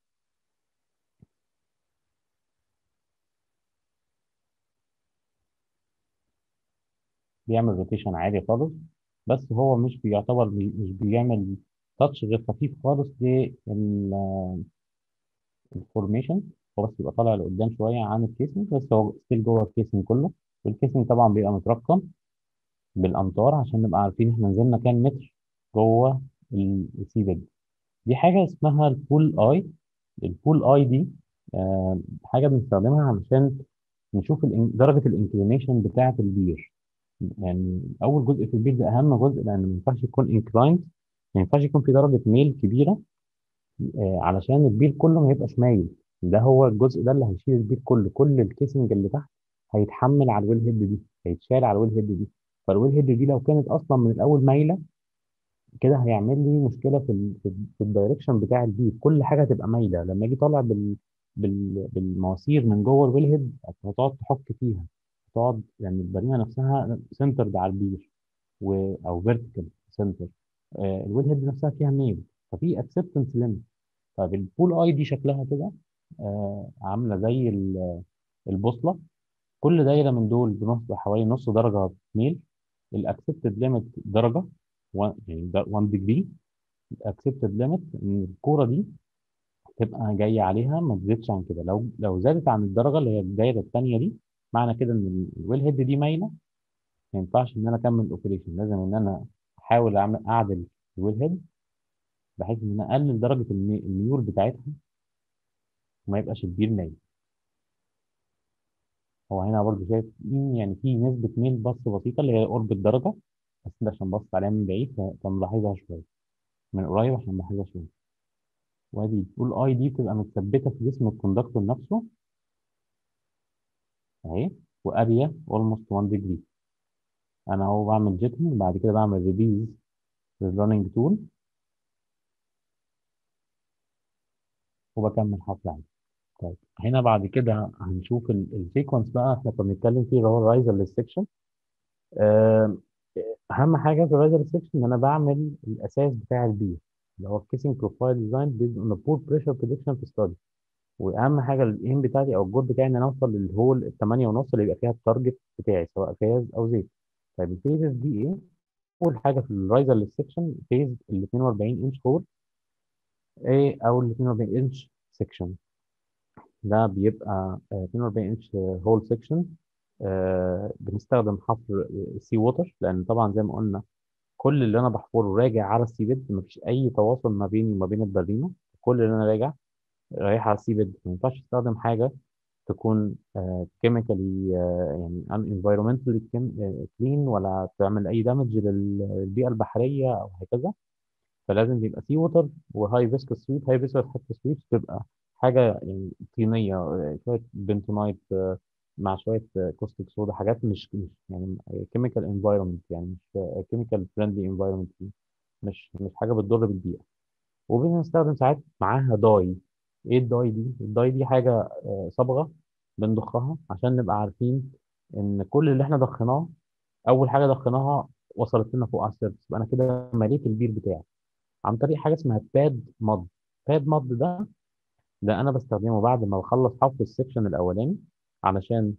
بيعمل روتيشن عادي خالص، بس هو مش بيعتبر مش بيعمل تاتش غير خفيف خالص للفورميشن. هو بس يبقى طالع لقدام شويه عن الكيسنج، بس هو ستيل جوه الكيسنج كله. والكيسنج طبعا بيبقى مترقم بالامتار عشان نبقى عارفين احنا نزلنا كام متر جوه السي بيد. دي حاجه اسمها البول اي. البول اي دي حاجه بنستخدمها علشان نشوف درجه الانكلينيشن بتاعه البير. يعني اول جزء في البير ده اهم جزء، لان ما ينفعش يكون انكلايند، ما ينفعش يكون في درجه ميل كبيره علشان البير كله ما يبقاش مايل. ده هو الجزء ده اللي هيشيل البير كله، كل الكيسنج اللي تحت هيتحمل على الويل هيد دي، هيتشال على الويل هيد دي. فالويل هيد دي لو كانت اصلا من الاول مايله كده هيعمل لي مشكله في الدايركشن بتاع البير. كل حاجه هتبقى مايله لما اجي طالع بالمواسير من جوه الويل هيد، هتقعد تحك فيها، تقعد يعني البريمه نفسها سنترد على البير او فيرتيكال سنتر. الويل هيد نفسها فيها ميل، ففي اكسبتنس ليميت. طيب البول اي دي شكلها كده عامله زي البوصله. كل دايره من دول بنص حوالي نص درجه ميل. الاكسبتد ليميت درجه، يعني ده 1 ديجري. الاكسبتد ليميت ان الكوره دي تبقى جايه عليها ما تزيدش عن كده. لو زادت عن الدرجه اللي هي الدايره الثانيه دي، معنى كده ان الويل هيد دي مايله. ما ينفعش ان انا اكمل اوبريشن، لازم ان انا احاول اعدل الويل هيد بحيث ان انا اقلل درجه الميول بتاعتها وما يبقاش البير مايل. هو هنا برضه شايف يعني في نسبه ميل بس بسيطه اللي هي قرب الدرجه، بس ده عشان بص عليها من بعيد فملاحظها شويه، من قريب عشان ملاحظها شويه. وادي البول اي دي بتبقى متثبته في جسم الكوندكتور نفسه اهي، واريا اولموست 1 ديجري. انا اهو بعمل جيتنج، بعد كده بعمل ريليز للرننج تول وبكمل حفل عادي. طيب هنا بعد كده هنشوف السيكونس بقى احنا كنا بنتكلم فيه اللي هو الرايزر للسكشن. اهم حاجه في الرايزر للسكشن ان انا بعمل الاساس بتاع البير اللي هو الكيسنج بروفايل ديزاين بيزد اون بور بريشر بريدكشن في ستادي. واهم حاجه الايم بتاعتي او الجول بتاعي ان انا اوصل للهول ال 8 ونص اللي يبقى فيها التارجت بتاعي سواء فاز او زيت. طيب الفيزز دي ايه؟ اول حاجه في الرايزر للسكشن فيز ال 42 انش هول ايه، او ال 42 انش سكشن. ده بيبقى 42 انش هول سكشن. بنستخدم حفر سي ووتر، لان طبعا زي ما قلنا كل اللي انا بحفره راجع على السي بيد، مفيش اي تواصل ما بيني وما بين البريمه. كل اللي انا رايح على السي بيد. ما ينفعش استخدم حاجه تكون كيميكالي يعني ان انفايرمنتالي كلين، ولا تعمل اي دامج للبيئه البحريه او هكذا. فلازم يبقى سي ووتر وهاي فيسكس سويت. هاي فيسكس حتى سويت تبقى حاجه يعني طينيه، شويه بنتونايت مع شويه كوستيك صودا، حاجات مش يعني كيميكال انفايرمنت، يعني مش كيميكال فريندلي انفايرمنت، مش حاجه بتضر بالبيئه. وبنستخدم ساعات معاها داي. ايه الداي دي؟ الداي دي حاجه صبغه بنضخها عشان نبقى عارفين ان كل اللي احنا ضخناه، اول حاجه ضخناها وصلت لنا فوق على السيرفس، يبقى انا كده مليت البير بتاعي عن طريق حاجه اسمها باد مض. باد مض ده انا بستخدمه بعد ما بخلص حفر السكشن الاولاني علشان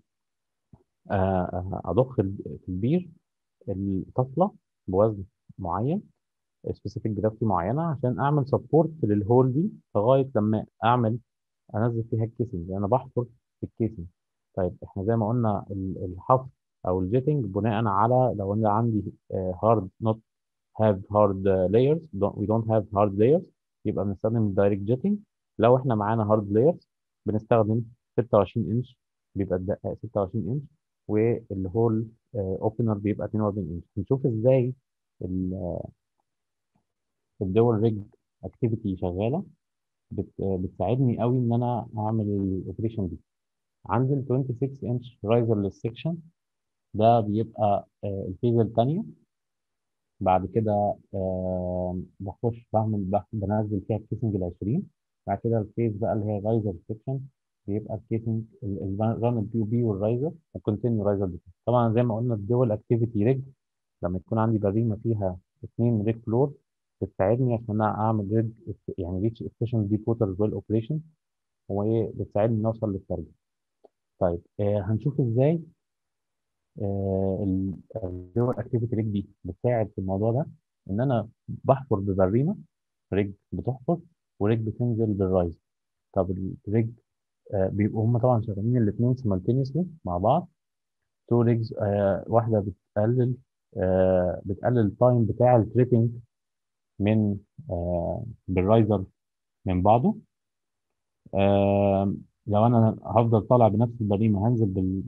اضخ في البير الطفله بوزن معين، سبيسيفيك جرافيتي معينه، عشان اعمل سبورت للهول دي لغايه لما انزل فيها الكيسنج. انا بحفر في الكيسنج. طيب احنا زي ما قلنا الحفر او الجيتنج بناء على لو انا عندي هارد نوت have hard layers. we don't have hard layers يبقى بنستخدم direct jetting. لو احنا معانا hard layers بنستخدم 26 انش، بيبقى الدقة 26 انش، والهول اوبنر بيبقى 42 انش. نشوف ازاي الدول ريج اكتيفيتي شغاله بتساعدني قوي ان انا اعمل الاوبريشن دي. عندي ال 26 انش رايزر للسكشن، ده بيبقى الفيزا الثانيه. بعد كده بخش بنزل فيها الكيسنج ال 20. بعد كده الفيز بقى اللي هي رايزر سيكشن، بيبقى الكيسنج الران البي او بي والرايزر والكونتينيو رايزر دي. طبعا زي ما قلنا الدول اكتيفيتي ريج لما يكون عندي بريمه فيها اثنين ريج فلور بتساعدني عشان انا اعمل ريج يعني ريتش افيشنت دي بوتر ويل اوبريشن، وبتساعدني نوصل للتارجت. طيب هنشوف ازاي الدول اكتيفيتي ريك دي بتساعد في الموضوع ده. ان انا بحفر ببريمه رجل بتحفر ورجل بتنزل بالرايز. طب الرجل بيبقوا هم طبعا شغالين الاثنين سيمالتينيسلي مع بعض. تو ريجز، واحده بتقلل التايم بتاع التريبنج من بالرايزر من بعضه. لو انا هفضل طالع بنفس البريمه هنزل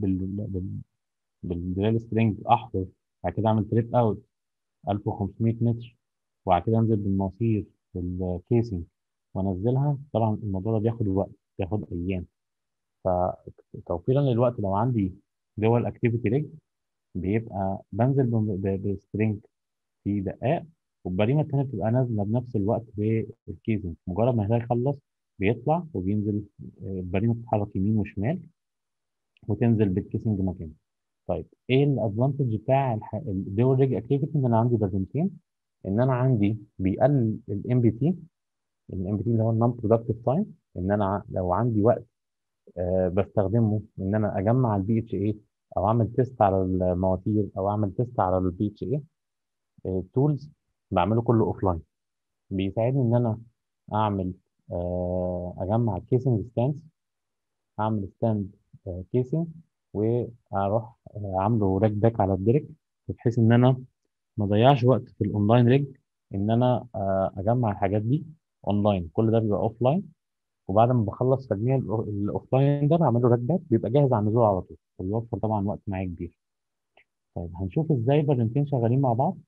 بالدريل سترينج احفر، بعد كده اعمل تريب اوت 1500 متر، وبعد كده انزل بالمواسير بالكيسنج وانزلها. طبعا الموضوع ده بياخد وقت، بياخد ايام. فتوفيرا للوقت لو عندي دول اكتيفيتي ريج بيبقى بنزل بسترينج في دقائق، والبريمه التانيه بتبقى نازله بنفس الوقت بالكيسنج. مجرد ما ده يخلص بيطلع وبينزل. البريمه بتتحرك يمين وشمال وتنزل بالكيسنج مكانه. طيب ايه الادفانتج بتاع الدول ريج اكتيفيتي؟ ان انا عندي بريمتين، ان انا عندي بيقلل الام بي تي. الام بي تي اللي هو النون برودكتيف تايم، ان انا لو عندي وقت بستخدمه ان انا اجمع البي اتش اي، او اعمل تيست على المواتير، او اعمل تيست على البي اتش اي تولز، بعمله كله اوف لاين. بيساعدني ان انا اعمل اجمع كيسنج ستاندز، اعمل ستاند كيسنج، واروح عامله راك باك على الديرك، بحيث ان انا ما اضيعش وقت في الاونلاين ريج، ان انا اجمع الحاجات دي اونلاين. كل ده بيبقى اوف لاين، وبعد ما بخلص تجميع الاوف لاين ده بعمله راك باك، بيبقى جاهز على النزول على طول، وبيوفر طبعا وقت معايا كبير. طيب هنشوف ازاي برنتين شغالين مع بعض.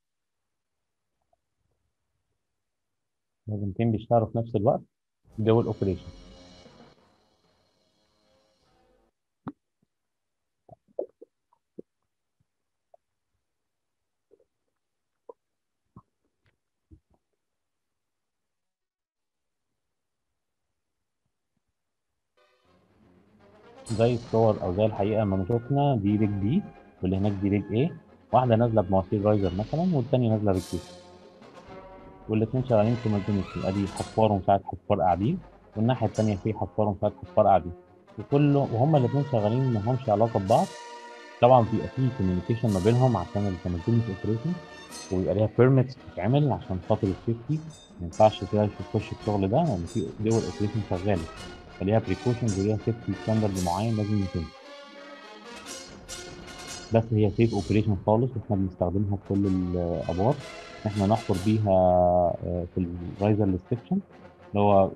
برنتين بيشتغلوا في نفس الوقت، دول اوبريشن. زي الصور او زي الحقيقه ما شفنا، دي ريج بي واللي هناك دي ريج ايه. واحده نازله بمواسير رايزر مثلا، والتانيه نازله بالكيس، والاثنين شغالين سيمultaneously. ادي حفار ومساعد حفار قاعدين، والناحيه التانيه في حفار ومساعد حفار قاعدين، وهما الاثنين شغالين ما همش علاقه ببعض. طبعا بيبقى في كوميونيكيشن ما بينهم عشان السيمultaneous اوبريشن، ويبقى ليها بيرميتس بتتعمل عشان خاطر السيفتي. ما ينفعش كده يخش الشغل ده لان في دول اوبريشن شغاله، فليها بريكوشنز وليها سيفتي ستاندرد معين لازم يتم. بس هي سيف اوبريشن خالص، واحنا بنستخدمها في كل الابار. احنا نحفر بيها في الرايزر سيكشن، اللي هو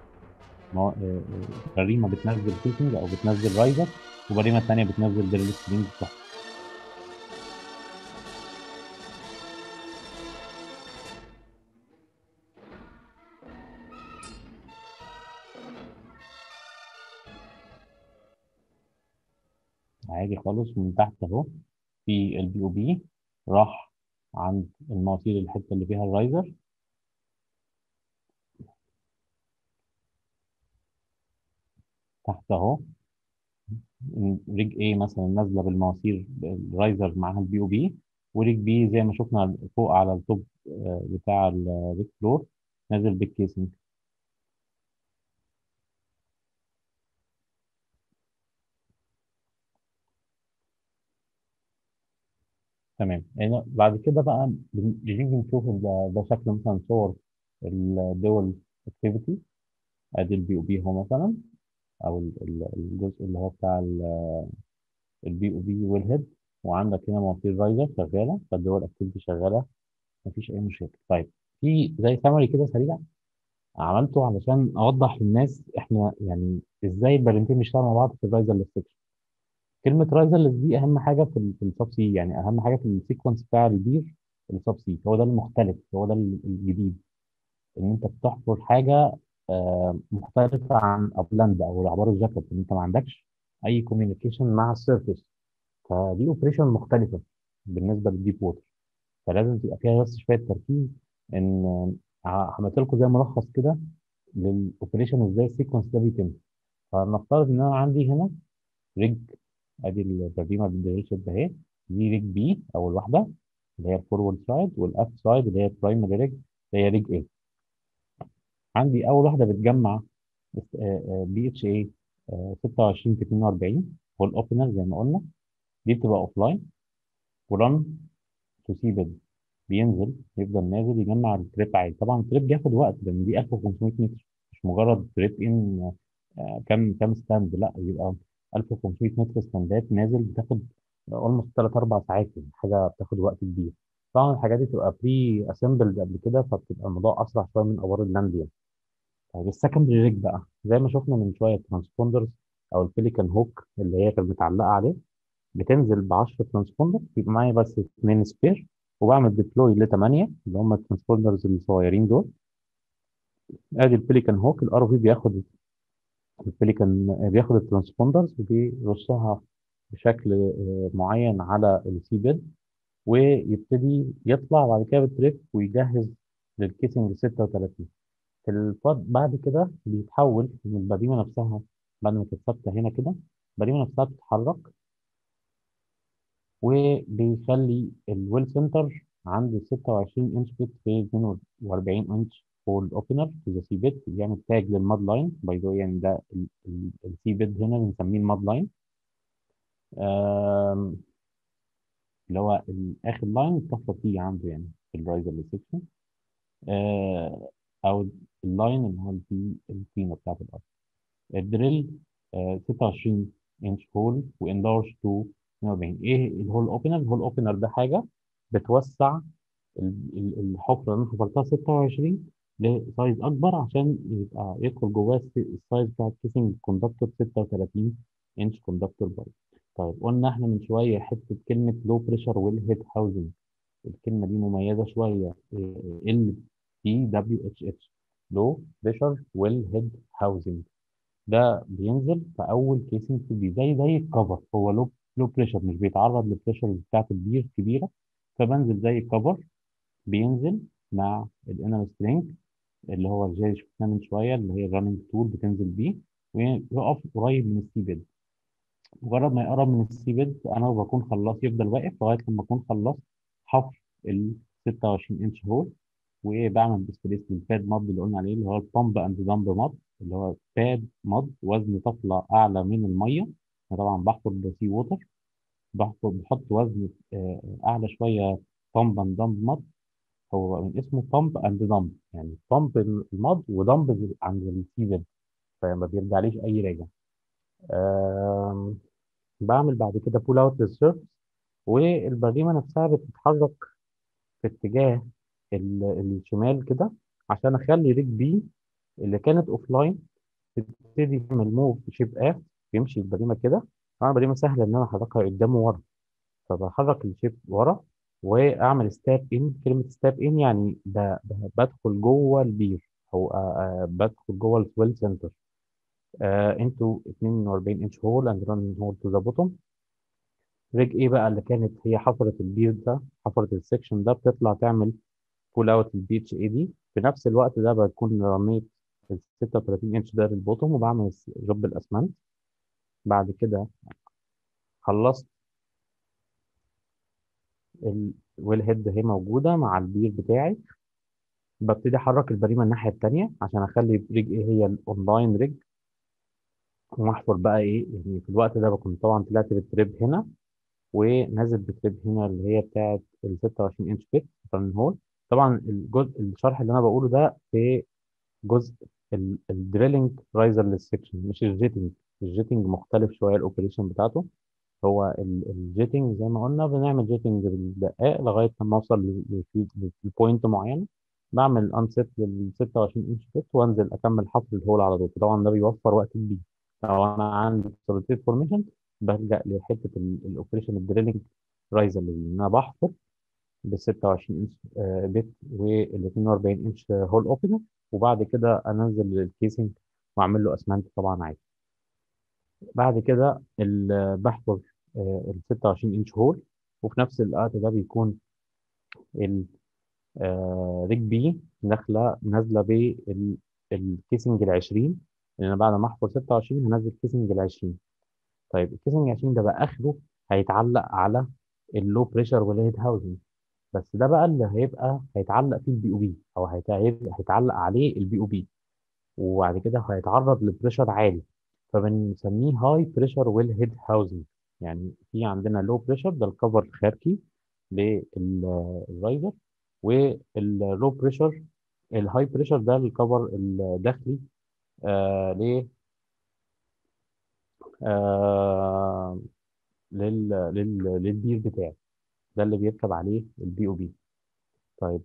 بريمه بتنزل كيسنج او بتنزل رايزر، وبريمه الثانيه بتنزل دريل سترينج تحت. عادي خالص من تحت اهو. في البي او بي راح عند المواسير الحته اللي فيها الرايزر تحت اهو. ريج ايه مثلا نازله بالمواسير الرايزر معاها البي او بي، وريج بي زي ما شفنا فوق على التوب بتاع الريج فلور نازل بالكيسنج. تمام. يعني بعد كده بقى بنيجي نشوف ده شكل مثلا صور الدول اكتيفيتي. ادي البي او بي هو مثلا، او الجزء اللي هو بتاع البي او بي والهيد، وعندك هنا مواسير رايزر شغاله، فالدول اكتيفيتي شغاله، مفيش اي مشاكل. طيب في زي سمري كده سريع عملته علشان اوضح للناس احنا يعني ازاي البرنتين بيشتغلوا مع بعض في الرايزر سيكشن. كلمه رايزر دي اهم حاجه في السب سي، يعني اهم حاجه في السيكونس بتاع البير. السب سي هو ده المختلف، هو ده الجديد، ان انت بتحفر حاجه مختلفه عن ابلاند او العبار الجاكوب، ان انت ما عندكش اي كوميونيكيشن مع السيرفيس. فدي اوبريشن مختلفه بالنسبه للديب ووتر، فلازم تبقى فيها بس شويه تركيز. ان عملت لكم زي ملخص كده للاوبريشن ازاي السيكونس ده بيتم. فنفترض ان انا عندي هنا ريج، ادي الترجمه بالديريشن اهي. دي ريج بي اول واحده اللي هي الفورورد سايد، والاب سايد اللي هي البرايمري ريج اللي هي ريج ايه. عندي اول واحده بتجمع بي اتش اي 26 في 42، هو الاوبنر زي ما قلنا. دي بتبقى اوف لاين ورن تو سي بيد. بينزل يفضل نازل يجمع التريب عادي. طبعا التريب بياخد وقت لان دي 1500 متر، مش مجرد تريب ان كام ستاند، لا يبقى 1500 متر ستاندات نازل، بتاخد اولموست 3 4 ساعات، يعني حاجه بتاخد وقت كبير. طبعا الحاجات دي بتبقى بري اسمبلد قبل كده، فبتبقى الموضوع اسرع شويه من ابار اللاند يعني. طيب السكندري ريج بقى زي ما شفنا من شويه الترانسبوندرز او البليكان هوك اللي هي كانت متعلقه عليه، بتنزل ب 10 ترانسبوندر، يبقى معايا بس 2 سبير، وبعمل ديبلوي ل 8 اللي هم الترانسبوندرز الصغيرين دول. ادي البليكان هوك، الار في بياخد البليكان بياخد الترانسبوندرز وبيرصها بشكل معين على السي بيد، ويبتدي يطلع بعد كده بالتريك ويجهز للكيسنج 36. بعد كده بيتحول من البريمه نفسها، بعد ما كانت ثابته هنا كده، البريمه نفسها بتتحرك، وبيخلي الويل سنتر عند 26 انش بيت في 42 انش فول اوبنر في ذا سي بيت، بيعمل تاج للماد لاين باي ذا، يعني ده السي بيت هنا بنسميه الماد لاين، اللي هو اخر لاين الطفره فيه عنده يعني في الرايزر سيكشن، او اللاين اللي هو البينه بتاعت الارض. الدريل 26 انش هول واندارج تو 42. ايه الهول اوبنر؟ الهول اوبنر ده حاجه بتوسع الحفره اللي انا حفرتها 26 لسايز اكبر، عشان يبقى يدخل جواه السايز بتاع الكيسنج كوندكتور 36 انش كوندكتور بايب. طيب قلنا احنا من شويه حته كلمه لو بريشر ويل هيد هاوزنج، الكلمه دي مميزه شويه، ال بي دبليو اتش اتش، لو بريشر ويل هيد هاوزنج. ده بينزل في اول كيسنج في البير زي الكفر، هو لو بريشر، مش بيتعرض للبريشر بتاعت البير كبيره، فبنزل زي الكفر، بينزل مع الانر سترينج اللي هو زي شفناه من شويه اللي هي الرننج تول، بتنزل بيه ويقف قريب من السي بيد. مجرد ما يقرب من السي بيد انا بكون خلصت، يفضل واقف لغايه لما اكون خلصت حفر ال 26 انش هول، وبعمل ديسبليس للباد مود اللي قلنا عليه اللي هو البامب اند دامب مود، اللي هو باد مود وزن طفله اعلى من الميه. أنا طبعا بحفر بسي ووتر، بحط وزن اعلى شويه، بامب اند دامب مود. هو من اسمه بامب اند دامب، يعني بامب المود ودامب عند السي بيد، فما بيرجعليش اي راجع. آم، بعمل بعد كده بول اوت للسيرفس، والبريمه نفسها بتتحرك في اتجاه الشمال كده، عشان اخلي ريج بي اللي كانت اوف لاين تبتدي تعمل موف شيب اف، يمشي البريمه كده. طبعا البريمه سهله ان انا احركها قدام وورا، فبحرك الشيب ورا واعمل ستاب ان. كلمه ستاب ان يعني بدخل جوه البير، او بدخل جوه السويل سنتر انتو 42 انش هول اند ران هول تو ذا بوتوم. ريج ايه بقى اللي كانت هي حفره البير ده، حفره السكشن ده، بتطلع تعمل بول اوت البي اتش اي دي. في نفس الوقت ده بكون رميت ال 36 انش ده للبوتوم، وبعمل جوب الاسمنت. بعد كده خلصت الويل هيد هي موجوده مع البير بتاعي، ببتدي احرك البريمه الناحيه التانيه عشان اخلي ريج ايه هي الاونلاين ريج، واحفر بقى ايه. يعني في الوقت ده بكون طبعا طلعت بالتريب هنا، ونازل بتريب هنا اللي هي بتاعت ال 26 انش بيت فرن هول. طبعا الجزء الشرح اللي انا بقوله ده في جزء الدريلنج رايزر للسكشن، مش الجيتنج. الجيتنج مختلف شويه الاوبريشن بتاعته. هو الجيتنج زي ما قلنا بنعمل جيتنج بالدقائق لغايه لما اوصل لبوينت معين، بعمل انسيت لل 26 انش بت وانزل اكمل حفر الهول على طول. طبعا ده بيوفر وقت كبير. لو انا عندي سوليتيد فورميشن بلجأ لحته الاوبريشن الدريلنج رايزر اللي انا بحفر بال 26 انش بت وال 42 انش هول اوبنر، وبعد كده انزل الكيسنج واعمل له اسمنت طبعا عادي. بعد كده بحفر ال 26 انش هول، وفي نفس الوقت ده بيكون الريج بي نازله بالكيسنج ال 20، لان انا بعد ما احفر 26 هنزل كيسنج ال 20. طيب الكيسنج 20 ده بقى اخره هيتعلق على اللو بريشر والهيد هاوزنج، بس ده بقى اللي هيتعلق فيه البي او بي، او هيتعلق عليه البي او بي، وبعد كده هيتعرض لبريشر عالي، فبنسميه هاي بريشر ويل هيد هاوزنج. يعني في عندنا لو بريشر ده الكفر الخارجي للرايزر، واللو بريشر. الهاي بريشر ده الكفر الداخلي ليه آه للبير بتاعي، ده اللي بيركب عليه البي او بي. طيب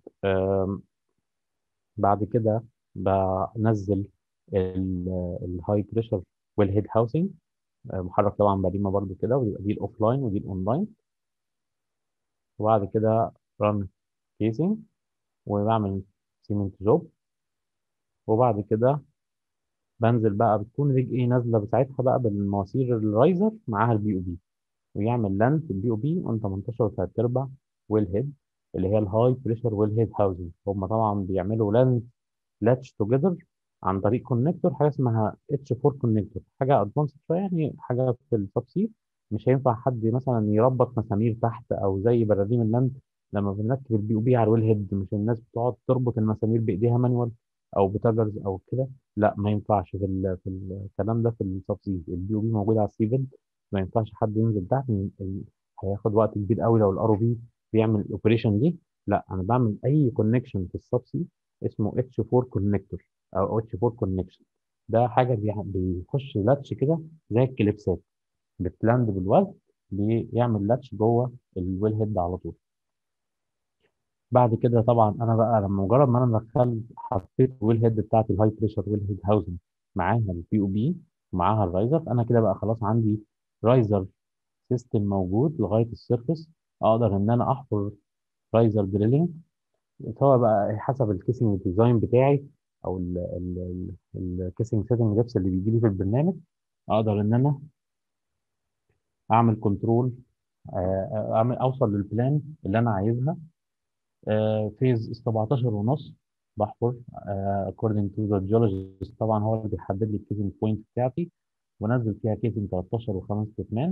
بعد كده بنزل الهاي بريشر والهيد هاوسنج، محرك طبعا بريمه برضو كده، ويبقى دي الاوف لاين ودي الاونلاين. وبعد كده رن كيسنج، وبعمل سيمنت جوب. وبعد كده بنزل بقى، بتكون رجل ايه نازله بساعتها بقى بالمواسير الرايزر معاها البي او بي، ويعمل لاند في البي او بي اون 18 وثلاث ارباع والهيد، اللي هي الهاي بريشر والهيد هاوزنج. هم طبعا بيعملوا لاند لاتش توجذر عن طريق كونكتور، حاجه اسمها اتش 4 كونكتور، حاجه ادفانسد شويه يعني، حاجه في التفصيل. مش هينفع حد مثلا يربط مسامير تحت او زي براديم اللاند لما بنركب البي او بي على الويل هيد، مش الناس بتقعد تربط المسامير بايديها مانوال او بتاجرز او كده. لا ما ينفعش في الكلام ده، في التفصيل البي او بي موجود على السيفل، ما ينفعش حد ينزل تحت هياخد وقت كبير قوي لو الار او بي بيعمل الاوبريشن دي. لا انا بعمل اي كونكشن في السبسي اسمه اتش 4 كونكتور او اتش 4 كونكشن. ده حاجه بيخش لاتش كده زي الكليبسات، بتلاند بالوزن، بيعمل لاتش جوه الويل هيد على طول. بعد كده طبعا انا بقى لما مجرد ما انا دخلت حطيت الويل هيد بتاعت الهاي بريشر ويل هيد هاوزنج معاها البي او بي ومعاها الرايزر، انا كده بقى خلاص عندي رايزر سيستم موجود لغايه السيرفس. اقدر ان انا احفر رايزر دريلينج، سواء بقى حسب الكيسنج ديزاين بتاعي او الكيسنج سيتنج ليبس اللي بيجي لي في البرنامج. اقدر ان انا اعمل كنترول، اعمل اوصل للبلان اللي انا عايزها. فيز 17 ونص بحفر according to the geologist، طبعا هو اللي بيحدد لي الكيسنج بوينت بتاعتي، ونزل فيها كيسنج 13 وخمس كتمان.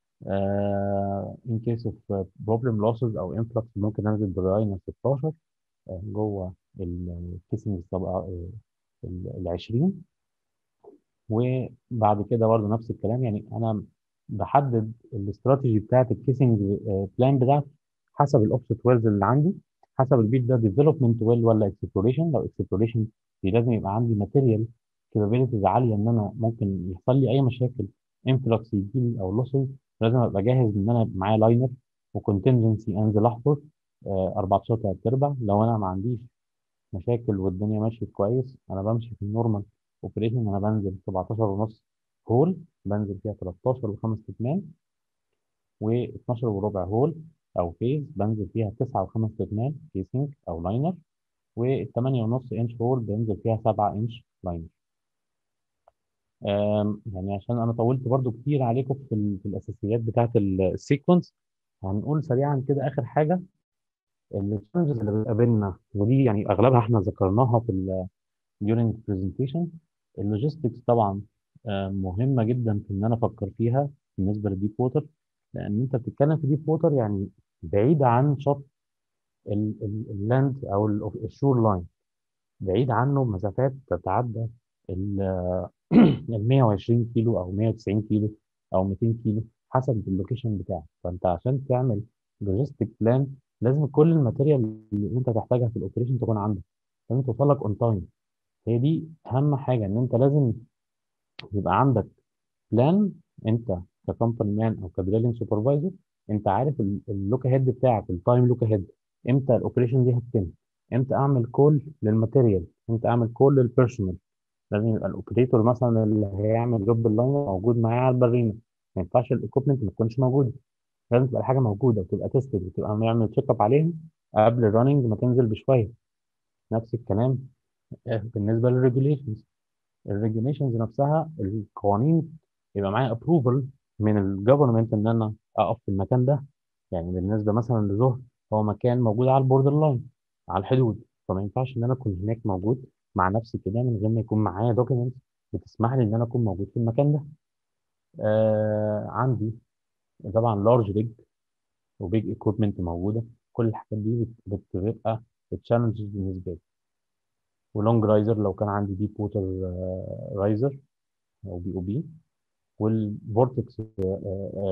in case of problem losses او influx ممكن انزل براينا 16 جوه الكيسنج ال 20. وبعد كده برضه نفس الكلام، يعني انا بحدد الاستراتيجي بتاعت الكيسنج بلان بتاعتي حسب الاوفست ويلز اللي عندي، حسب البيت ده ديفلوبمنت ويل ولا اكسبلوريشن. لو اكسبلوريشن لازم يبقى عندي ماتيريال كابابيلتيز عاليه، ان انا ممكن يحصل لي اي مشاكل انفلكس يجي لي او لوسز، لازم ابقى جاهز ان انا يبقى معايا لاينر وكونتنجنسي انزل احفر 14 3 ارباع. لو انا ما عنديش مشاكل والدنيا ماشيه كويس، انا بمشي في النورمال اوبريشن، انا بنزل 17 ونص هول، بنزل فيها 13 وخمس كتمان، و12 وربع هول او فيز بنزل فيها 9 وخمس كتمان كيسنج او لاينر، و8 ونص انش هول بنزل فيها 7 انش لاينر. يعني عشان انا طولت برضو كتير عليكم في الاساسيات بتاعت السيكونس، هنقول سريعا كده اخر حاجه التشالنجز اللي بتقابلنا، ودي يعني اغلبها احنا ذكرناها في during presentation. اللوجيستكس طبعا مهمة جدا في ان انا افكر فيها بالنسبة للديب ووتر، لان انت بتتكلم في ديب ووتر يعني بعيد عن شط اللاند او الشور لاين، بعيد عنه مسافات تتعدى ال ال 120 كيلو او 190 كيلو او 200 كيلو حسب اللوكيشن بتاعك. فانت عشان تعمل لوجيستيك بلان لازم كل الماتيريال اللي انت تحتاجها في الاوبريشن تكون عندك، لازم توصل لك اون تايم. هي دي اهم حاجه، ان انت لازم يبقى عندك بلان. انت ككمباني مان او كدريلنج سوبرفايزر انت عارف اللوك هيد بتاعك، التايم لوك هيد، امتى الاوبريشن دي هتتم، امتى اعمل كول للماتيريال، امتى اعمل كول للبيرسونال. لازم يبقى الاوبريتور مثلا اللي هيعمل جوب اللاينر موجود معايا على البريمه، ما ينفعش الايكوبمنت ما تكونش موجوده، لازم تبقى الحاجه موجوده وتبقى تيستد وتبقى نعمل تشيك اب عليهم قبل الرننج ما تنزل بشويه. نفس الكلام بالنسبه للريجوليشنز. الريجوليشنز نفسها القوانين يبقى معايا ابروفل من الجفرمنت ان انا اقف في المكان ده. يعني بالنسبه مثلا لظهر، هو مكان موجود على البوردر لاين، على الحدود، فما ينفعش ان انا اكون هناك موجود مع نفسي كده من غير ما يكون معايا دوكيومنت بتسمح لي ان انا اكون موجود في المكان ده. عندي طبعا لارج ريج وبيج ايكويبمنت موجوده، كل الحاجات دي بتبقى تشالنجز بالنسبه لي. ولونج رايزر لو كان عندي ديب ووتر رايزر او بي او بي، والفورتكس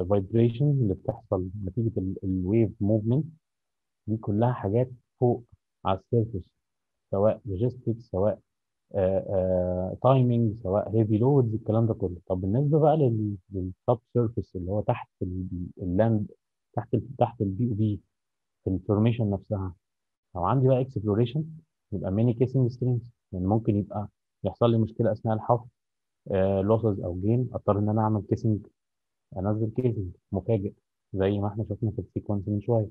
فايبريشن اللي بتحصل نتيجه الويف موفمنت، دي كلها حاجات فوق على السيرفيس، سواء لوجيستكس، سواء تايمنج، سواء هيفي لودز، الكلام ده كله. طب بالنسبه بقى للسب سيرفيس اللي هو تحت اللاند، تحت البي او بي، في الفورميشن نفسها، لو عندي بقى اكسبلوريشن يبقى ميني كيسنج سترينجز. يعني ممكن يبقى يحصل لي مشكله اثناء الحفر، لوسز او جين، اضطر ان انا اعمل كيسنج، انزل كيسنج مفاجئ زي ما احنا شفنا في السيكونس من شويه.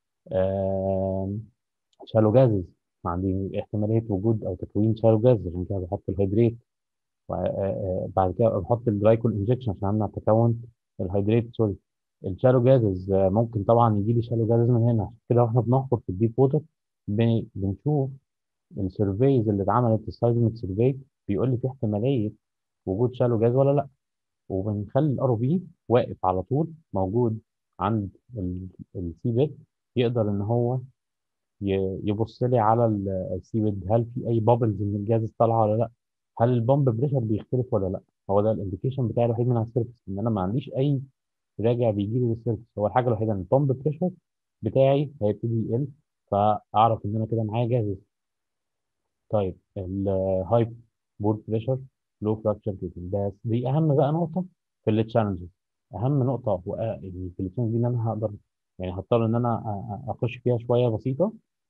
شالو جازز، عندي احتماليه وجود او تكوين شالو جاز، عشان كده بحط الهيدريت. بعد كده بحط الجلايكول انجكشن عشان امنع تكون الهيدريت، سوري. الشالو جازز ممكن طبعا يجي لي شالو جازز من هنا. عشان كده واحنا بنحفر في الديب ووتر بنشوف السيرفيز اللي اتعملت، السايزميك سيرفي، بيقول لي في احتماليه وجود شالو جاز ولا لا. وبنخلي الار او بي واقف على طول موجود عند السي بيد، يقدر ان هو يبص لي على السي بيد، هل في اي بابلز من الجاز طالعه ولا لا، هل البامب بريشر بيختلف ولا لا. هو ده الانديكيشن بتاعي الوحيد من على السيرفس، ان انا ما عنديش اي راجع بيجي لي للسيرفس. هو الحاجه الوحيده ان البامب بريشر بتاعي هيبتدي يقل، فاعرف ان انا كده معايا جاهز. طيب الهاي بول بريشر، لو فراكشر كيسنج، بس دي اهم بقى نقطه في التشالنجز. اهم نقطه يعني في التشالنج دي ان انا هقدر، يعني هضطر ان انا اخش فيها شويه بسيطه.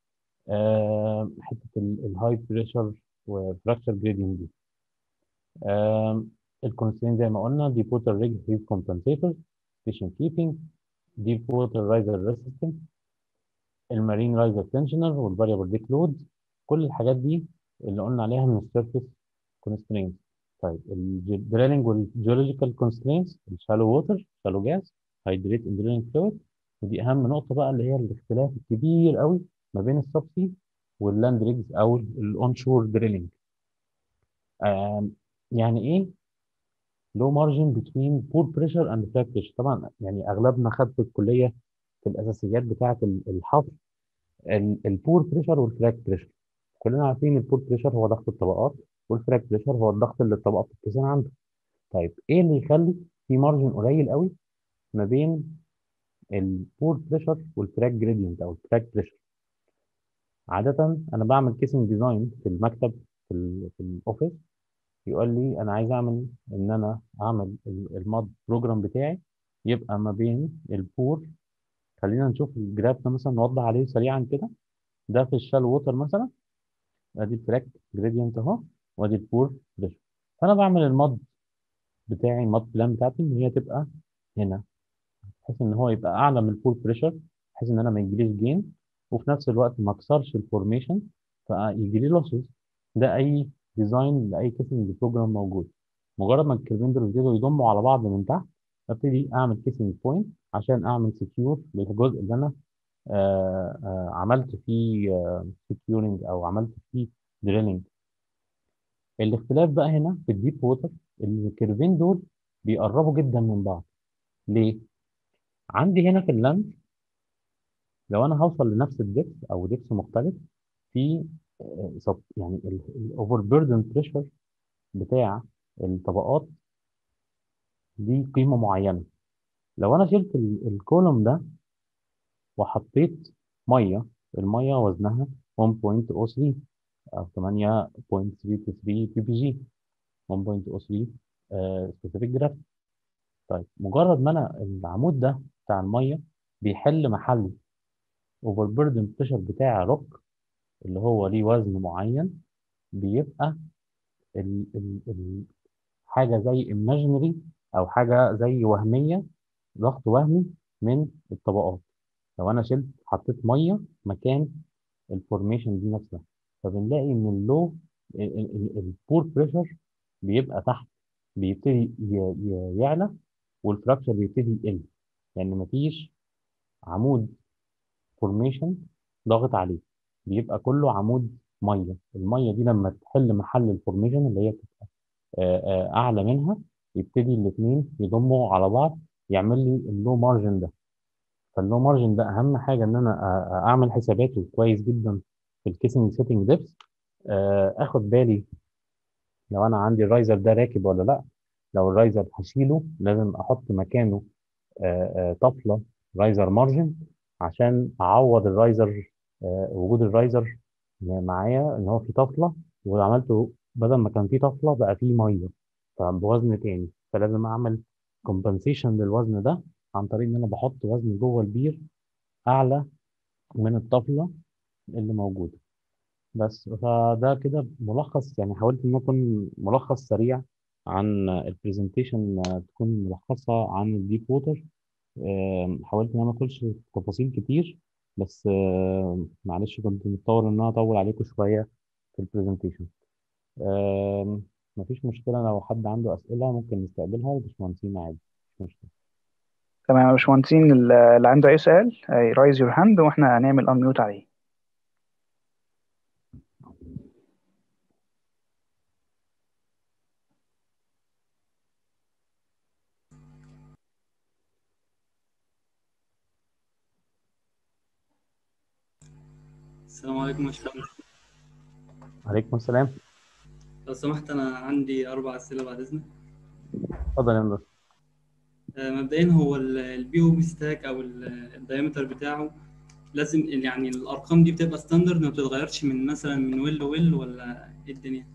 حته الهاي بريشر وفراكشر جريدينج دي. الكونسترين زي ما قلنا، ديب ووتر ريج هيت كومبنسيتور، ستيشن كيبنج، ديب ووتر رايزر ريسيستنت، المارين رايزر تنشنر، والفاريبل ديك لود. كل الحاجات دي اللي قلنا عليها من السيرفيس كونسترينز. طيب الدريلنج والجيولوجيكال كونسترينز، الشالو ووتر، شالو جاز، هيدريت اندرينج فلويد. ودي اهم نقطه بقى، اللي هي الاختلاف الكبير قوي ما بين السبسي واللاند ريجز او الاون شور دريلنج. يعني ايه لو مارجن بتوين بور بريشر اند فلاك بريشر؟ طبعا يعني اغلبنا خد في الكليه في الاساسيات بتاعه الحفر البور بريشر والفلاك بريشر. كلنا عارفين البور بريشر هو ضغط الطبقات، والفلاك بريشر هو الضغط اللي الطبقات بتتزن عنده. طيب ايه اللي يخلي في مارجن قليل قوي ما بين البور بريشر والفلاك جريدينت او الفلاك بريشر؟ عاده انا بعمل كيسنج ديزاين في المكتب، في الاوفيس، يقول لي انا عايز اعمل ان انا اعمل الماد بروجرام بتاعي يبقى ما بين البور. خلينا نشوف الجراف ده مثلا، نوضح عليه سريعا كده. ده في الشال ووتر مثلا، ادي الفلاك جريدينت اهو، وادي البور بريشر. فانا بعمل الماد بتاعي، الماد بلان بتاعتي، ان هي تبقى هنا، بحيث ان هو يبقى اعلى من البور بريشر، بحيث ان انا ما يجيليش جين، وفي نفس الوقت ما اكسرش الفورميشن فيجي لي لوسز. ده اي ديزاين لاي كيسنج بروجرام موجود. مجرد ما الكيرفين دول يبتدوا يضموا على بعض من تحت، ابتدي اعمل كيسنج بوينت عشان اعمل سكيور للجزء اللي انا عملت فيه سكيورنج او عملت فيه دريلنج. الاختلاف بقى هنا في الديب ووتر، الكيرفين دول بيقربوا جدا من بعض. ليه؟ عندي هنا في اللاند، لو انا هوصل لنفس الدبس او دبس مختلف، في يعني الاوفر بيردن بريشر بتاع الطبقات دي قيمه معينه. لو انا شلت الكولوم ده وحطيت ميه، الميه وزنها 1.03 او 8.33 بي بي جي، 1.03 سبيسيفيك جراف. طيب مجرد ما انا العمود ده بتاع الميه بيحل محل اوفر بيردن بريشر بتاع روك اللي هو ليه وزن معين، بيبقى حاجه زي imaginary او حاجه زي وهميه، ضغط وهمي من الطبقات. لو انا شلت حطيت ميه مكان الفورميشن دي نفسها، فبنلاقي ان اللو البور بريشر بيبقى تحت، بيبتدي يعلى، والفراكشر بيبتدي يقل، لان مفيش عمود فورميشن ضاغط عليه، بيبقى كله عمود ميه. الميه دي لما تحل محل الفورميشن اللي هي اعلى منها، يبتدي الاثنين يضموا على بعض، يعمل لي اللو مارجن ده. فاللو مارجن ده اهم حاجه ان انا اعمل حساباته كويس جدا في الكيسنج سيتنج ديبس. اخد بالي لو انا عندي الرايزر ده راكب ولا لا. لو الرايزر هشيله لازم احط مكانه طفله رايزر مارجن، عشان اعوض الرايزر، وجود الرايزر معايا ان هو في طفله، وعملته بدل ما كان في طفله بقى في ميه فبوزن تاني، فلازم اعمل كومبنسيشن للوزن ده عن طريق ان انا بحط وزن جوه البير اعلى من الطفله اللي موجوده. بس فده كده ملخص، يعني حاولت ان اكون ملخص سريع عن البرزنتيشن، تكون ملخصه عن الديب ووتر. حاولت ان انا ما ادخلش في تفاصيل كتير، بس معلش كنت مضطر ان انا اطول عليكم شويه في البرزنتيشن. مفيش مشكله، لو حد عنده اسئله ممكن نستقبلها، الباشمهندسين عادي، مش مشكله. تمام يا باشمهندسين، اللي عنده اي سؤال رايز يور هاند واحنا هنعمل انميوت عليه. السلام عليكم يا باشمهندس. عليكم السلام. لو سمحت أنا عندي 4 أسئلة بعد إذنك. اتفضل يا هندسه. مبدئيا هو البي او بي ستاك أو الدايمتر بتاعه لازم يعني الأرقام دي بتبقى ستاندرد ما بتتغيرش من مثلا من ويل لويل ولا إيه الدنيا؟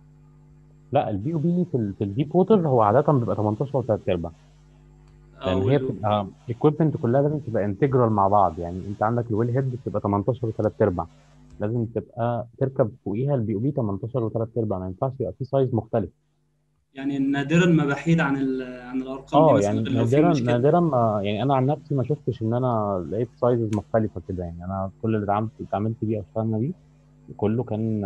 لا، البي او بي في الديب ووتر هو عاده بيبقى 18 وثلاث ارباع، لان أو هي بتبقى الاكويبمنت كلها لازم تبقى انتجرال مع بعض. يعني انت عندك الويل هيد بتبقى 18 وثلاث ارباع، لازم تبقى تركب فوقيها البي او بي 18 وثلاث ارباع، ما ينفعش يبقى في سايز مختلف. يعني نادرا ما بحيد عن الأرقام دي اه مثلا يعني غير لو في نادرا مشكلة. نادرا ما، يعني انا عن نفسي ما شفتش ان انا لقيت سايزز مختلفه كده. يعني انا كل اللي اتعاملت بيه او اشتغلنا بيه كله كان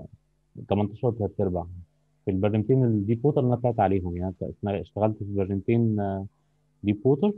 18 وثلاث ارباع. في البرنتين الديب ووتر اللي انا طلعت عليهم، يعني أنا اشتغلت في برنتين ديب ووتر،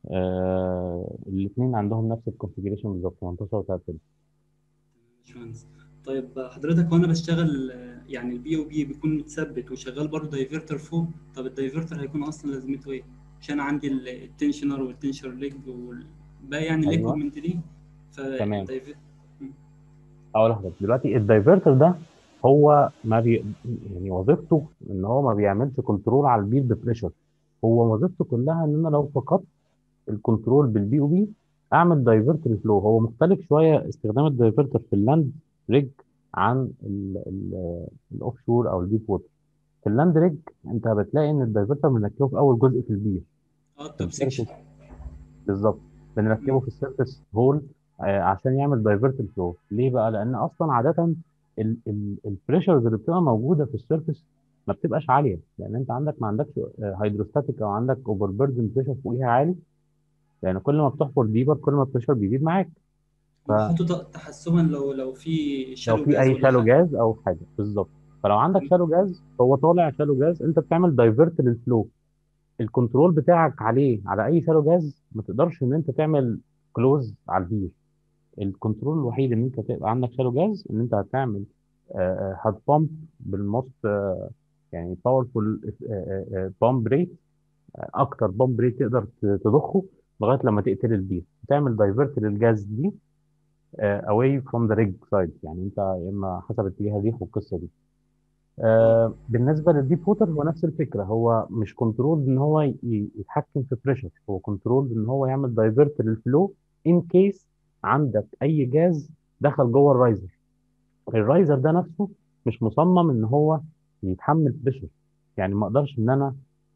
الاثنين عندهم نفس الكونفجريشن بالظبط، 18 وثلاث ارباع. باشمهندس، طيب حضرتك وانا بشتغل يعني البي او بي بيكون متثبت وشغال برضه دايفرتر فوق. طب الدايفرتر هيكون اصلا لازمته ايه؟ عشان عندي التنشنر والتنشر ليج والباقي يعني ايوه الايكويبمنت دي. تمام. فالدايفرتر. اقول لحضرتك دلوقتي الدايفرتر ده هو ما يعني وظيفته ان هو ما بيعملش كنترول على البير ببريشر. هو وظيفته كلها ان انا لو فقدت الكنترول بالبي او بي اعمل دايفرتر فلو. هو مختلف شويه استخدام الدايفرتر في اللاند ريج عن الاوف شور او الديب ووتر. في اللاند ريج انت بتلاقي ان الدايفرتر بنركبه في اول جزء في البير، اه في التوب سيكشن. السيرفيس. بالظبط، بنركبه في السيرفيس هول عشان يعمل دايفرت فلو. ليه بقى؟ لان اصلا عاده البريشرز اللي بتبقى موجوده في السيرفيس ما بتبقاش عاليه، لان انت عندك ما عندكش هيدروستاتيك او عندك اوفر بيردن بريشر فوقيها عالي، لان كل ما بتحفر ديبر كل ما البريشر بيزيد معاك. فلو بيحطوا تحسبا لو في شالو في جاز اي ولا شالو حاجه. جاز او حاجه بالظبط، فلو عندك شالو جاز هو طالع شالو جاز، انت بتعمل دايفرت للفلو. الكنترول بتاعك عليه على اي شالو جاز ما تقدرش ان انت تعمل كلوز على البير. الكنترول الوحيد ان انت تبقى عندك شالو جاز ان انت هتعمل هتبامب بالموست يعني باورفول بامب ريت، اكتر بامب ريت تقدر تضخه لغايه لما تقتل البير، تعمل دايفرت للجاز دي اواي فروم ذا ريج سايد. يعني انت يا اما حسب اتجاه الريح والقصه دي. اه بالنسبه للديب ووتر هو نفس الفكره، هو مش كنترول ان هو يتحكم في بريشر، هو كنترول ان هو يعمل دايفرت للفلو ان كيس عندك اي جاز دخل جوه الرايزر. الرايزر ده نفسه مش مصمم ان هو يتحمل بريشر، يعني ما اقدرش ان انا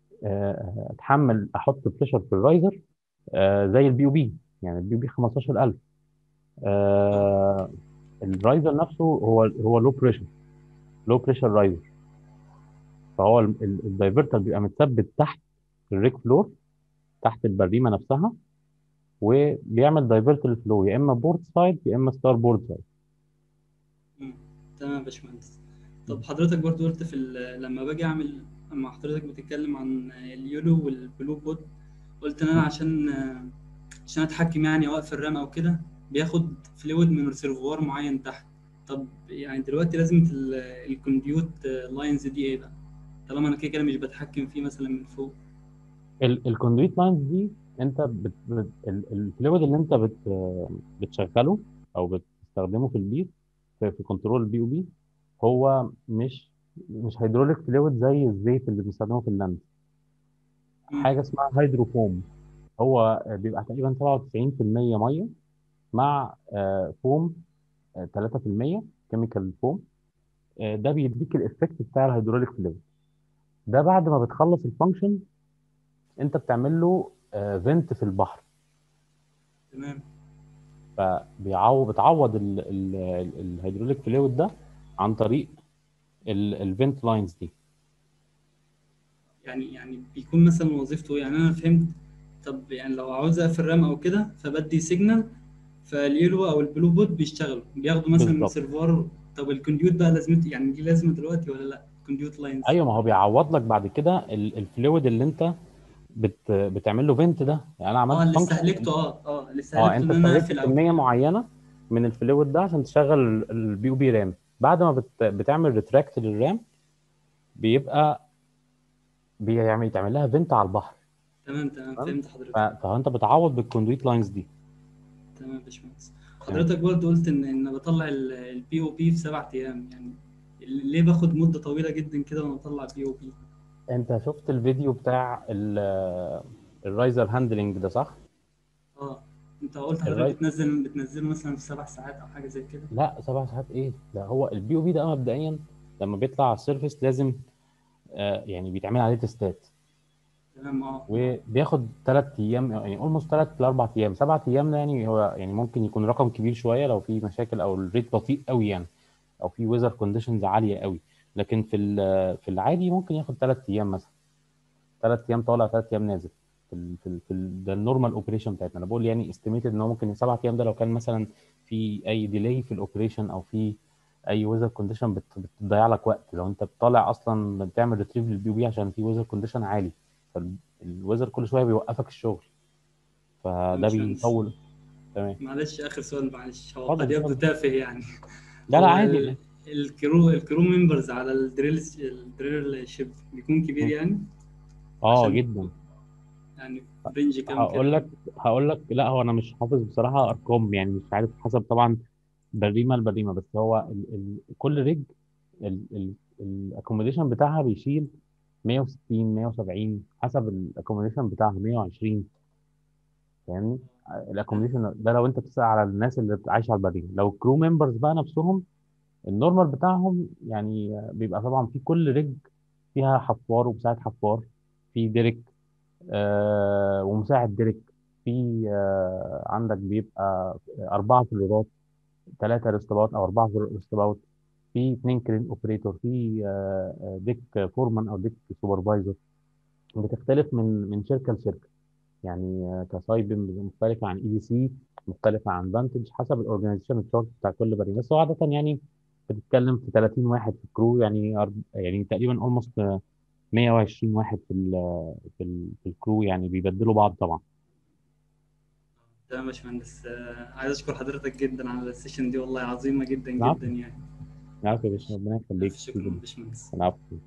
اتحمل احط بريشر في الرايزر زي البي او بي. يعني البي او بي 15000، اه آه، الرايزر نفسه هو لو بريشر، لو بريشر رايزر. فهو الدايفرتر بيبقى متثبت تحت الريك فلور، تحت البريمه نفسها، وبيعمل دايفرت الفلو يا اما بورد سايد يا اما ستار بورد سايد. مم. تمام يا باشمهندس. طب حضرتك برضو قلت لما باجي اعمل، اما حضرتك بتتكلم عن اليولو والبلو بود، قلت ان انا عشان اتحكم يعني اوقف الرمى او كده بياخد فلويد من ريسيرفوار معين تحت. طب يعني دلوقتي لازمة الكونديوت لاينز دي ايه بقى؟ طالما انا كده كده مش بتحكم فيه مثلا من فوق. الكوندويت لاينز دي انت الفلويد اللي انت بتشغله او بتستخدمه في البير، في كنترول البي او بي، هو مش هيدروليك فلويد زي الزيت اللي بنستخدمه في اللاند. مم. حاجه اسمها هيدروفوم. هو بيبقى تقريبا 97% ميه مع فوم 3%. كيميكال فوم. ده بيديك الايفكت بتاع الهيدروليك فلويد. ده بعد ما بتخلص الفانكشن انت بتعمل له فنت في البحر، تمام. بتعوض الهيدروليك فلويد ده عن طريق الفنت لاينز دي. يعني بيكون مثلا وظيفته، يعني انا فهمت. طب يعني لو عاوز اقفل رام او كده فبدي سيجنال، فاليلو او البلو بوت بيشتغلوا بياخدوا مثلا من بالظبط. سيرفر. طب الكمبيوت بقى لازمته، يعني دي لازمه دلوقتي ولا لا؟ كمبيوت لاينز. ايوه، ما هو بيعوض لك بعد كده الفلويد اللي انت بتعمل له فنت ده. يعني انا اه عملت اللي فانكشن. استهلكته، اللي اه، استهلكته انت ان انا استهلكت اقفل او كميه كده. معينه من الفلويد ده عشان تشغل البي او بي رام. بعد ما بتعمل ريتراكت للرام، بيبقى تعمل لها فنت على البحر. تمام تمام، تمام. فهمت حضرتك. فانت بتعوض بالكوندويت لاينز دي. تمام يا باشمهندس. تمام. حضرتك برضه قلت ان بطلع البي او بي في 7 ايام، يعني ليه باخد مده طويله جدا كده وانا بطلع بي او بي؟ انت شفت الفيديو بتاع الرايزر هاندلنج ده، صح؟ اه، انت قلت حضرتك الراي... بتنزله مثلا في 7 ساعات او حاجه زي كده. لا، 7 ساعات ايه ده؟ هو البي او بي ده مبدئيا لما بيطلع على السيرفيس لازم يعني بيتعمل عليه تيستات، تمام. وبياخد 3 ايام، يعني اولموست 3 ل 4 ايام. 7 ايام ده يعني هو يعني ممكن يكون رقم كبير شويه لو في مشاكل او الريت بطيء قوي يعني، او في ويذر كونديشنز عاليه قوي. لكن في العادي ممكن ياخد 3 ايام مثلا. 3 ايام طالع 3 ايام نازل. ده النورمال اوبريشن بتاعتنا. انا بقول يعني استيميتد ان هو ممكن 7 ايام ده لو كان مثلا في اي ديلي في الاوبريشن او في اي ويذر كونديشن بتضيع لك وقت. لو انت بتطلع اصلا بتعمل ريتريف للبي بي عشان في ويذر كونديشن عالي، فالويذر كل شويه بيوقفك الشغل، يا فده باشمهندس، بيطول. تمام. معلش آخر سؤال، معلش هو اتفضل قد يبدو اتفضل. تافه يعني. لا لا، هو عادي. الكرو ممبرز على الدريل شيب بيكون كبير م. يعني؟ اه، عشان جدا. يعني رينج كام هقول كده؟ لك هقول لك لا، هو انا مش حافظ بصراحه ارقام، يعني مش عارف حسب طبعا بريمه لبريمه. بس هو كل ريج الاكوموديشن بتاعها بيشيل 160 170 حسب الاكوموديشن بتاعها 120. فاهمني؟ الاكوموديشن ده لو انت بتسال على الناس اللي عايشه على البريمه. لو الكرو ممبرز بقى نفسهم، النورمال بتاعهم يعني بيبقى طبعا في كل ريج فيها حفار ومساعد حفار، في ديريك ومساعد ديريك، في عندك بيبقى 4 فلورات، 3 ريستباوت او 4 ريستباوت، في 2 كرين اوبريتور، في ديك فورمان او ديك سوبرفايزر. بتختلف من شركه لشركه. يعني كسايبم مختلفه عن اي بي سي، مختلفه عن فانتج، حسب الاورجنايزيشن الشارت بتاع كل بريد. بس هو عاده يعني بتتكلم في 30 واحد في الكرو، يعني يعني تقريبا اولموست 120 واحد في الكرو، يعني بيبدلوا بعض طبعا. تمام يا باشمهندس. عايز اشكر حضرتك جدا على السيشن دي، والله عظيمة جدا جدا العفو. يعني. العفو يا باشا، ربنا ألف يخليك. شكر يا باشمهندس. العفو.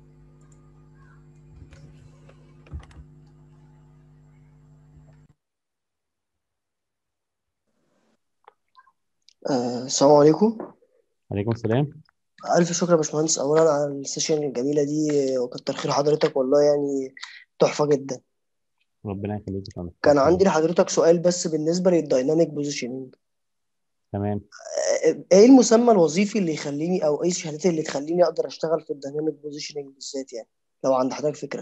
السلام عليكم. عليكم السلام. ألف شكر يا باشمهندس أولا على السيشن الجميلة دي، وكتر خير حضرتك والله يعني تحفة جدا. ربنا يخليك يا فندم. كان عندي لحضرتك سؤال بس بالنسبة للدايناميك بوزيشننج. تمام. إيه المسمى الوظيفي اللي يخليني أو إيه الشهادات اللي تخليني أقدر أشتغل في الدايناميك بوزيشننج بالذات، يعني لو عند حضرتك فكرة؟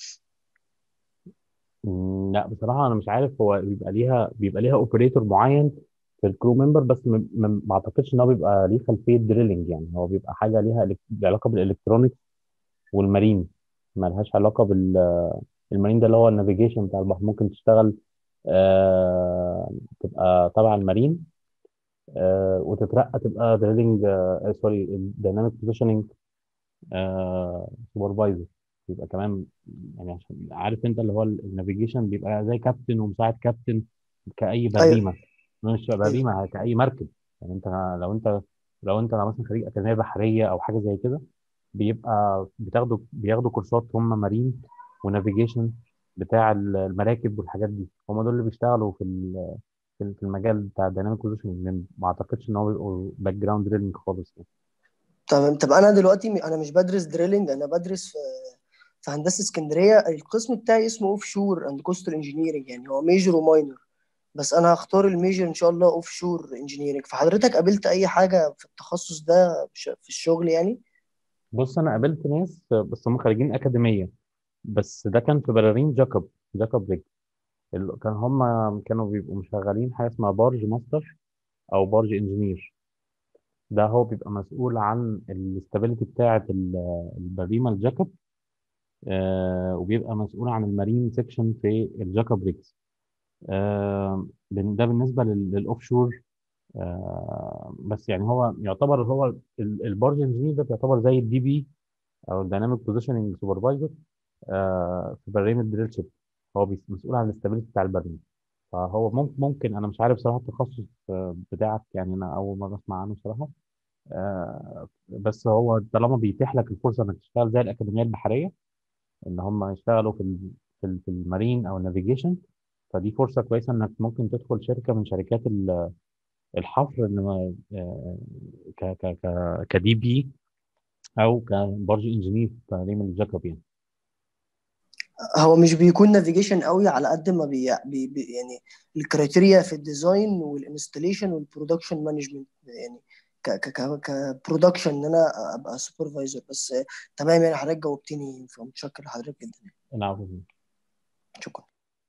لا بصراحة أنا مش عارف. هو بيبقى ليها أوبريتور معين في الكرو ممبر، بس ما أعتقدش إن هو بيبقى ليه خلفية دريلينج. يعني هو بيبقى حاجة ليها علاقة بالإلكترونيكس والمارين، ما لهاش علاقة المارين ده اللي هو النافيجيشن بتاع البحر. ممكن تشتغل تبقى تبع المارين وتترقى تبقى دريلينج، سوري، دايناميك بوزيشننج سوبرفايزر. بيبقى كمان يعني عشان عارف انت اللي هو النافيجيشن بيبقى زي كابتن ومساعد كابتن كأي أيوه. بريمة. مش أيوه. بريمة، كأي مركب. يعني انت لو انت مثلا خريج أكاديمية بحرية او حاجة زي كده، بياخدوا كورسات هم مارين ونافيجيشن بتاع المراكب والحاجات دي. هم دول اللي بيشتغلوا في المجال بتاع الديناميك بوزيشننج. ما اعتقدش ان هو بيبقوا باك جراوند دريلنج خالص يعني. تمام. طب أنا دلوقتي أنا مش بدرس دريلينج، أنا بدرس في هندسة اسكندرية. القسم بتاعي اسمه أوف شور أند كوستال انجينيرنج، يعني هو ميجر وماينر. بس انا هختار الميجر ان شاء الله اوف شور انجينيرنج. فحضرتك قابلت اي حاجه في التخصص ده في الشغل يعني؟ بص انا قابلت ناس بس هم خارجين اكاديميه، بس ده كان في براريم جاكوب ريج. كان هم كانوا بيبقوا مشغلين حاجه اسمها بارج ماستر او بارج انجينير. ده هو بيبقى مسؤول عن الاستابيليتي بتاعه البريمه الجاكوب، وبيبقى مسؤول عن المارين سيكشن في الجاكوب ريجز. ده بالنسبه للاوف شور. بس يعني هو يعتبر هو البارج انجينير ده بيعتبر زي الدي بي او الديناميك بوزيشننج سوبرفايزر في برنامج الدريل شيب. هو مسؤول عن الاستابيليتي بتاع البرنامج. فهو ممكن انا مش عارف صراحه التخصص بتاعك، يعني انا اول مره اسمع عنه صراحه. بس هو طالما بيتيح لك الفرصه انك تشتغل زي الاكاديميه البحريه، ان هم يشتغلوا في المارين او النافيجيشن، فدي فرصه كويسه انك ممكن تدخل شركه من شركات الحفر، انما ك ك ك كدي بي او كبارج انجينير تعليم الجاكوب يعني. هو مش بيكون نافيجيشن قوي على قد ما يعني الكريتيريا في الديزاين والانستليشن والبرودكشن مانجمنت يعني، كبرودكشن ان انا ابقى سوبرفايزر بس. تمام يعني، حضرتك جاوبتني فمتشكر لحضرتك جدا. العفو. شكرا.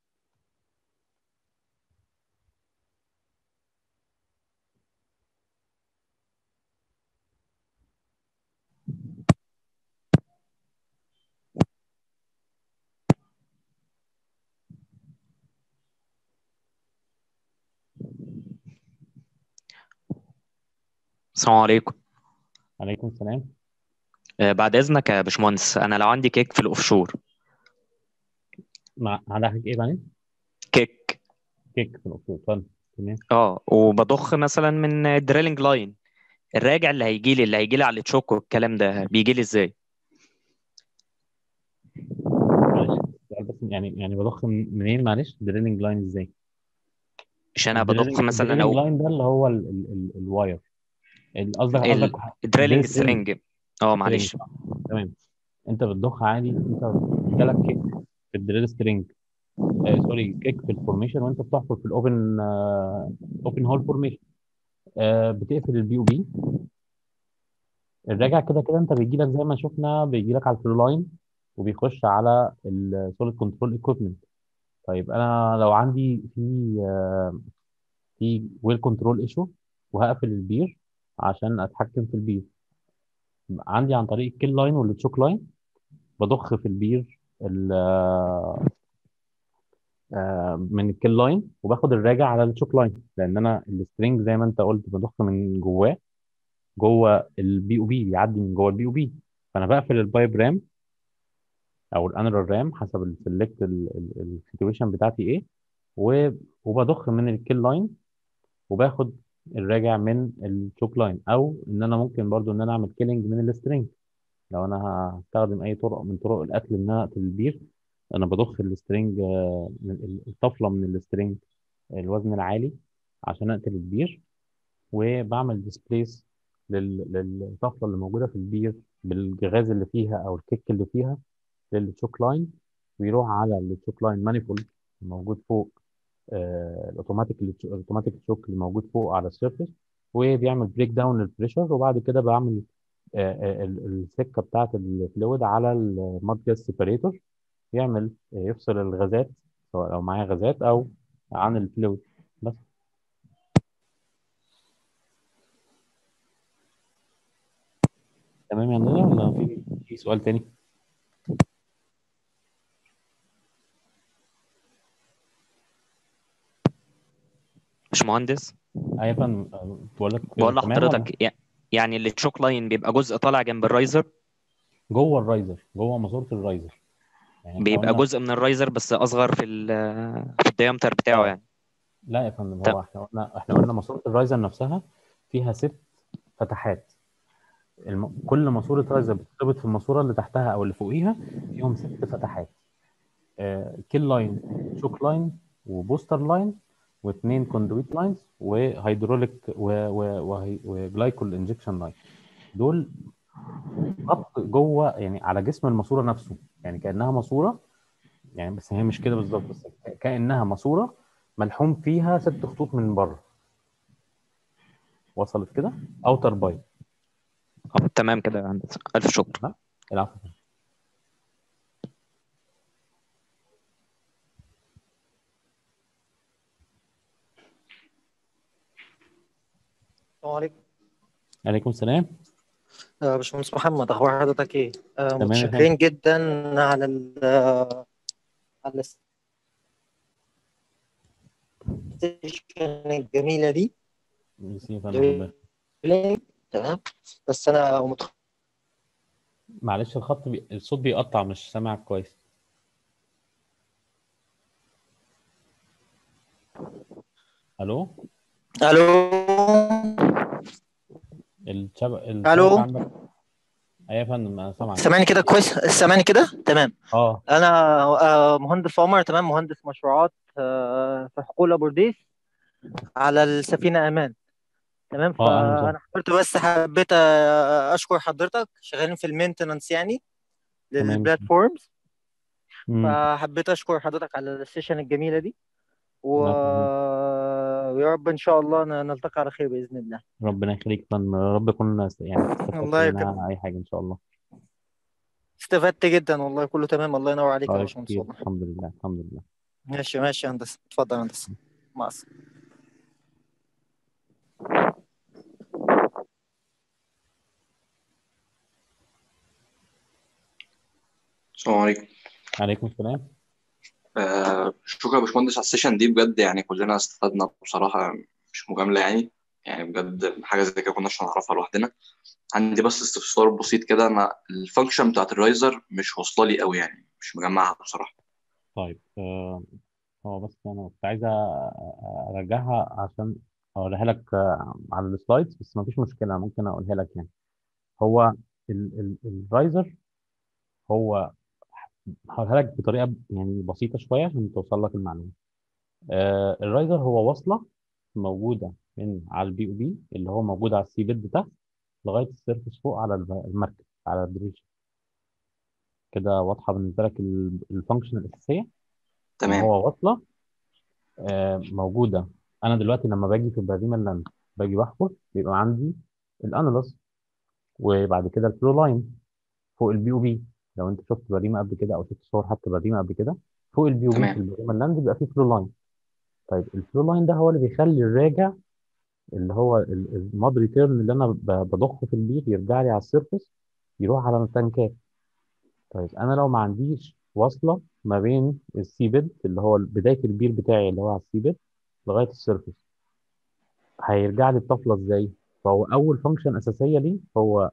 السلام عليكم. عليكم السلام. بعد إذنك يا باشمهندس، أنا لو عندي كيك في الأوفشور. على حاجه ايه بعدين؟ كيك. كيك في الاصول، اتفضل. تمام. وبضخ مثلا من الدريلنج لاين، الراجع اللي هيجي لي على التشوك والكلام ده بيجي لي إزاي؟ معلش السؤال بس، يعني بضخ منين؟ معلش دريلنج لاين ازاي؟ مش أنا بضخ مثلا الدريلنج لو لاين ده اللي هو الواير. قصدك الدريلنج دريل سترينج. سترينج. سترينج، معلش. تمام. انت بتضخ عادي، انت جالك كيك في الدريل سترينج، سوري، كيك في الفورميشن وانت بتحفر في الاوبن، اوبن هول فورميشن. بتقفل البي او بي. الراجع كده كده انت بيجي لك زي ما شفنا، بيجي لك على الفلو لاين وبيخش على السوليد كنترول ايكويبمنت. طيب انا لو عندي في ويل كنترول ايشو وهقفل البير عشان اتحكم في البير، عندي عن طريق الكيل لاين والتشوك لاين بضخ في البير من الكيل لاين، وباخد الراجع على التشوك لاين، لان انا السترنج زي ما انت قلت بضخ من جواه، جوه البي او بي، بيعدي من جوه البي او بي. فانا بقفل البايب رام او الانرال رام حسب السلكت السيتويشن بتاعتي ايه، وبضخ من الكيل لاين وباخد الراجع من التشوك لاين، او ان انا ممكن برضو ان انا اعمل كيلينج من السترنج. لو انا هستخدم اي طرق من طرق القتل ان انا اقتل البير، انا بضخ السترنج، الطفله من السترنج الوزن العالي عشان اقتل البير، وبعمل ديسبليس للطفله اللي موجوده في البير بالغاز اللي فيها او الكيك اللي فيها للتشوك لاين، ويروح على التشوك لاين مانيفولد الموجود فوق، الاوتوماتيك تشوك اللي موجود فوق على السيرفيس، وبيعمل بريك داون للبريشر. وبعد كده بعمل السكه بتاعت الفلويد على الماد جاز سيبريتور، يعمل يفصل الغازات، سواء لو معايا غازات او عن الفلويد بس. تمام يا نونا، ولا في سؤال تاني؟ باشمهندس، يا فندم، بقول لك بقول تمام ولا؟ لحضرتك يعني التشوك لاين بيبقى جزء طالع جنب الرايزر، جوه الرايزر، جوه ماسوره الرايزر، يعني احنا بيبقى قلنا. جزء من الرايزر بس أصغر في الديامتر بتاعه اه يعني. لا يا فندم، ت- هو احنا قلنا ماسوره الرايزر نفسها فيها 6 فتحات. كل ماسوره رايزر بترتبط في الماسوره اللي تحتها او اللي فوقيها، فيهم 6 فتحات: كيل لاين، تشوك لاين، وبوستر لاين، واثنين كوندويت لاينز، وهيدروليك وجلايكول انجكشن لاين. دول خط جوه يعني على جسم الماسوره نفسه، يعني كانها ماسوره، يعني بس هي مش كده بالظبط، بس كانها ماسوره ملحوم فيها 6 خطوط من بره. وصلت كده؟ اوتر بايب. تمام كده يا هندسة، ألف شكر. ها؟ العفو. السلام عليكم. عليكم السلام. باشمهندس محمد، اخبار حضرتك ايه؟ تمام يا فندم. متشكرين جدا على على السيشن الجميله دي. ميرسي يا فندم، ربنا. تمام. بس انا معلش الصوت بيقطع، مش سامعك كويس. الو. الو الشبكه الو، عندك. ايوه يا فندم، انا سامعك. سامعني كده كويس؟ سامعني كده تمام. اه انا مهندس عمر، تمام، مهندس مشروعات في حقول ابو رديس على السفينه امان. تمام. اه، اهلا وسهلا. فانا حبيت اشكر حضرتك، شغالين في المينتنانس يعني تمام. للبلاتفورمز. امم فحبيت اشكر حضرتك على السيشن الجميله دي لا، تمام. ويا رب ان شاء الله نلتقي على خير باذن الله. ربنا يخليك يا فندم، يا رب اكون يعني استفدت الله منها يكرمك. اي حاجه ان شاء الله. استفدت جدا والله، كله تمام. الله ينور عليك يا طيب باشمهندس كتير، والله. الحمد لله الحمد لله. ماشي ماشي يا هندسه، اتفضل يا هندسه. مع السلامه. السلام عليكم. عليكم السلام. شكرا يا باشمهندس على السيشن دي، بجد يعني كلنا استفدنا بصراحة، مش مجاملة يعني. يعني بجد حاجة زي كده كناش هنعرفها لوحدنا. عندي بس استفسار بسيط كده، أنا الفانكشن بتاعت الرايزر مش واصلة لي قوي، يعني مش مجمعها بصراحة. طيب هو بس انا كنت عايز ارجعها عشان اوريها لك على السلايدز، بس ما فيش مشكله، ممكن اقولها لك يعني. هو الرايزر هو، هقولها لك بطريقه يعني بسيطه شويه عشان توصل لك المعلومه. الرايزر هو وصله موجوده من على البي او بي، اللي هو موجود على السي بيد تحت، لغايه السيرفس فوق على المركب، على البريش. كده واضحه بالنسبه لك الفانكشن الاساسيه، ان تمام. هو وصله موجوده. انا دلوقتي لما باجي في البريمه لاند، باجي بحفر، بيبقى عندي الانالوس، وبعد كده الفلو لاين فوق البي او بي. لو انت شفت بريمه قبل كده او شفت صور حتى بريمه قبل كده، فوق البي او بي في تمام. البريمه لاند بيبقى فيه فلو لاين. طيب الفلو لاين ده هو اللي بيخلي الراجع، اللي هو الماد ريتيرن اللي انا بضخه في البير، يرجع لي على السيرفس، يروح على التنكات. طيب انا لو ما عنديش واصله ما بين السي بيد، اللي هو بدايه البير بتاعي اللي هو على السي بيد، لغايه السيرفس، هيرجع لي الطفله ازاي؟ فهو اول فانكشن اساسيه ليه هو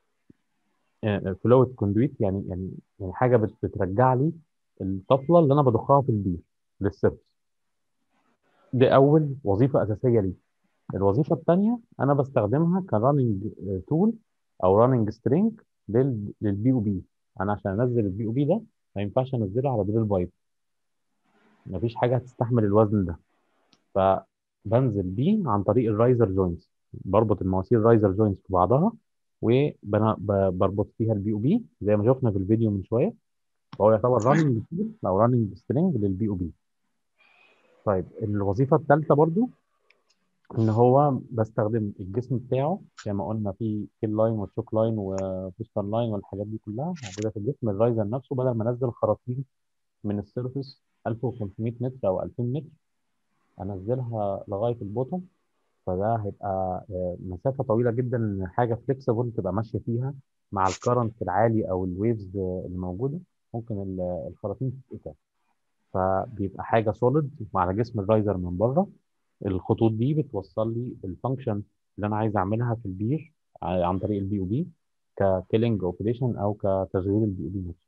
فلويد كوندويت، يعني حاجه بترجع لي الطفله اللي انا بضخها في البير للسيرفس. دي اول وظيفه اساسيه ليه. الوظيفه الثانيه انا بستخدمها كراننج تول او راننج سترينج للبي او بي. انا عشان انزل البي او بي ده، ما ينفعش انزله على دريل بايب، مفيش حاجه هتستحمل الوزن ده. فبنزل بيه عن طريق الرايزر جوينتس، بربط المواسير رايزر جوينتس في بعضها، وبربط فيها البي او بي زي ما شفنا في الفيديو من شويه. فهو يعتبر تمام. راننج تول او راننج سترينج للبي او بي. طيب الوظيفه الثالثه برضو، ان هو بستخدم الجسم بتاعه زي ما قلنا، في كيل لاين وتشوك لاين وبوستر لاين والحاجات دي كلها موجوده في الجسم. الرايزر نفسه بدل ما انزل خراطيم من السيرفس 1500 متر او 2000 متر، انزلها لغايه البوتوم. فده هيبقى مسافه طويله جدا، حاجه فليكسبل تبقى ماشيه فيها مع الكرنت العالي او الويفز اللي موجوده، ممكن الخراطيم تتقطع. فبيبقى حاجه سوليد على جسم الرايزر من بره. الخطوط دي بتوصل لي الفانكشن اللي انا عايز اعملها في البير عن طريق البي او بي، ككيلينج اوبريشن او كتشغيل البي او بي نفسه.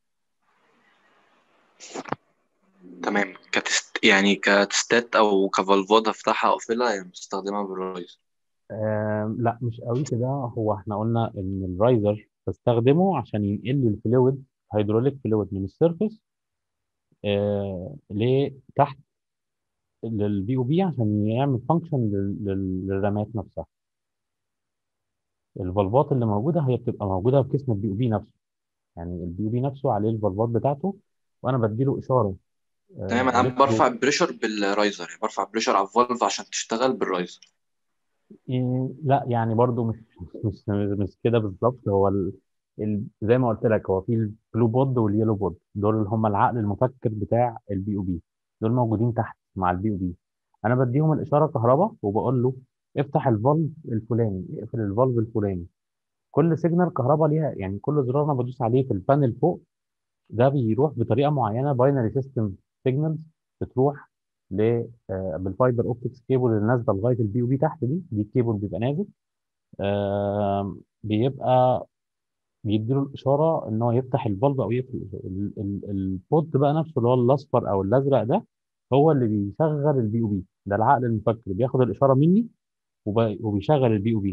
تمام. يعني كتستات أو كفالفات أفتحها أقفلها، يعني بستخدمها بالرايزر. لا مش قوي كده. هو احنا قلنا ان الرايزر بستخدمه عشان ينقل لي الفلويد، هيدروليك فلويد من السيرفيس لتحت للبي او بي، عشان يعمل فانكشن للرامات نفسها. الفالفات اللي موجوده هي بتبقى موجوده في جسم البي او بي نفسه، يعني البي او بي نفسه عليه الفالفات بتاعته، وانا بديله اشاره تمام، انا الكترو. برفع البريشر بالرايزر، يعني برفع البريشر على الفالف عشان تشتغل بالرايزر. لا يعني برضو مش كده بالظبط. هو زي ما قلت لك، هو في البلو بود واليلو بود، دول اللي هم العقل المفكر بتاع البي او بي. دول موجودين تحت مع البي او بي. انا بديهم الاشاره كهرباء وبقول له افتح الفالف الفلاني، اقفل الفالف الفلاني. كل سيجنال كهرباء ليها، يعني كل زرار انا بدوس عليه في البانل فوق ده بيروح بطريقه معينه، باينري سيستم سيجنالز بتروح بالفايبر اوبتكس كيبل اللي نازله لغايه البي او بي تحت. دي الكيبل بيبقى نازل، بيبقى بيديله الاشاره ان هو يفتح البلب او يقفل البوت بقى نفسه، اللي هو الاصفر او الازرق ده، هو اللي بيشغل البي او بي. ده العقل المفكر بياخد الاشاره مني وبيشغل البي او بي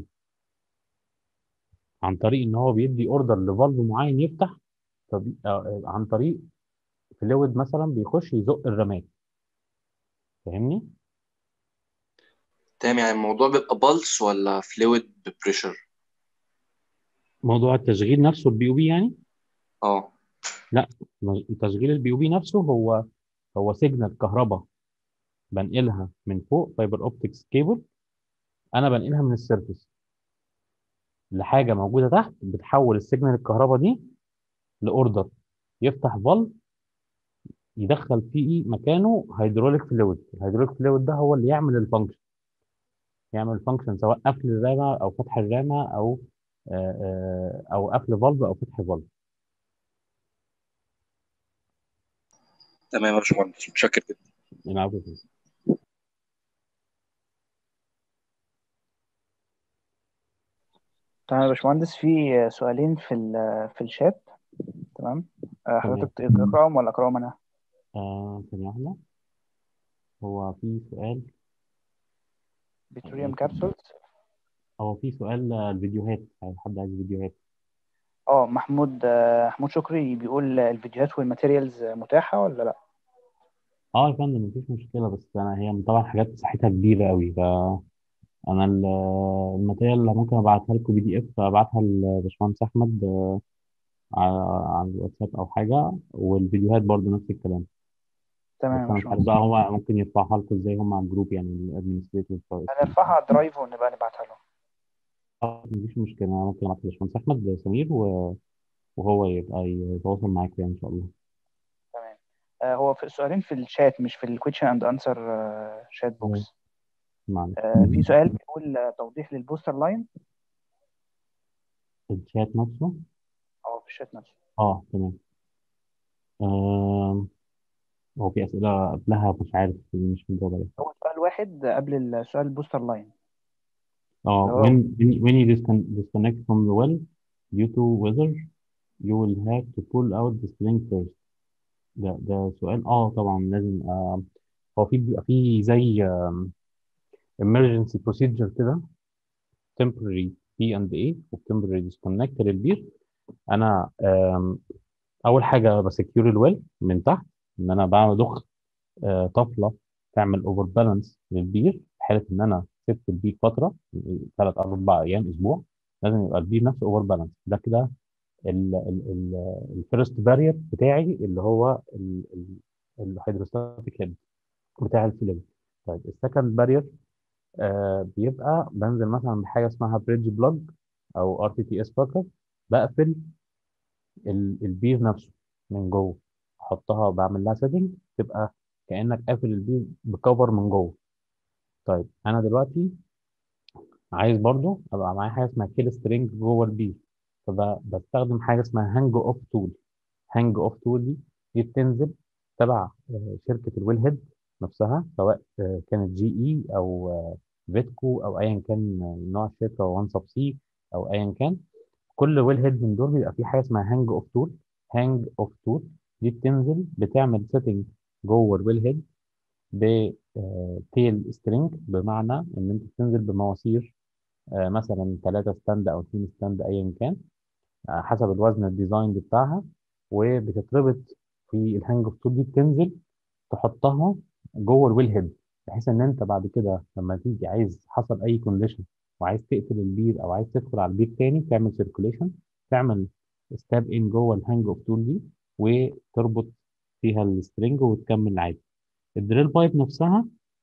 عن طريق ان هو بيدي اوردر لفالف معين يفتح. عن طريق فلويد مثلا بيخش يزق الرماد. فاهمني؟ تمام، يعني الموضوع بيبقى بالس ولا فلويد ببريشر؟ موضوع التشغيل نفسه البي او بي يعني. اه. لا، تشغيل البي او بي نفسه هو سيجنال كهرباء بنقلها من فوق فايبر اوبتكس كيبل. انا بنقلها من السيرفس لحاجه موجوده تحت، بتحول السيجنال الكهرباء دي لاوردر يفتح فالف يدخل فيه مكانه هيدروليك فلويد. الهيدروليك فلويد ده هو اللي يعمل الفانكشن، سواء قفل الرامه او فتح الرامه او قفل فالف او فتح فالف. تمام يا باشمهندس، متشكر جدا. العفو. تمام يا باشمهندس، في سؤالين في الشات. تمام. تمام. حضرتك تقرأهم ولا أقرأهم أنا؟ ثانيه واحده. هو في سؤال بتريوم كابسولز. هو في سؤال الفيديوهات، حد عايز فيديوهات. محمود شكري بيقول الفيديوهات والماتيريالز متاحة ولا لا؟ اه يا فندم، مفيش مشكله، بس هي طبعا حاجات مساحتها كبيره قوي. انا الماتيريال اللي ممكن ابعتها لكم بي دي اف، ابعتها لباشمهندس احمد على الواتساب او حاجه، والفيديوهات برضو نفس الكلام. بس تمام يا انا مش عارف باشمهندس. بقى هو ممكن يرفعها لكم ازاي هم على الجروب، يعني الادمنستريتور بتاع السي. هنرفعها على الدرايف ونبقى نبعتها له. مفيش مشكله، انا ممكن ابعت لباشمهندس احمد سمير وهو يبقى يتواصل معاك يعني ان شاء الله. تمام. هو في سؤالين في الشات مش في الكويشن اند انسر شات تمام. بوكس. معلش. في سؤال بيقول توضيح للبوستر لاين. الشات نفسه. اه في الشات نفسه. اه تمام. آم، هو في اسئله قبلها مش عارف، مش مجاوب عليها. هو سؤال واحد قبل السؤال البوستر لاين اه اللي هو when you disconnect from the well due to weather you will have to pull out the string first. ده سؤال طبعا لازم. هو بيبقى فيه زي emergency procedure كده، temporary P&A و temporary disconnect للبير. انا اول حاجه بسكيور الويل من تحت، ان انا بعمل ضخ طفله تعمل اوفر بالانس للبير في حاله ان انا سبت البير فتره 3 4 ايام اسبوع. لازم يبقى البير نفسه اوفر بالانس. ده كده الفيرست بارير بتاعي، اللي هو الهيدروستاتيك هيد بتاع الفلويد. طيب السكند بارير بيبقى بنزل مثلا بحاجه اسمها بريدج بلج او ار تي تي اس باكر. بقفل البير نفسه من جوه، احطها بعمل لها سيتنج تبقى كانك قافل البير بكفر من جوه. طيب انا دلوقتي عايز برضو ابقى معايا حاجه اسمها كيل سترينج جوه البير، فبستخدم حاجه اسمها هانج اوف تول. هانج اوف تول دي بتنزل تبع شركه الويل هيد نفسها، سواء كانت جي اي او فيتكو او ايا كان نوع الشركه، وان سب سي او ايا كان. كل ويل هيد من دول بيبقى فيه حاجه اسمها هانج اوف تول. هانج اوف تول دي بتنزل بتعمل سيتنج جوه الويل هيد بتيل سترينج، بمعنى ان انت بتنزل بمواسير مثلا 3 ستاند او 2 ستاند ايا كان، حسب الوزن الديزاين بتاعها، وبتتربط في الهانج اوف تول دي. بتنزل تحطها جوه الويل هيد، بحيث ان انت بعد كده لما تيجي عايز حصل اي كونديشن وعايز تقفل البير او عايز تدخل على البير تاني، تعمل سيركوليشن، تعمل ستاب ان جوه الهانج اوف تول دي وتربط فيها السترنج وتكمل عادي. الدريل بايب نفسها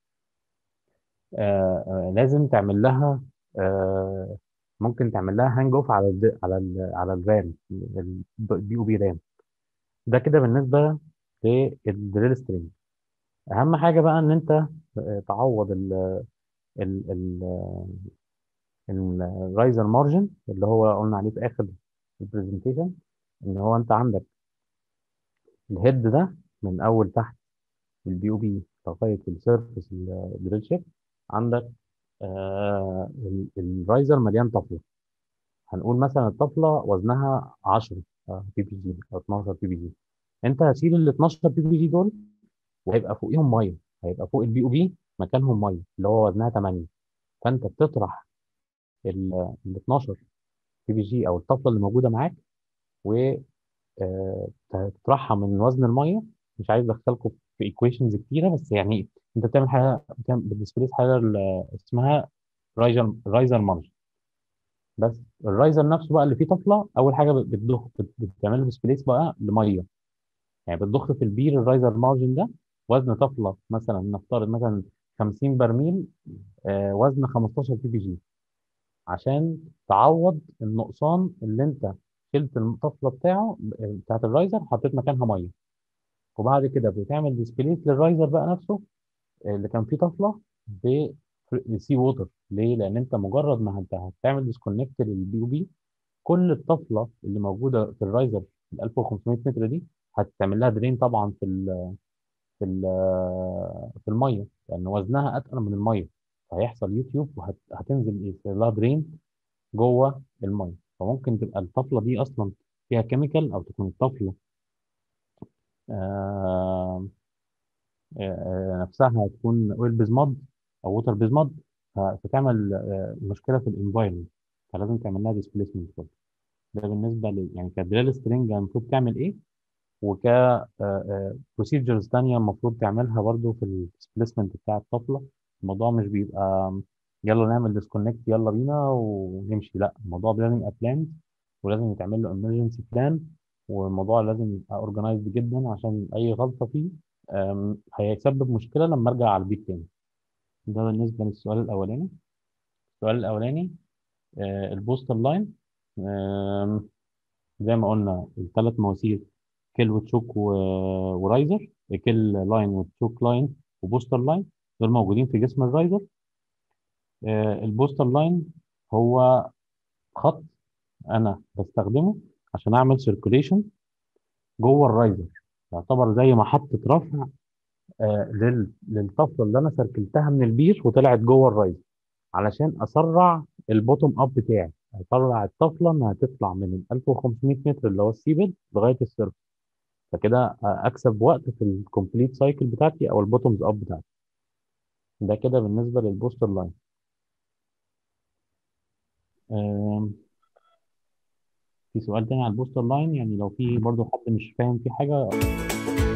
لازم تعمل لها آه، ممكن تعمل لها هانج اوف على على الرام، البي او بي رام. ده كده بالنسبه للدريل سترينج. اهم حاجه بقى ان انت تعوض الرايزر مارجن اللي هو قلنا عليه في اخر البرزنتيشن، ان هو انت عندك الهيد ده من اول تحت البي او بي لغايه السيرفس الدريل شيب، عندك الرايزر مليان طفله. هنقول مثلا الطفله وزنها 10 بي بي جي او 12 بي بي جي. انت هتشيل ال 12 بي بي جي دول وهيبقى فوقيهم ميه، هيبقى فوق البي او بي مكانهم ميه اللي هو وزنها 8. فانت بتطرح ال 12 بي بي جي او الطفله اللي موجوده معاك وتطرحها من وزن الميه. مش عايز ادخلكم في ايكويشنز كتيره، بس يعني انت بتعمل حاجه، بتديسبليس حاجه اسمها رايزر مارجن. بس الرايزر نفسه بقى اللي فيه طفله، اول حاجه بتضخ بتعمل له ديسبليس بقى لميه. يعني بتضخ في البير الرايزر مارجن ده وزن طفله، مثلا نفترض مثلا 50 برميل وزن 15 بي بي جي، عشان تعوض النقصان اللي انت شلت الطفله بتاعت الرايزر، حطيت مكانها ميه. وبعد كده بتعمل ديسبليس للرايزر بقى نفسه اللي كان فيه طفله بسي ووتر. ليه؟ لان انت مجرد ما انت هتعمل ديسكونكت للبي او بي، كل الطفله اللي موجوده في الرايزر ال 1500 متر دي هتعمل لها درين طبعا في ال في الميه، لان وزنها اتقل من الميه. فهيحصل يوتيوب وهتنزل يحصل لها درين جوه الميه. فممكن تبقى الطفله دي اصلا فيها كيميكال، او تكون الطفله آه، نفسها تكون اويل بيزماد او ووتر بيزماد، فتعمل مشكله في الانفايرمنت. فلازم تعمل لها ديسبيسمنت. ده بالنسبه يعني كدريل سترينج المفروض تعمل ايه، وك بروسيجرز تانية المفروض تعملها برضو في الديسبيسمنت بتاع الطفله. الموضوع مش بيبقى يلا نعمل ديسكونكت يلا بينا ونمشي، لا، الموضوع لازم يبقى بلان، ولازم يتعمل له امرجنسي بلان. والموضوع لازم يبقى اورجنايزد جدا، عشان اي غلطه فيه هيسبب مشكله لما ارجع على البيت تاني. ده بالنسبه للسؤال الاولاني. السؤال الاولاني البوستر لاين. زي ما قلنا الثلاث مواسير، كيل وتشوك ورايزر. كيل لاين وتشوك لاين وبوستر لاين، دول موجودين في جسم الرايزر. البوستر لاين هو خط انا بستخدمه عشان اعمل سيركوليشن جوه الرايزر. يعتبر زي محطة رفع للطفلة اللي انا سركلتها من البير وطلعت جوه الرايزر، علشان اسرع البوتوم اب بتاعي، اسرع الطفلة انها تطلع من ال 1500 متر اللي هو السيبل لغاية السيرفس. فكده اكسب وقت في الكومبليت سايكل بتاعتي او البوتومز اب بتاعتي. ده كده بالنسبه للبوستر لاين. في سؤال تاني على البوستر لاين؟ يعني لو في برضو حد مش فاهم في حاجه.